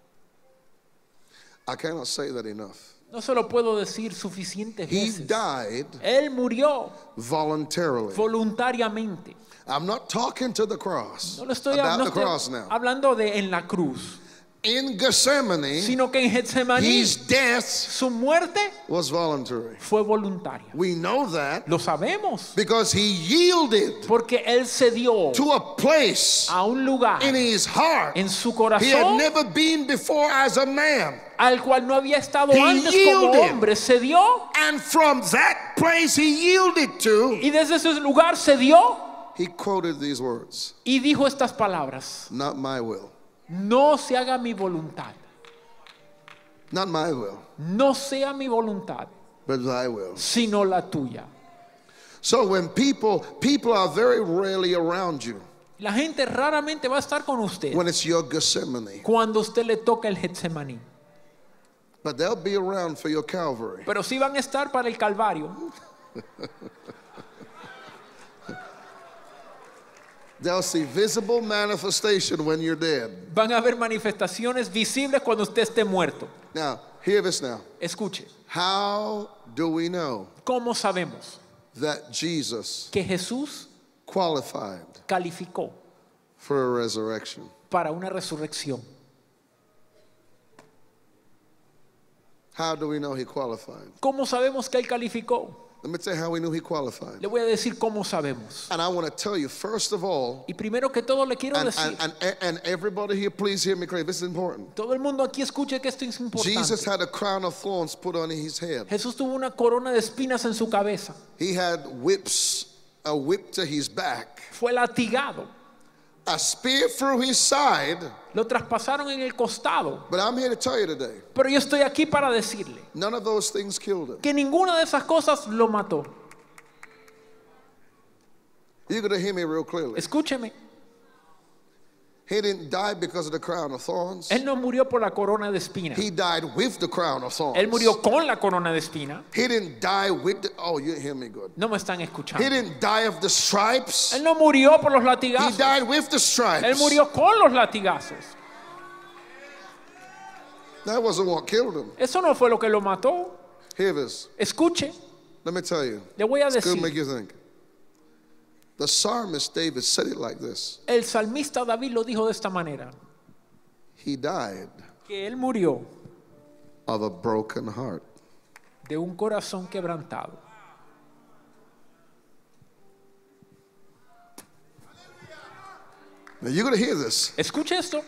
I cannot say that enough. No se lo puedo decir suficientes He veces. died Él murió voluntarily. voluntariamente. I'm not talking to the cross. No le estoy, About no the estoy cross now. hablando de en la cruz, In Gethsemane, sino que en Getsemaní his death su muerte was voluntary. fue voluntaria. We know that Lo sabemos because he yielded porque Él se dio to a place a un lugar in his heart en su he had corazón never been before as a man. al cual no había estado He antes como yielded. hombre. Se dio And from that place he yielded to, y desde ese lugar se dio he quoted these words, y dijo estas palabras: not my will, no se haga mi voluntad, not my will, no sea mi voluntad, but thy will. sino la tuya. So when people, people are very rarely around you La gente raramente va a estar con usted when it's your Gethsemane, cuando usted le toca el Getsemaní, but they'll be around for your Calvary. pero sí van a estar para el Calvario. They'll see visible manifestation when you're dead. Van a haber manifestaciones visibles cuando usted esté muerto. Now, hear this now. Escuche, How do we know ¿cómo sabemos that Jesus que Jesús qualified calificó for a resurrection? para una resurrección? How do we know he qualified? ¿Cómo sabemos que Él calificó? Let me tell you how we knew he qualified. Le voy a decir cómo sabemos. And I want to tell you, first of all, Y primero que todo le quiero and, decir, and, and, and everybody here, please hear me clearly. This is important. todo el mundo aquí escuche que esto es Jesus importante. had a crown of thorns put on his head. Jesús tuvo una corona de espinas en su cabeza. He had whips, a whip to his back, Fue latigado, a, a spear through his side. Lo traspasaron en el costado. But I'm here to tell you today, Pero yo estoy aquí para decirle none of those things killed him. que ninguna de esas cosas lo mató. You're going to hear me real clearly. Escúcheme, He didn't die because of the crown of thorns. él no murió por la corona de espinas. He died with the crown of thorns. Él murió con la corona de espinas. He didn't die with the, oh, you didn't hear me good. No me están He escuchando. didn't die of the stripes. Él no murió por los He latigazos. died with the Él stripes. murió con los latigazos. That wasn't what killed him. Eso no fue lo que lo mató. Hear this. Escuche, Let me tell you. le voy a It's going to make decir. you think. The psalmist David said it like this. El salmista David lo dijo de esta manera. He died Que él murió of a broken heart. de un corazón quebrantado. Now you're going to hear this. Escuche esto.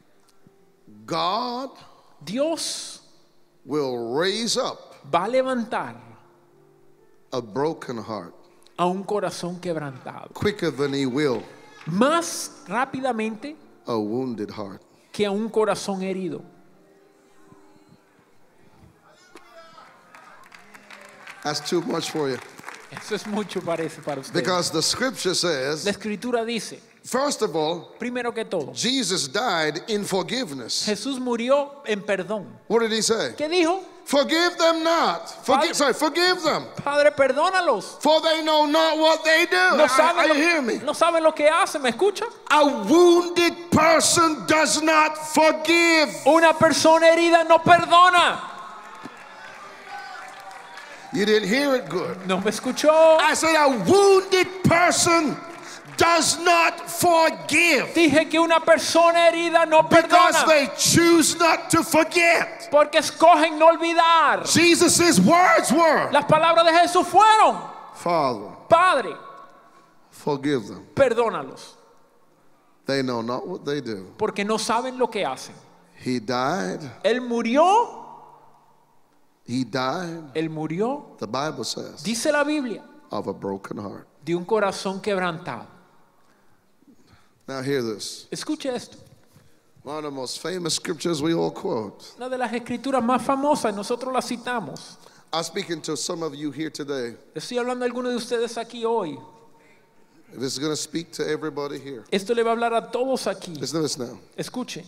God Dios will raise up va a levantar a broken heart a un corazón quebrantado quicker than he will más rápidamente a wounded heart. que a un corazón herido. That's too much for you. Eso es mucho parece para usted. Because the scripture La says, escritura dice, first of all, primero que todo, Jesus died in forgiveness. Jesús murió en perdón. What did he say? ¿Qué dijo? Forgive them not. Forgive, Padre- sorry, forgive them. Padre, perdónalos. For they know not what they do. No Are- saben, are lo, you hearing me? no saben lo que hacen, ¿me escucha? A wounded person does not forgive. Una persona herida no perdona. You didn't hear it good. No me escuchó. I said a wounded person does not forgive Dije que una persona herida no because perdona. they choose not to forget. Porque escogen no olvidar. Jesus' words were, Las palabras de Jesús fueron, Father, Padre, forgive them. perdónalos. They know not what they do. Porque no saben lo que hacen. He died. Él murió. He died, Él murió, the Bible says, dice la Biblia, of a broken heart. de un corazón quebrantado. Now hear this. Escuche esto. One of the most famous scriptures we all quote. Una de las escrituras más famosas, nosotros la citamos. I'm speaking to some of you here today. Estoy hablando a algunos de ustedes aquí hoy. This is going to speak to everybody here. Esto le va a hablar a todos aquí. Listen to this now. Escuche.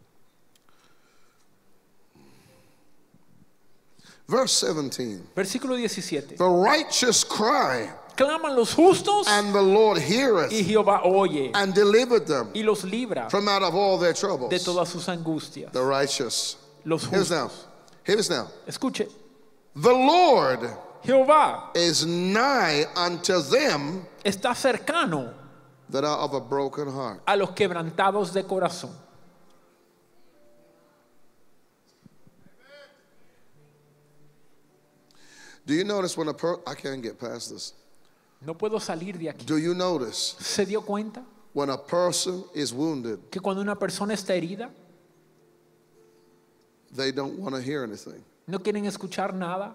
Verse seventeen. Versículo diecisiete. The righteous cry, Claman los justos and the Lord y heareth Jehová oye and delivered them y los libra from out of all their de troubles. todas sus angustias. The righteous. Los Hear this now. justos. Hear this now. Escuche. The Lord Jehová is nigh unto them está cercano that are of a broken heart. a los quebrantados de corazón. Do you notice when a per I can't get past this. No puedo salir de aquí. Do you notice ¿Se dio cuenta when a person is wounded, que cuando una persona está herida, they don't want to hear anything? no quieren escuchar nada?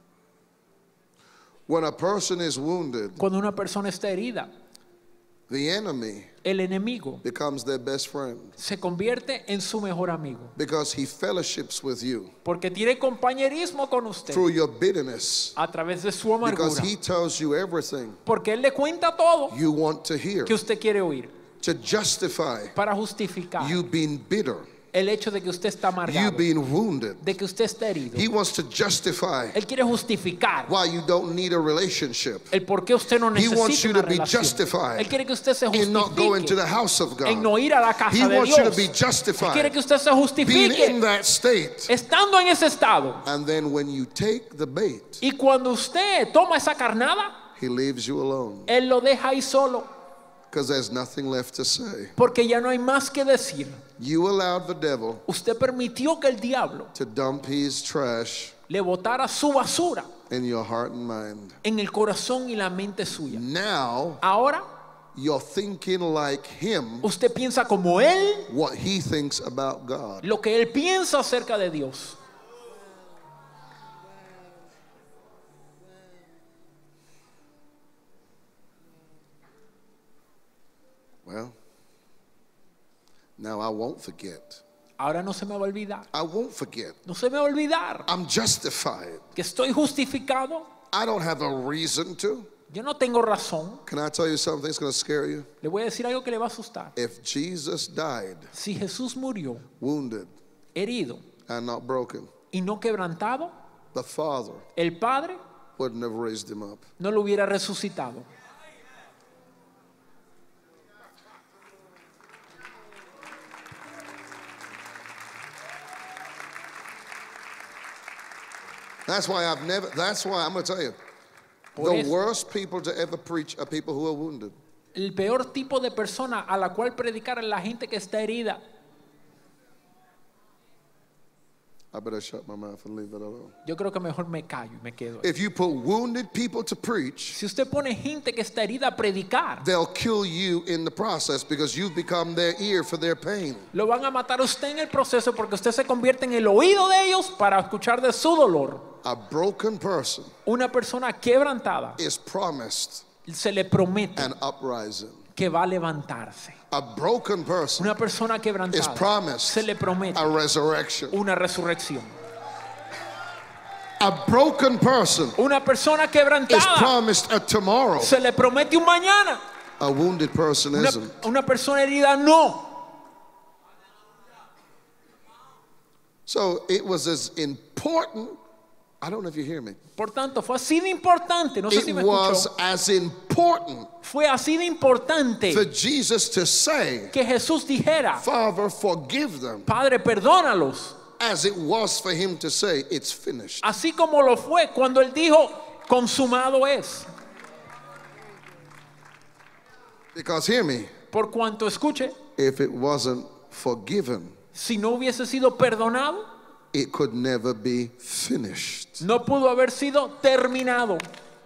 When a person is wounded, Cuando una persona está herida, the enemy el enemigo becomes their best friend se convierte en su mejor amigo. because he fellowships with you Porque tiene compañerismo con usted through your bitterness, a través de su because amargura. he tells you everything Porque él le cuenta todo you want to hear que usted quiere oír to justify para justificar you being bitter, el hecho de que usted está you amargado, being wounded. de que usted está herido. He wants to justify Él quiere justificar why you don't need a relationship, el por qué usted no He wants necesita you una to be relación. justified Él quiere que usted se in not going to justifique the house of en no God. ir a la casa He de wants you to Dios. be Él quiere justified que usted se being justifique in that state. estando en ese estado. And then when you take the bait, Y cuando usted toma esa carnada, he leaves you alone él lo deja ahí solo, because there's nothing left to say. porque ya no hay más que decir. You allowed the devil Usted permitió que el diablo to dump his trash le botara su basura in your heart and mind. en el corazón y la mente suya. Now Ahora you're thinking like him, usted piensa como él, what he thinks about God. lo que él piensa acerca de Dios. Well, Now I won't forget. Ahora no se me va a olvidar. I won't forget. No se me va a olvidar I'm justified. que estoy justificado. I don't have a reason to. Yo no tengo razón. Can I tell you something that's going to scare you? Le voy a decir algo que le va a asustar. If Jesus died, Si Jesús murió wounded, herido and not broken, y no quebrantado, the Father el Padre wouldn't have raised him up. no lo hubiera resucitado. That's why I've never, that's why I'm going to tell you, Por the eso, worst people to ever preach are people who are wounded. el peor tipo de persona a la cual predicar es la gente que está herida. I better shut my mouth and leave it alone. Yo creo que mejor me callo y me quedo. If you put wounded people to preach, Si usted pone gente que está herida a predicar, they'll kill you in the process because you've become their ear for their pain. lo van a matar a usted en el proceso porque usted se convierte en el oído de ellos para escuchar de su dolor. A broken person Una persona quebrantada is promised se le promete an uprising. que va a levantarse. A broken person Una persona is quebrantada promised se le promete a resurrection. una resurrección. A broken person Una persona is quebrantada promised a tomorrow. se le promete un mañana. A wounded person Una, isn't. una persona herida no. So it was as important. I don't know if you hear me. Por tanto, fue así de importante, no sé si It me was escuchó, as important fue así de importante for Jesus to say, que Jesús dijera, Father, forgive them, Padre, perdónalos, as it was for him to say, it's finished. así como lo fue cuando él dijo, consumado es. Because hear me, Por cuanto, escuche, if it wasn't forgiven, si no hubiese sido perdonado, it could never be finished. no pudo haber sido terminado.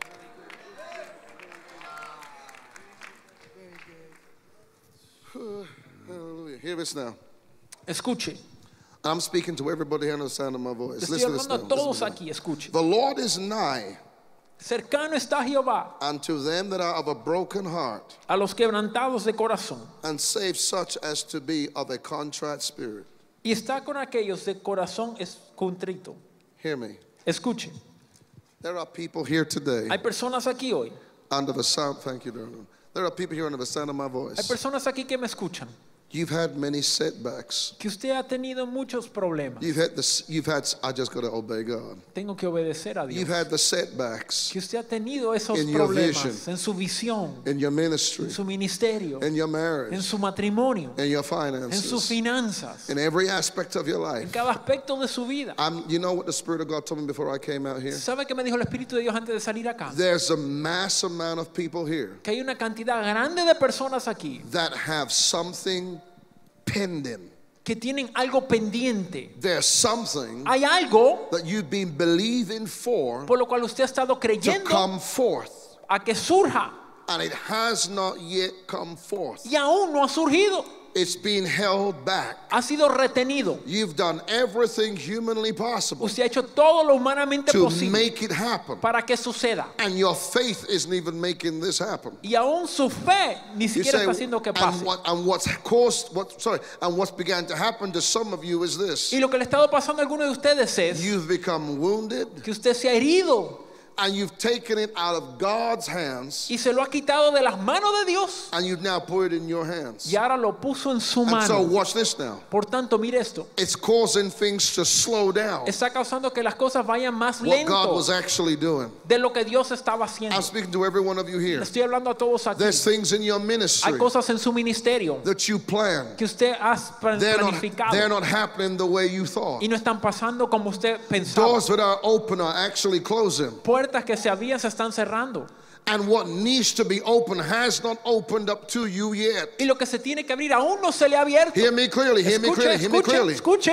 Hallelujah. Hear this now. Escuche, I'm speaking to everybody here on the sound of my voice. estoy Listen to this hablando now. a todos Listen to aquí, escuche. this. The Lord is nigh Cercano está Jehová unto them that are of a broken heart, a los quebrantados de corazón and save such as to be of a contrite spirit. y está con aquellos de corazón es contrito. Hear me. Escuche, There are people here today hay personas aquí hoy, under the sound. Thank you, darling. There are people here under the sound of my hay voice. personas aquí que me escuchan, You've had many setbacks. que usted ha tenido muchos problemas. You've had this. You've had. I just got to obey God. Tengo que obedecer a Dios. You've had the setbacks Que usted ha tenido esos in your problemas vision, en su visión, in your ministry, en su ministerio, in your en marriage, su matrimonio, in your en sus finances, finanzas, in every aspect of your en life. cada aspecto de su vida. I'm, you know what the Spirit of God told me before I came out here? ¿Sabe qué me dijo el Espíritu de Dios antes de salir acá? There's a mass amount of people here Que hay una cantidad grande de personas aquí that have something pending. que tienen algo pendiente. There's something Hay algo that you've been believing for por lo cual usted ha estado to creyendo come forth, a que surja and it has not yet come forth. y aún no ha surgido. It's been held back. Ha sido retenido. You've done everything humanly possible Usted ha hecho todo lo humanamente to posible make it happen, para que suceda. and your faith isn't even making this happen. Y aún su fe ni You siquiera say, está haciendo que and pase. what and what's caused what sorry and what's began to happen to some of you is this: Y lo que le ha estado pasando a algunos de ustedes es you've become wounded, que usted se ha herido and you've taken it out of God's hands, y se lo ha quitado de las manos de Dios and you've now put it in your hands. y ahora lo puso en su And so mano. watch this now. Por tanto, mire esto. It's causing things to slow down. Está causando que las cosas vayan más What God lento was actually doing. de lo que Dios estaba haciendo. I'm speaking to every one of you here. Le estoy hablando a todos aquí. There's things in your Hay ministry cosas en su ministerio that you plan. que usted ha plan- They're not, planificado they're not happening the way you thought. y no están pasando como usted pensaba. Doors that are open are actually closing. Puertas que se abrían se están cerrando. And what needs to be open has not opened up to you yet. Y lo que se tiene que abrir aún no se le ha abierto. Hear me clearly, hear me Escuche, clearly, hear me escuche, clearly. escuche.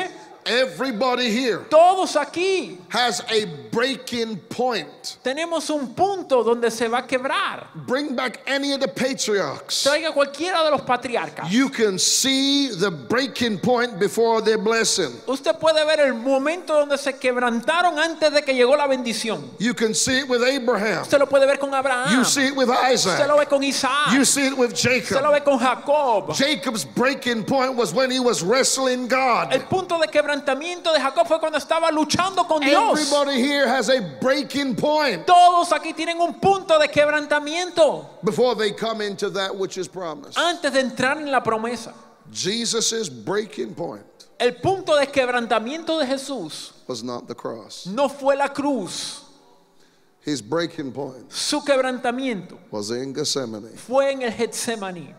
Everybody here Todos aquí has a breaking point. tenemos un punto donde se va a quebrar. Bring back any of the patriarchs. Traiga cualquiera de los patriarcas. You can see the breaking point before their blessing. Usted puede ver el momento donde se quebrantaron antes de que llegó la bendición. You can see it with Abraham. Usted lo puede ver con Abraham. You see it with Usted lo Isaac. ve con Isaac. You see it with Usted lo Jacob. ve con Jacob. Jacob's breaking point was when he was wrestling God. El punto de quebrantamiento de Jacob fue cuando estaba luchando con Dios. Everybody here has a breaking point Todos aquí tienen un punto de quebrantamiento before they come into that which is promised. antes de entrar en la promesa. Jesus' breaking point El punto de quebrantamiento de Jesús was not the cross. no fue la cruz. His breaking point Su quebrantamiento was in Gethsemane. fue en el Getsemaní.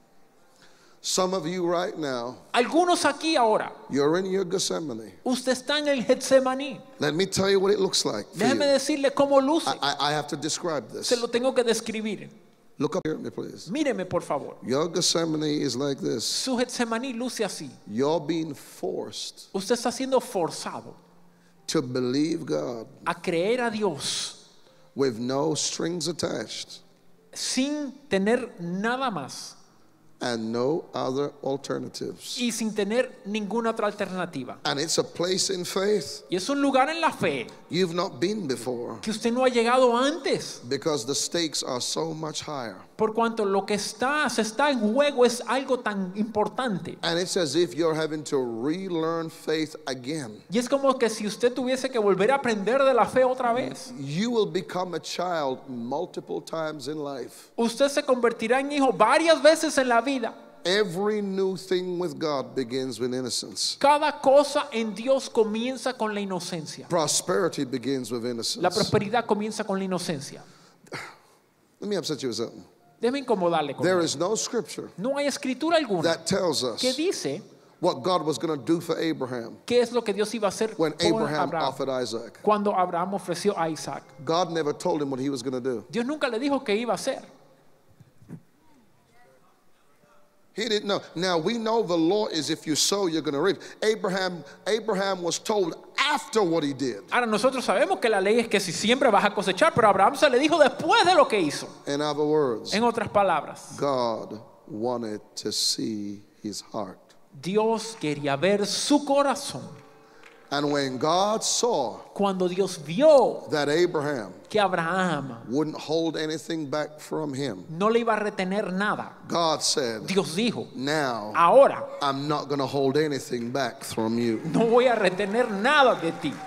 Some of you right now, Algunos aquí ahora, you're in your Gethsemane. usted está en el Getsemaní. Let me tell you what it looks like for Déjeme you. decirle cómo luce. I, I I have to describe this. Se lo tengo que describir. Look up here at me, please. Míreme, por favor. Your Gethsemane is like this. Su Getsemaní luce así. You're being forced Usted está siendo forzado to believe God a creer a Dios with no strings attached sin tener nada más and no other alternatives. y sin tener ninguna otra alternativa. And it's a place in faith Y es un lugar en la fe you've not been before que usted no ha llegado antes, because the stakes are so much higher. por cuanto lo que está se está en juego es algo tan importante. And it's as if you're having to relearn faith again. Y es como que si usted tuviese que volver a aprender de la fe otra vez. You will become a child multiple times in life. Usted se convertirá en hijo varias veces en la vida. Every new thing with God begins with innocence. Cada cosa en Dios comienza con la inocencia. Prosperity begins with La innocence. prosperidad comienza con la inocencia. Let me upset you with something. Déjeme incomodarle con There eso. is no scripture No hay escritura alguna that tells que us dice what God was going to do for Abraham qué es lo que Dios iba a hacer when con Abraham Abraham offered Isaac. cuando Abraham ofreció a Isaac. God never told him what he was going to do. Dios nunca le dijo qué iba a hacer. He didn't know. Now we know the law is if you sow, you're going to reap. Abraham, Abraham was told after what he did. Ahora nosotros sabemos que la ley es que si siempre vas a cosechar, pero a Abraham se le dijo después de lo que hizo. In other words, En otras palabras, God wanted to see his heart. Dios quería ver su corazón. And when God saw Cuando Dios vio that Abraham que Abraham wouldn't hold anything back from him, no le iba a retener nada, God said, Dios dijo, now ahora I'm not going to hold anything back from you. no voy a retener nada de ti.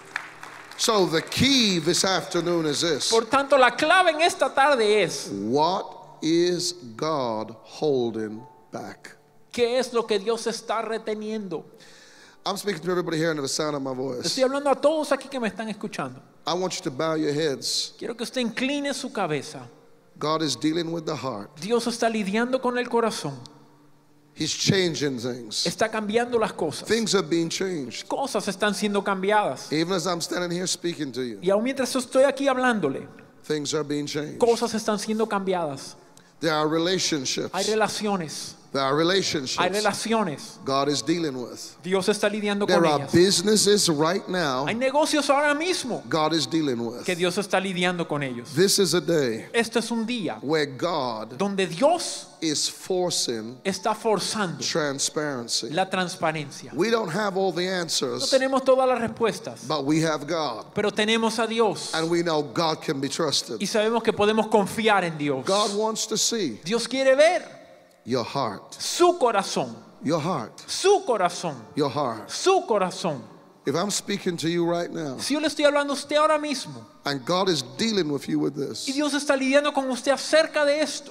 So the key this afternoon is this. Por tanto, la clave en esta tarde es, What is God holding back? ¿qué es lo que Dios está reteniendo? I'm speaking to everybody here under the sound of my voice. Estoy hablando a todos aquí que me están escuchando. I want you to bow your heads. Quiero que usted incline su cabeza. God is dealing with the heart. Dios está lidiando con el corazón. He's changing things. Está cambiando las cosas. Things are being changed. Cosas están siendo cambiadas. Even as I'm standing here speaking to you, Y aún mientras yo estoy aquí hablándole, things are being changed. cosas están siendo cambiadas. There are relationships. Hay relaciones. There are Hay relationships relaciones. God is dealing with. Dios está lidiando con There are ellas. businesses right now Hay negocios ahora mismo God is dealing with. que Dios está lidiando con ellos. This is a day Este es un día where God donde Dios is forcing está forzando transparency. la transparencia. We don't have all the No answers, tenemos todas las respuestas, but we have God. pero tenemos a Dios And we know God can be trusted. y sabemos que podemos confiar en Dios. God wants to see Dios quiere ver your heart. su corazón, Your heart. su corazón, Your heart. su corazón. If I'm speaking to you right now, Si yo le estoy hablando a usted ahora mismo and God is dealing with you with y this, Dios está lidiando con usted acerca de esto,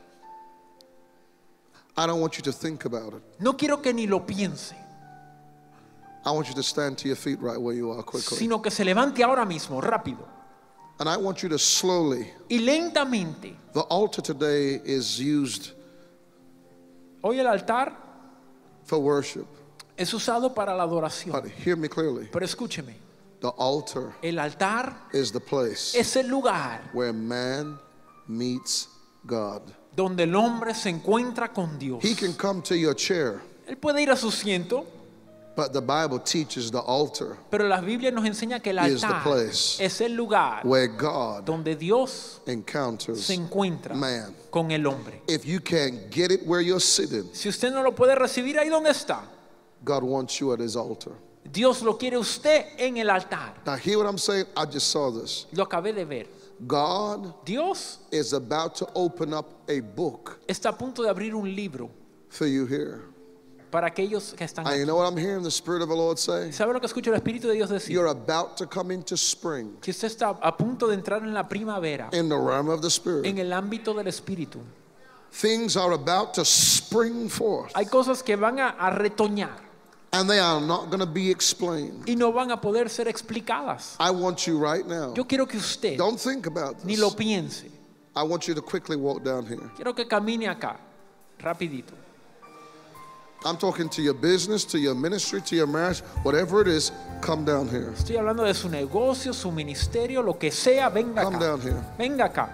I don't want you to think about it. no quiero que ni lo piense, I want you to stand to your feet right where you are quickly. sino que se levante ahora mismo, rápido And I want you to slowly, y lentamente. the altar today is used Hoy el altar for worship. es usado para la But adoración, hear me clearly. pero escúcheme, The altar el altar is the place es el lugar where man meets God. donde el hombre se encuentra con Dios. He can come to your chair Él puede ir a su asiento But the Bible teaches the altar Pero la Biblia nos enseña que el is the altar place es el lugar where God donde Dios encounters se encuentra man. con el hombre. If you can't get it where you're sitting, Si usted no lo puede recibir ahí donde está, God wants you at his altar. Dios lo quiere usted en el altar. Now hear what I'm saying? I just saw this. Lo acabé de ver. God Dios is about to open up a book está a punto de abrir un libro for you here. para aquellos que están And you aquí. know what I'm hearing the Spirit of the Lord say? ¿Sabe lo que escucho el Espíritu de Dios decir? You're about to come into spring Que usted está a punto de entrar en la primavera, in the realm of the Spirit. en el ámbito del Espíritu. Things are about to spring forth, Hay cosas que van a, a retoñar and they are not going to be explained. y no van a poder ser explicadas. I want you right now. Yo quiero que usted Don't think about ni this. lo piense. I want you to quickly walk down here. Quiero que camine acá, rapidito. I'm talking to your business, to your ministry, to your marriage, whatever it is, come down here. Estoy hablando de su negocio, su ministerio, lo que sea, venga Come acá. down here. Venga acá.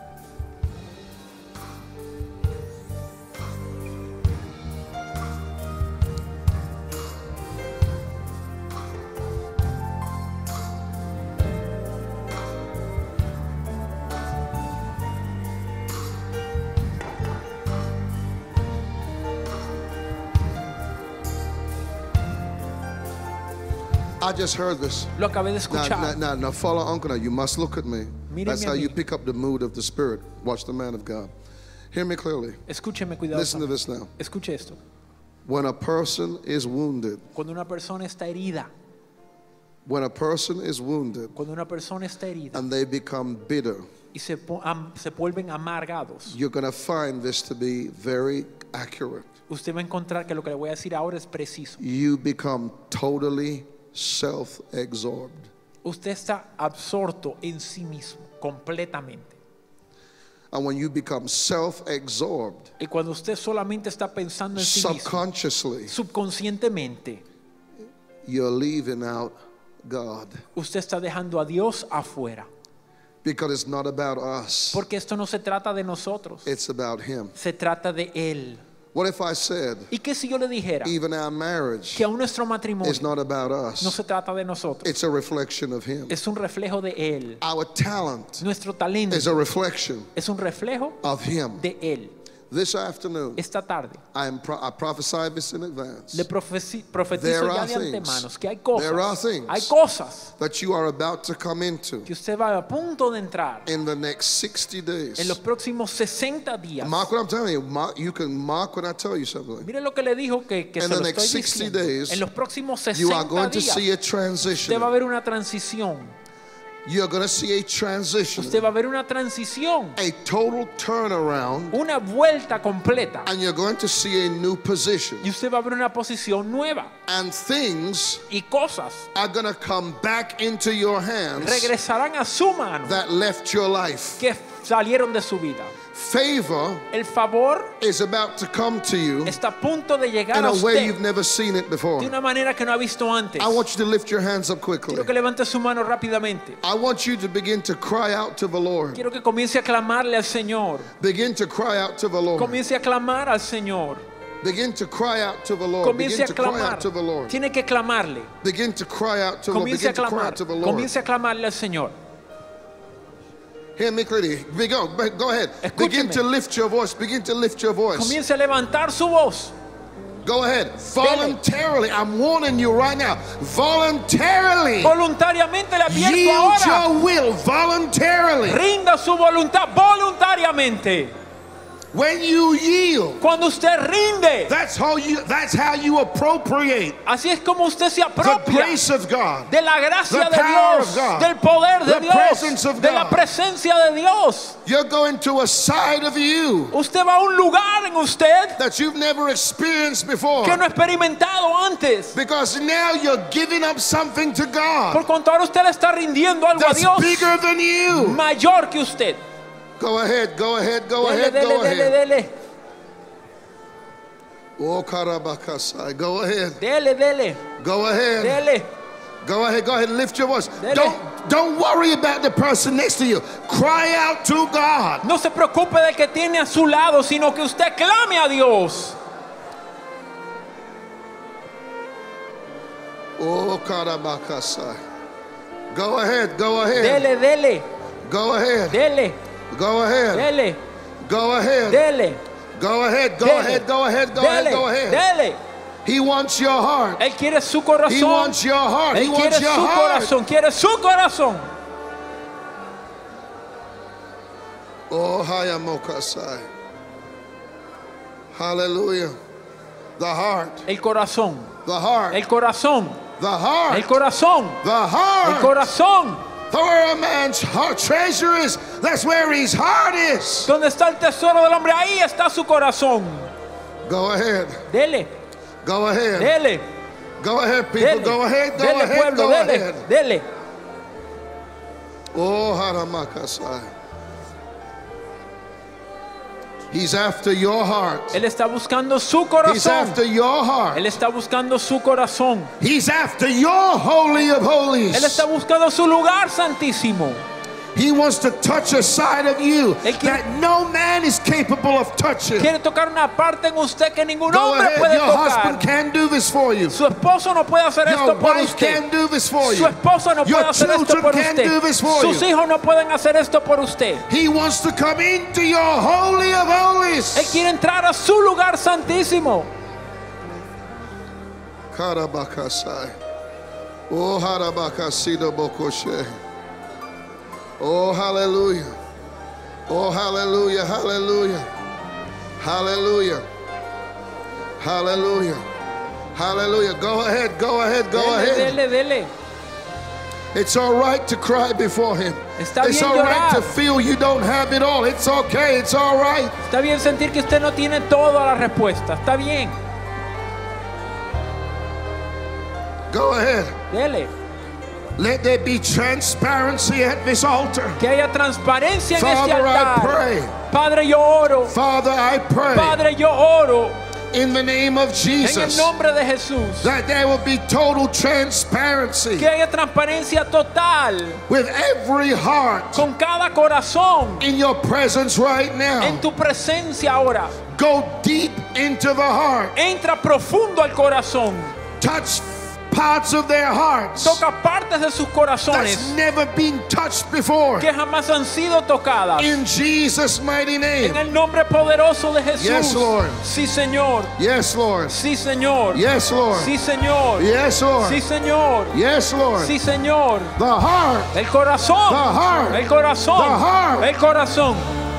I just heard this. Lo acabé de Now, escuchar. now, now, now follow Uncle. Now, you must look at me. Míreme That's a how mí. you pick up the mood of the Spirit. Watch the man of God. Hear me clearly. Escúcheme Listen to cuidado. this now. Escuche esto. When a person is wounded, Cuando una persona está herida, when a person is wounded cuando una persona está herida and they become bitter, y se, po- am- se vuelven amargados, you're going to find this to be very accurate. usted va a encontrar que lo que le voy a decir ahora es preciso. You become totally self-absorbed. Usted está absorto en sí mismo, completamente. And when you become self-absorbed, Y cuando usted solamente está pensando en sí mismo, subconsciously, subconscientemente, you're leaving out God. usted está dejando a Dios afuera. Because it's not about us, Porque esto no se trata de nosotros, it's about Him. se trata de Él. What if I said, ¿Y qué si yo le dijera even our marriage que aún nuestro matrimonio is not about no us, se trata de nosotros? it's a reflection of Him. Es un reflejo de Él. Our talent Nuestro talento is a reflection es un reflejo of Him. de Él. This afternoon, Esta tarde I am pro- I prophesy this in advance le profeci- profetizo There ya are de things. antemano que hay There are cosas, things. hay cosas that you are about to come into que usted va a punto de entrar in the next sixty en los days. próximos sesenta días. Mark what I'm telling you. Mark, you can mark when I tell you something. Mire lo que le dijo que, que In se the lo next estoy sixty diciendo. days, En los próximos You are sesenta going to see días a transition. usted va a ver una transición. You're going to see a transition, Usted va a ver una transición, a total turnaround, una vuelta completa. and you're going to see a new position. Y usted va a ver una posición nueva. And things Y cosas are going to come back into your hands regresarán a su mano that left your life. que salieron de su vida. Favor El favor is about to come to you está a punto de llegar in a a way usted you've never seen it before. de una manera que no ha visto antes. I want you to lift your hands up quickly. Quiero que levante su mano rápidamente. I want you to begin to cry out to the Lord. Quiero que comience a clamarle al Señor. Begin to cry out to the Lord. Comience a clamar al Señor. Begin to cry out to the Lord. Comience Begin a to cry clamar. out to the Lord. Tiene que clamarle. Begin to cry out to the Lord. Comience Begin a to cry clamar. out to the Lord. Comience a clamarle al Señor. Hear me clearly. Be- Go, be- go ahead. Escúcheme. Begin to lift your voice. Begin to lift your voice. Comience a levantar su voz. Go ahead. Voluntarily. I'm warning you right now. Voluntarily. Voluntariamente le advierto Yield ahora. your will. Voluntarily. Rinda su voluntad voluntariamente. When you yield, Cuando usted rinde, that's how you that's how you appropriate así es como usted se the apropia grace of God. de la gracia the de power Dios, of God, del poder de the Dios, presence of de la God. presencia de Dios. You're going to a side of you Usted va a un lugar en usted that you've never experienced before. que no ha experimentado antes. Because now you're giving up something to Por God cuanto ahora usted le está rindiendo algo a that's Dios bigger than you. mayor que usted. Go ahead, go ahead, go Dele, ahead, dele, go dele, ahead. dele, Oh, Karabakasai. Go ahead, dele, dele, go ahead, dele. go ahead, go ahead. Lift your voice. Dele. Don't don't worry about the person next to you. Cry out to God. No se preocupe del que tiene a su lado, sino que usted clame a Dios. Oh, karabakasai. Go ahead, go ahead. Dele, dele, Go ahead. dele, Go ahead. dele, Go ahead. dele, Go ahead. Go dele, ahead. Go ahead. Go ahead. dele, Go ahead. dele. He wants your heart. Él quiere su He corazón. wants your heart. He Él quiere wants your su heart. corazón. Quiere su corazón. Oh, hayamokasai. Hallelujah. The heart. El corazón. The heart. El corazón. The heart. El corazón. The El heart. corazón. So where a man's heart treasure is, that's where his heart is. Donde está el tesoro del hombre, ahí está su corazón. Go ahead. Dele, Go ahead. dele, Go ahead, people. dele. Go ahead. Go Dele, ahead. pueblo, Go dele, ahead. dele. Oh, haramakasai. He's after your heart. Él está buscando su He's corazón. after your heart. Él está buscando su corazón. He's after your holy of Él holies. está buscando su lugar santísimo. He wants to touch a side of you Él quiere- that no man is capable of touching. Quiere tocar una parte en usted que ningún Go hombre ahead. puede Your husband tocar. can do this for you. Su esposo no puede hacer Your esto por wife usted. can do this for Su you. esposo no Your puede hacer esto children por can do this usted. for Sus you. hijos no pueden hacer esto por usted. He wants to come into your holy of holies. Él quiere entrar a su lugar santísimo. Karabakasai. Oh, harabakasido bokoshe. Oh, hallelujah. Oh, hallelujah, hallelujah. Hallelujah. Hallelujah. Hallelujah. Go ahead, go ahead, go Dele, ahead. dele, dele. It's all right to cry before him. Está It's bien all right llorar. to feel you don't have it all. It's okay, it's all right. Está bien sentir que usted no tiene toda la respuesta. Está bien. Go ahead. Dele. Let there be transparency at this altar. Que haya transparencia en este Father, I altar. pray. Padre, yo oro. Father, I pray Padre, yo oro. in the name of En el Jesus nombre de Jesús. that there will be total transparency Que haya transparencia total with every heart con cada corazón in your presence right now. en tu presencia ahora. Go deep into the heart. Entra profundo al corazón. Touch parts of their hearts Toca partes de sus that's corazones never been touched before. que jamás han sido tocadas. In Jesus' mighty name. En el nombre poderoso de Jesús. Yes, Lord. Sí, Señor. Yes, Lord. Sí, Señor. Yes, Lord. Sí, Señor. Yes, Lord. Sí, Señor. Yes, Lord. Sí, Señor. The heart. El corazón. The heart. El corazón. The heart. El corazón.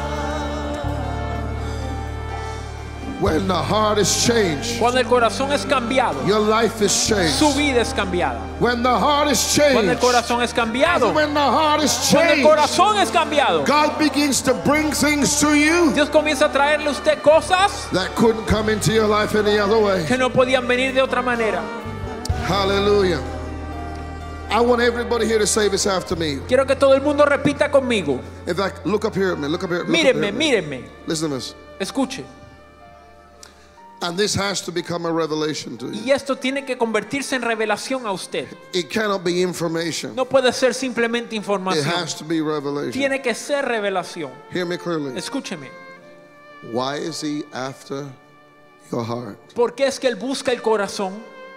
When the heart is changed, Cuando el corazón es cambiado, your life is changed. su vida es cambiada. When the heart is Cuando el changed, corazón es cambiado, when the heart is cuando el changed, corazón es cambiado, God begins to bring things to you Dios comienza a traerle a usted cosas that couldn't come into your life any other way. que no podían venir de otra manera. Hallelujah. I want everybody here to say this after me. Quiero que todo el mundo repita conmigo. In fact, look up here at me. Look up here. Look up here Mírenme, at me. mírenme. Listen to this. Escuche. And this has to become a revelation to you. Y esto tiene que convertirse en revelación a usted. It cannot be information. No puede ser simplemente It información. has to be revelation. Tiene que ser revelación. Hear me clearly. Escúcheme. Why is he after your heart? ¿Por qué es que él busca el corazón?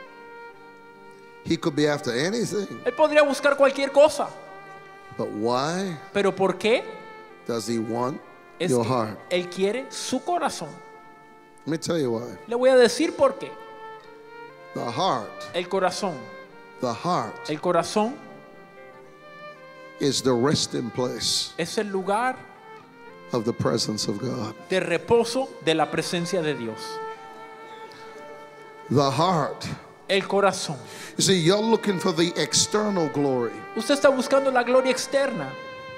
He could be after anything. Él podría buscar cualquier cosa. But why Pero ¿por qué? does he want Es your que heart? él quiere su corazón. Let me tell you why. Le voy a decir por qué. The heart, El corazón. the heart El corazón is the resting place es el lugar of the presence of God. de reposo de la presencia de Dios. The heart. El corazón. You see, you're looking for the external glory, Usted está buscando la gloria externa,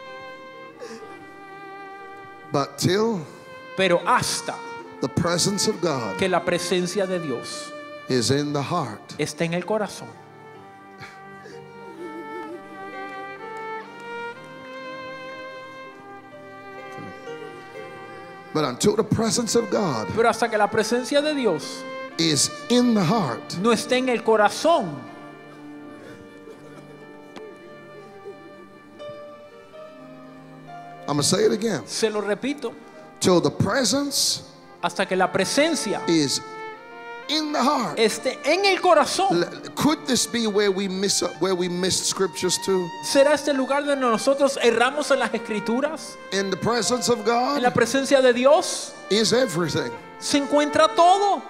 but till pero hasta the presence of God que la presencia de Dios is in the heart, está en el corazón. but until the presence of God Pero hasta que la presencia de Dios is in the heart, no esté en el corazón, I'm going to say it again. se lo repito, Till the presence hasta que la presencia is in the heart. esté en el corazón. L- Could this be where we miss where we missed scriptures too? ¿Será este lugar donde nosotros erramos en las escrituras? In the presence of En la God presencia de Dios is everything. se encuentra todo.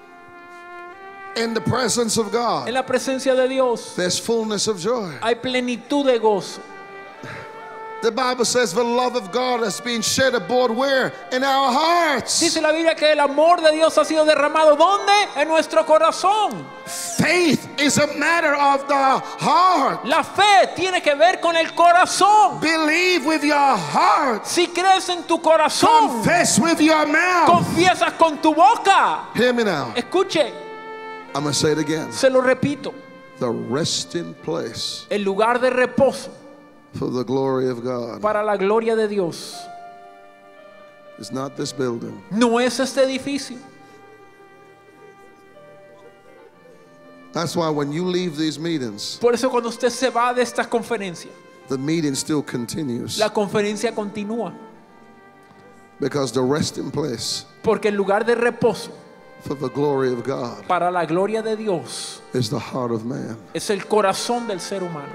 In the presence of En God, la presencia de Dios there's fullness of joy. hay plenitud de gozo. The Bible says the love of God has been shed abroad where? In our hearts. Dice la Biblia que el amor de Dios ha sido derramado. ¿Dónde? En nuestro corazón. Faith is a matter of the heart. La fe tiene que ver con el corazón. Believe with your heart. Si crees en tu corazón, Confess with your mouth. confiesas con tu boca. Hear me now. Escuche, I'm going to say it again. se lo repito. The resting place El lugar de reposo for the glory of God para la gloria de Dios is not this building. no es este edificio. That's why when you leave these meetings, Por eso cuando usted se va de esta conferencia, the meeting still continues. la conferencia continúa. Because the resting place Porque el lugar de reposo for the glory of God para la gloria de Dios is the heart of man. es el corazón del ser humano.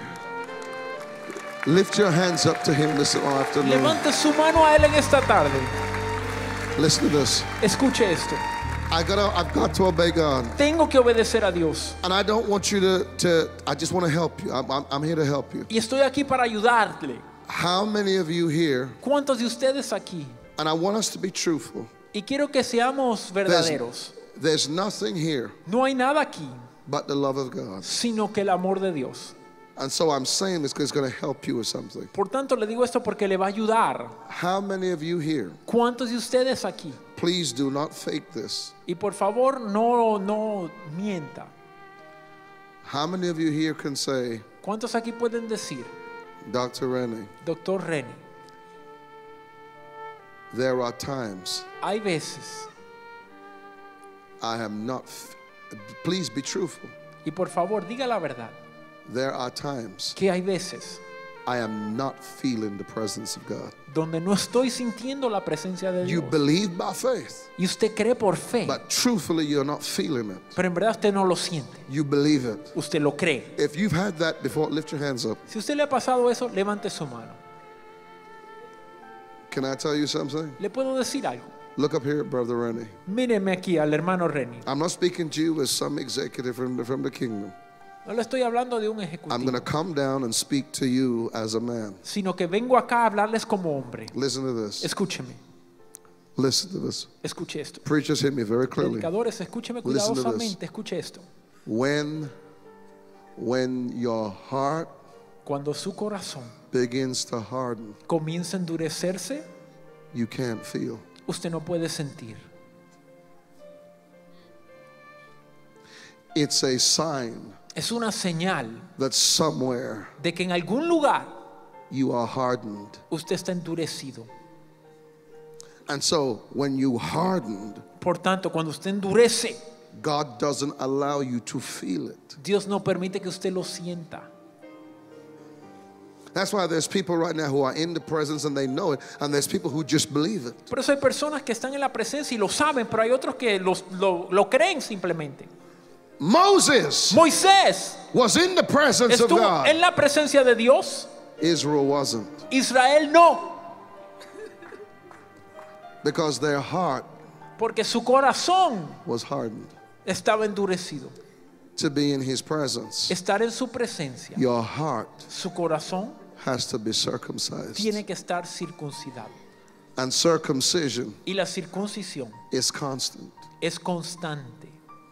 Lift your hands up to him this afternoon. Levante su mano a Él en esta tarde. Listen to this. Escuche esto. I gotta, I've got to obey God. Tengo que obedecer a Dios. And I don't want you to, to I just want to help you. I'm, I'm, I'm here to help you. Y estoy aquí para ayudarle. How many of you here, ¿Cuántos de ustedes aquí? and I want us to be truthful, Y quiero que seamos verdaderos. there's nothing here No hay nada aquí, but the love of God. sino que el amor de Dios. And so I'm saying this because it's going to help you with something. Por tanto, le digo esto porque le va a ayudar. How many of you here, ¿Cuántos de ustedes aquí? please do not fake this. Y por favor, no, no mienta. How many of you here can say, ¿Cuántos aquí pueden decir, Doctor Rennie, Doctor Reni, there are times hay veces, I am not, f- please be truthful. y por favor, diga la verdad, There are times que hay veces I am not feeling the presence of God. donde no estoy sintiendo la presencia de You Dios? believe by faith, Y usted cree por fe, but truthfully you're not feeling it. pero en verdad usted no lo siente. You believe it. Usted lo cree. If you've had that before, lift your hands up. Si usted le ha pasado eso, levante su mano. Can I tell you something? Le puedo decir algo. Look up here, Brother Rennie. Míreme aquí al hermano Reni. I'm not speaking to you as some executive from the, from the kingdom. No le estoy hablando de un I'm ejecutivo, going to come down and speak to you as a man. sino que vengo acá a hablarles como hombre. Listen to this. Escúcheme, Listen to this. escuche esto. Preachers, hear me very clearly. Predicadores, escúcheme Listen to this. cuidadosamente, escuche esto. When, when your heart Cuando su corazón begins to harden, comienza a endurecerse, you can't feel. usted no puede sentir. It's a sign Es una señal that somewhere de que en algún lugar you are hardened. usted está endurecido. And so when you hardened, Por tanto, cuando usted endurece, God doesn't allow you to feel it. Dios no permite que usted lo sienta. That's why there's people right now who are in the presence and they know it, and there's people who just believe it. Por eso hay personas que están en la presencia y lo saben, pero hay otros que los- lo, lo creen simplemente. Moses Moisés was in the presence of estuvo God. en la presencia de Dios. Israel wasn't, Israel no, because their heart porque su corazón was hardened. estaba endurecido. To be in his presence, Estar en su presencia, your heart su corazón has to be circumcised. tiene que estar circuncidado. And circumcision Y la circuncisión is constant. es constante.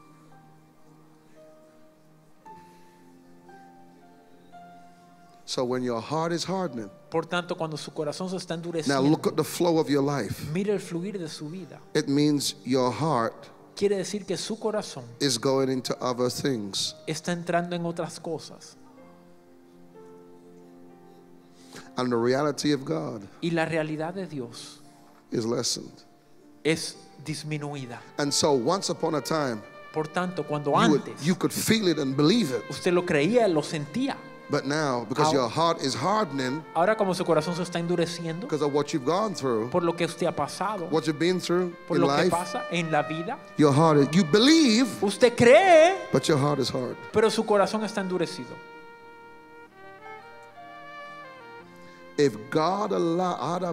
So when your heart is hardening, Por tanto, cuando su corazón se está now endureciendo, look at the flow of your life. mire el fluir de su vida. It means your heart Quiere decir que su corazón is going into other things. está entrando en otras cosas. And the reality of God Y la realidad de Dios is lessened. es disminuida. And so once upon a time, Por tanto, cuando you, would- antes you could feel it and believe it. usted lo creía, lo sentía, But now, because Ahora- your heart is hardening Ahora como su corazón se está endureciendo because of what you've gone through, por lo que usted ha pasado, what you've been through por in lo que life, pasa en la vida, your heart is, you believe, usted cree, but your heart is hard. pero su corazón está endurecido. If God allowed,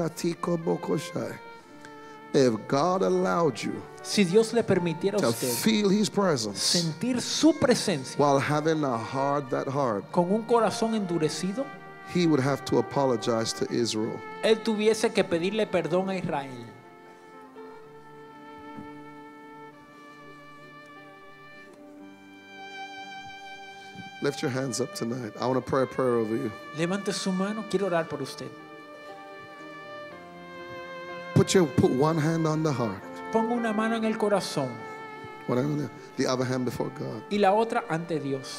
if God allowed you Si Dios le permitiera a to usted feel His presence sentir su presencia while having a heart that hard, con un corazón endurecido, He would have to apologize to Israel. Él tuviese que pedirle perdón a Israel. Lift your hands up tonight. I want to pray a prayer over you. Levante su mano, quiero orar por usted. Put your put one hand on the heart, Ponga una mano en el corazón one hand on the, the other hand before God. y la otra ante Dios.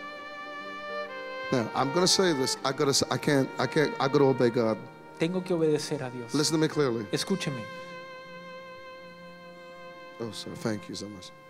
Now I'm going to say this. I gotta. say- I can't. I can't. I got to obey God. Tengo que obedecer a Dios. Listen to me clearly. Escúcheme. Oh, sir. Thank you so much.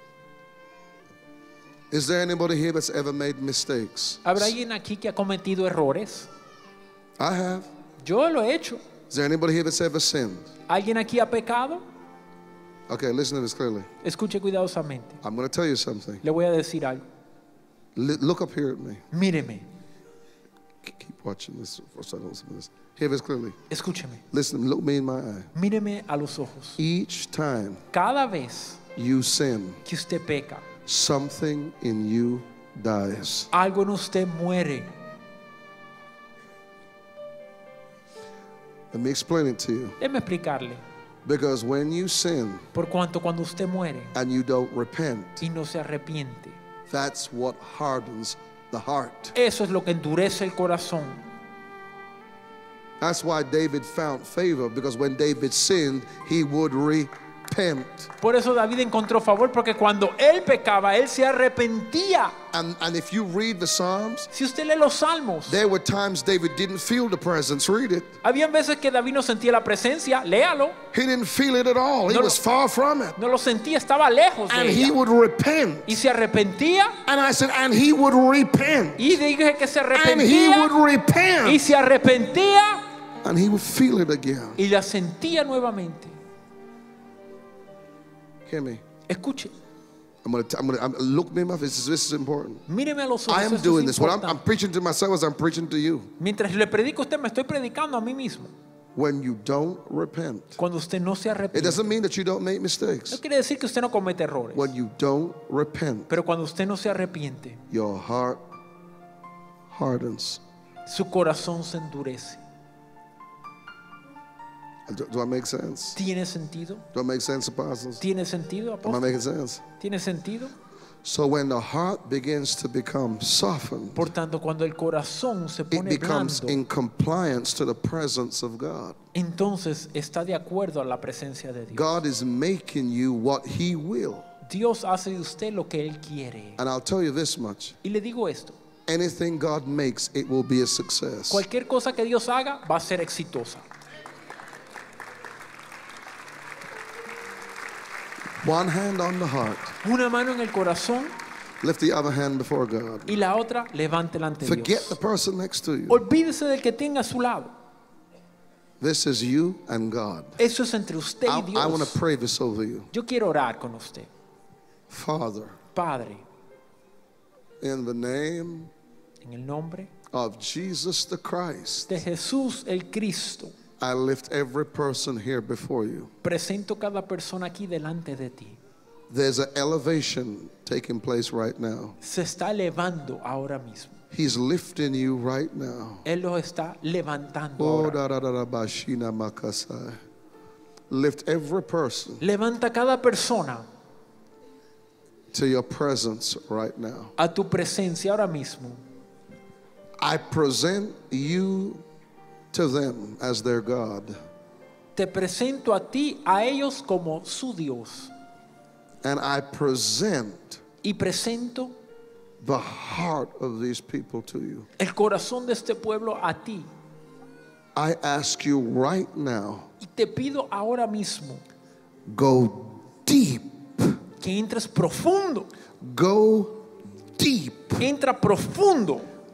Is there anybody here that's ever made mistakes? ¿Habrá alguien aquí que ha cometido errores? I have. Yo lo he hecho. Is there anybody here that's ever sinned? ¿Alguien aquí ha pecado? Okay, listen to this clearly. Escuche cuidadosamente. I'm going to tell you something. Le voy a decir algo. Li- look up here at me. Míreme, K- Keep watching this for a second. Listen to this. Hear this clearly. escúcheme. Listen. Look me in my eye. Míreme a los ojos. Each time Cada vez you sin, que usted peca, something in you dies. algo en usted muere. Let me explain it to you. Déjeme explicarle. Because when you sin Por cuanto cuando usted muere and you don't repent, y no se arrepiente, that's what hardens the heart. eso es lo que endurece el corazón. That's why David found favor, because when David sinned, he would repent. Por eso David encontró favor, porque cuando él pecaba, él se arrepentía. And, and if you read the Psalms, Si usted lee los salmos, there were times David didn't feel the presence. Read it. habían veces que David no sentía la presencia, léalo, He didn't feel it at all. He No lo- was far from it. no lo sentía, estaba lejos de And he ella. would repent. Y se arrepentía, And I said, and he would repent. y dije que se And he arrepentía, would y repent. se arrepentía, And he would feel it again. y la sentía nuevamente. Hear me. Escuche, I'm gonna, t- I'm gonna I'm, look me in my face. This is, this is important. míreme a los ojos. I am esto es doing this. What I'm, I'm importante. preaching to myself as I'm preaching to you. Mientras le predico a usted, me estoy predicando a mí mismo. When you don't repent, Cuando usted no se it arrepiente, doesn't mean that you don't make no mistakes. quiere decir que usted no comete errores. When you don't repent, Pero cuando usted no se arrepiente, your heart hardens. su corazón se endurece. Do, do I make sense? ¿Tiene sentido? Do I make sense, apostles? ¿Tiene sentido, Am I apóstol? making sense? ¿Tiene sentido? So when the heart begins to become softened, Por tanto, cuando el corazón se it pone becomes blando, in compliance to the presence of God. entonces está de acuerdo a la presencia de Dios. God is making you what He will. Dios hace de usted lo que Él quiere. And I'll tell you this much. Y le digo esto, Anything God makes, it will be a success. cualquier cosa que Dios haga va a ser exitosa. One hand on the heart. Una mano en el corazón Lift the other hand before God. y la otra levántela ante Forget Dios. the person next to you. Olvídese del que tenga a su lado. This is you and God. Eso es entre usted I, y I want Dios. to pray this over you. Yo quiero orar con usted. Father, Padre, in the name en el nombre of Jesus the Christ, de Jesús el Cristo, I lift every person here before you. presento cada persona aquí delante de ti. There's an elevation taking place right now. Se está elevando ahora mismo. He's lifting you right now. Él los está levantando Oh, ahora. da, da, da, da, bashina makasai. Lift every person Levanta cada persona to your presence right now. a tu presencia ahora mismo. I present you to them as their God. Te presento a ti, a ellos como su Dios. And I present Y presento the heart of these people to you. el corazón de este pueblo a ti. I ask you right now, Y te pido ahora mismo go deep. que entres profundo. Go deep. Entra profundo.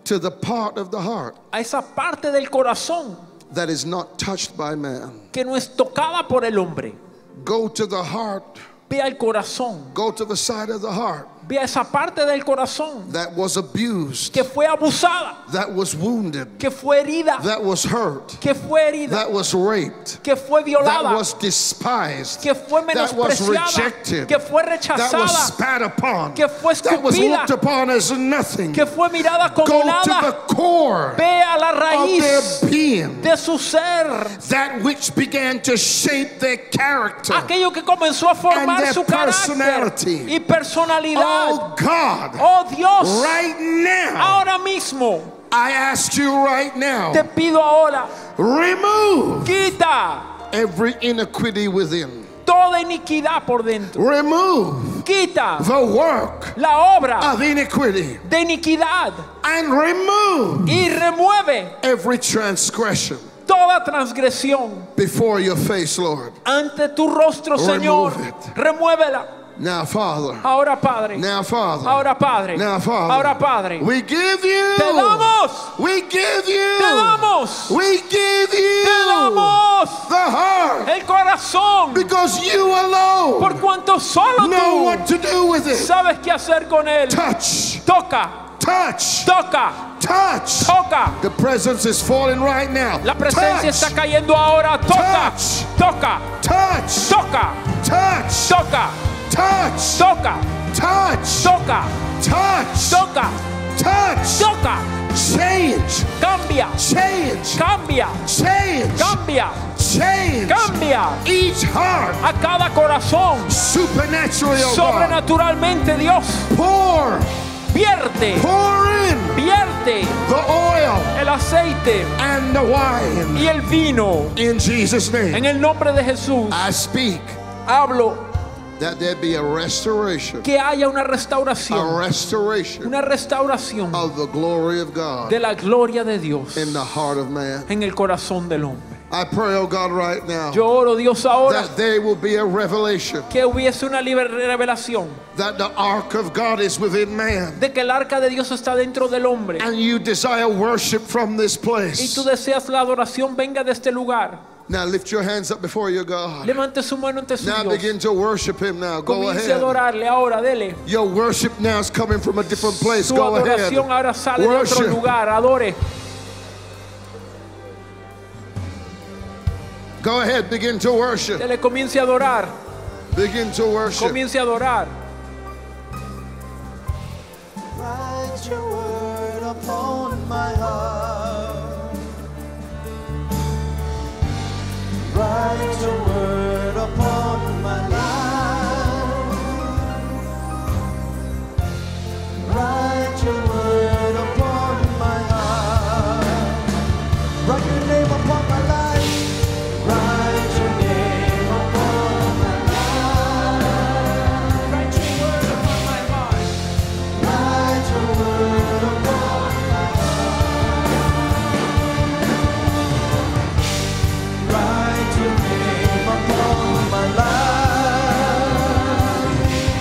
to the part of the heart a esa parte del corazón that is not touched by man. que no es tocada por el hombre. Go to the heart. Ve al corazón. Go to the side of the heart Ve a esa parte del corazón that was abused, que fue abusada, that was wounded, que fue herida, that was hurt, que fue herida, that was raped, que fue that violada, was despised, que fue that was menospreciada, rejected, que fue that was rechazada, spat upon, que fue that was escupida, looked upon as nothing. que fue mirada como Go to nada. the core Ve a la of raíz their being, de su ser, that which began to shape their character. aquello que comenzó a And formar their su carácter personality. y personalidad. Oh God, Oh Dios, right now, ahora mismo I ask you right now, te pido ahora, remove quita every iniquity within. toda iniquidad por dentro. Remove Quita the work la obra of iniquity de iniquidad and remove y remueve every transgression toda transgresión before your face, Lord. ante tu rostro, Señor. Remove it. Remuévela. Now, Father, Ahora, Padre. now, Father, Ahora, Padre. now, Father, Ahora, Padre. we give you, Te damos. we give you, Te damos. we give you Te damos the heart, el corazón. because you alone Por cuanto solo know tú what to do with it. sabes qué hacer con él. Touch, Toca, touch, toca, touch. toca. The presence is falling right now. La presencia está Touch, cayendo ahora. Toca, Touch. toca, touch, toca, touch, toca, touch, toca, touch, toca, touch, toca, touch. toca. Change, Cambia, change, cambia, change, cambia, change. cambia Each heart, a cada corazón. supernaturally, oh God. Sobrenaturalmente, Dios, Pour, vierte, pour in vierte the oil el aceite and the wine. y el vino. In Jesus' name, En el nombre de Jesús, I speak hablo that there be a restoration, que haya una a restauración, restoration una restauración of the glory of God de la gloria de Dios in the heart of man. en el corazón del hombre. I pray, oh God, right now, Yo oro, Dios, ahora that there will be a revelation que hubiese una liber- revelación that the ark of God is within man, de que el arca de Dios está dentro del hombre and you desire worship from this y place. tú deseas la adoración venga de este lugar. Now lift your hands up before your God. Levante su mano ante su Now Dios. begin to worship him now. Go Comience a ahead. adorarle ahora, dele. Your worship now is coming from a different place. Su Go ahead. adoración ahora sale de otro Worship. lugar. Adore. Go ahead, begin to worship. Dele, comience a adorar. Begin to worship. Comience a adorar. Write your word upon my heart. Write your word upon my life. Write your word upon my heart. Write your name upon my life. Write your name upon my life. Write your word upon my heart. Write your word upon my heart. Write your name upon my life.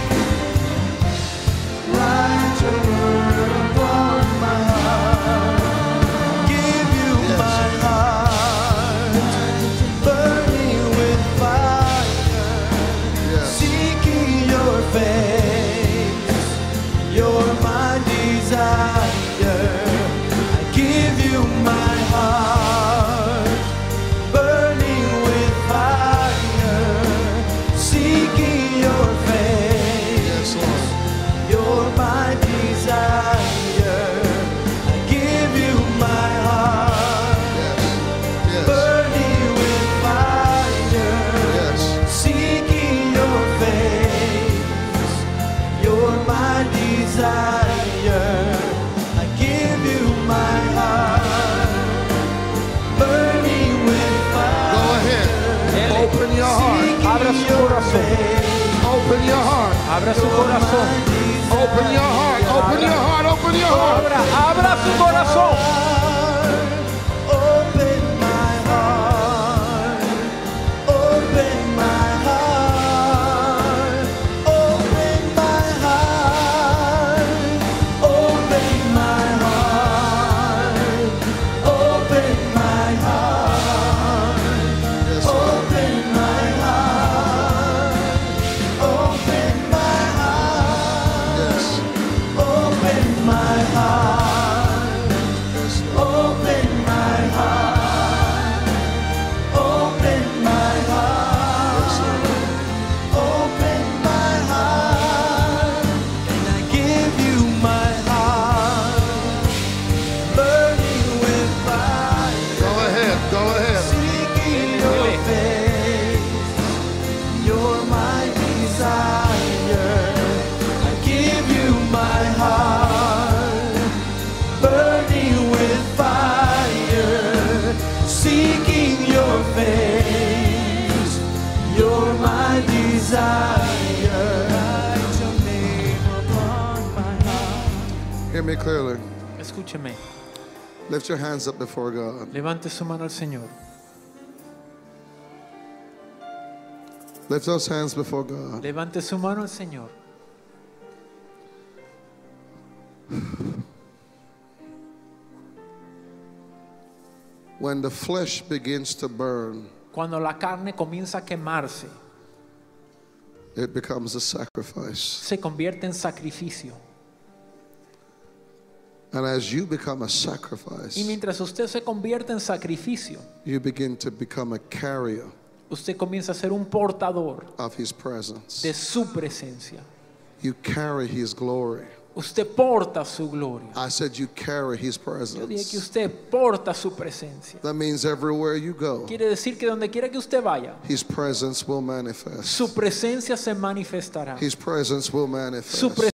Write your word upon my heart. Give you my heart, burning with fire, seeking your face. You're my desire. I give you my heart, burning with fire, seeking your face. You're my desire. I give you my heart, Yes. burning with fire, Yes. seeking your face. You're my desire. I give you my heart, burning with fire. Go ahead. Dele. Open your heart. Abra su corazón. Open your heart. Abra su corazón. Open your heart. Open your heart. Open your heart. Abra, abra su corazón. Open my heart, open my heart, open my heart, open my heart. me clearly. Escúcheme. Lift your hands up before God. Levante su mano al Señor. Lift those hands before God. Levante su mano al Señor. When the flesh begins to burn, Cuando la carne comienza a quemarse, it becomes a sacrifice. se convierte en sacrificio. And as you become a Y sacrifice, mientras usted se convierte en sacrificio, you begin to become a carrier usted comienza a ser un portador of His presence. de su presencia. You carry His glory. Usted porta su gloria. I said you carry His Yo dije que presence. usted porta su presencia. That means everywhere you go, Quiere decir que donde quiera que usted vaya, His presence will manifest. su presencia se manifestará. His presence will Su manifest.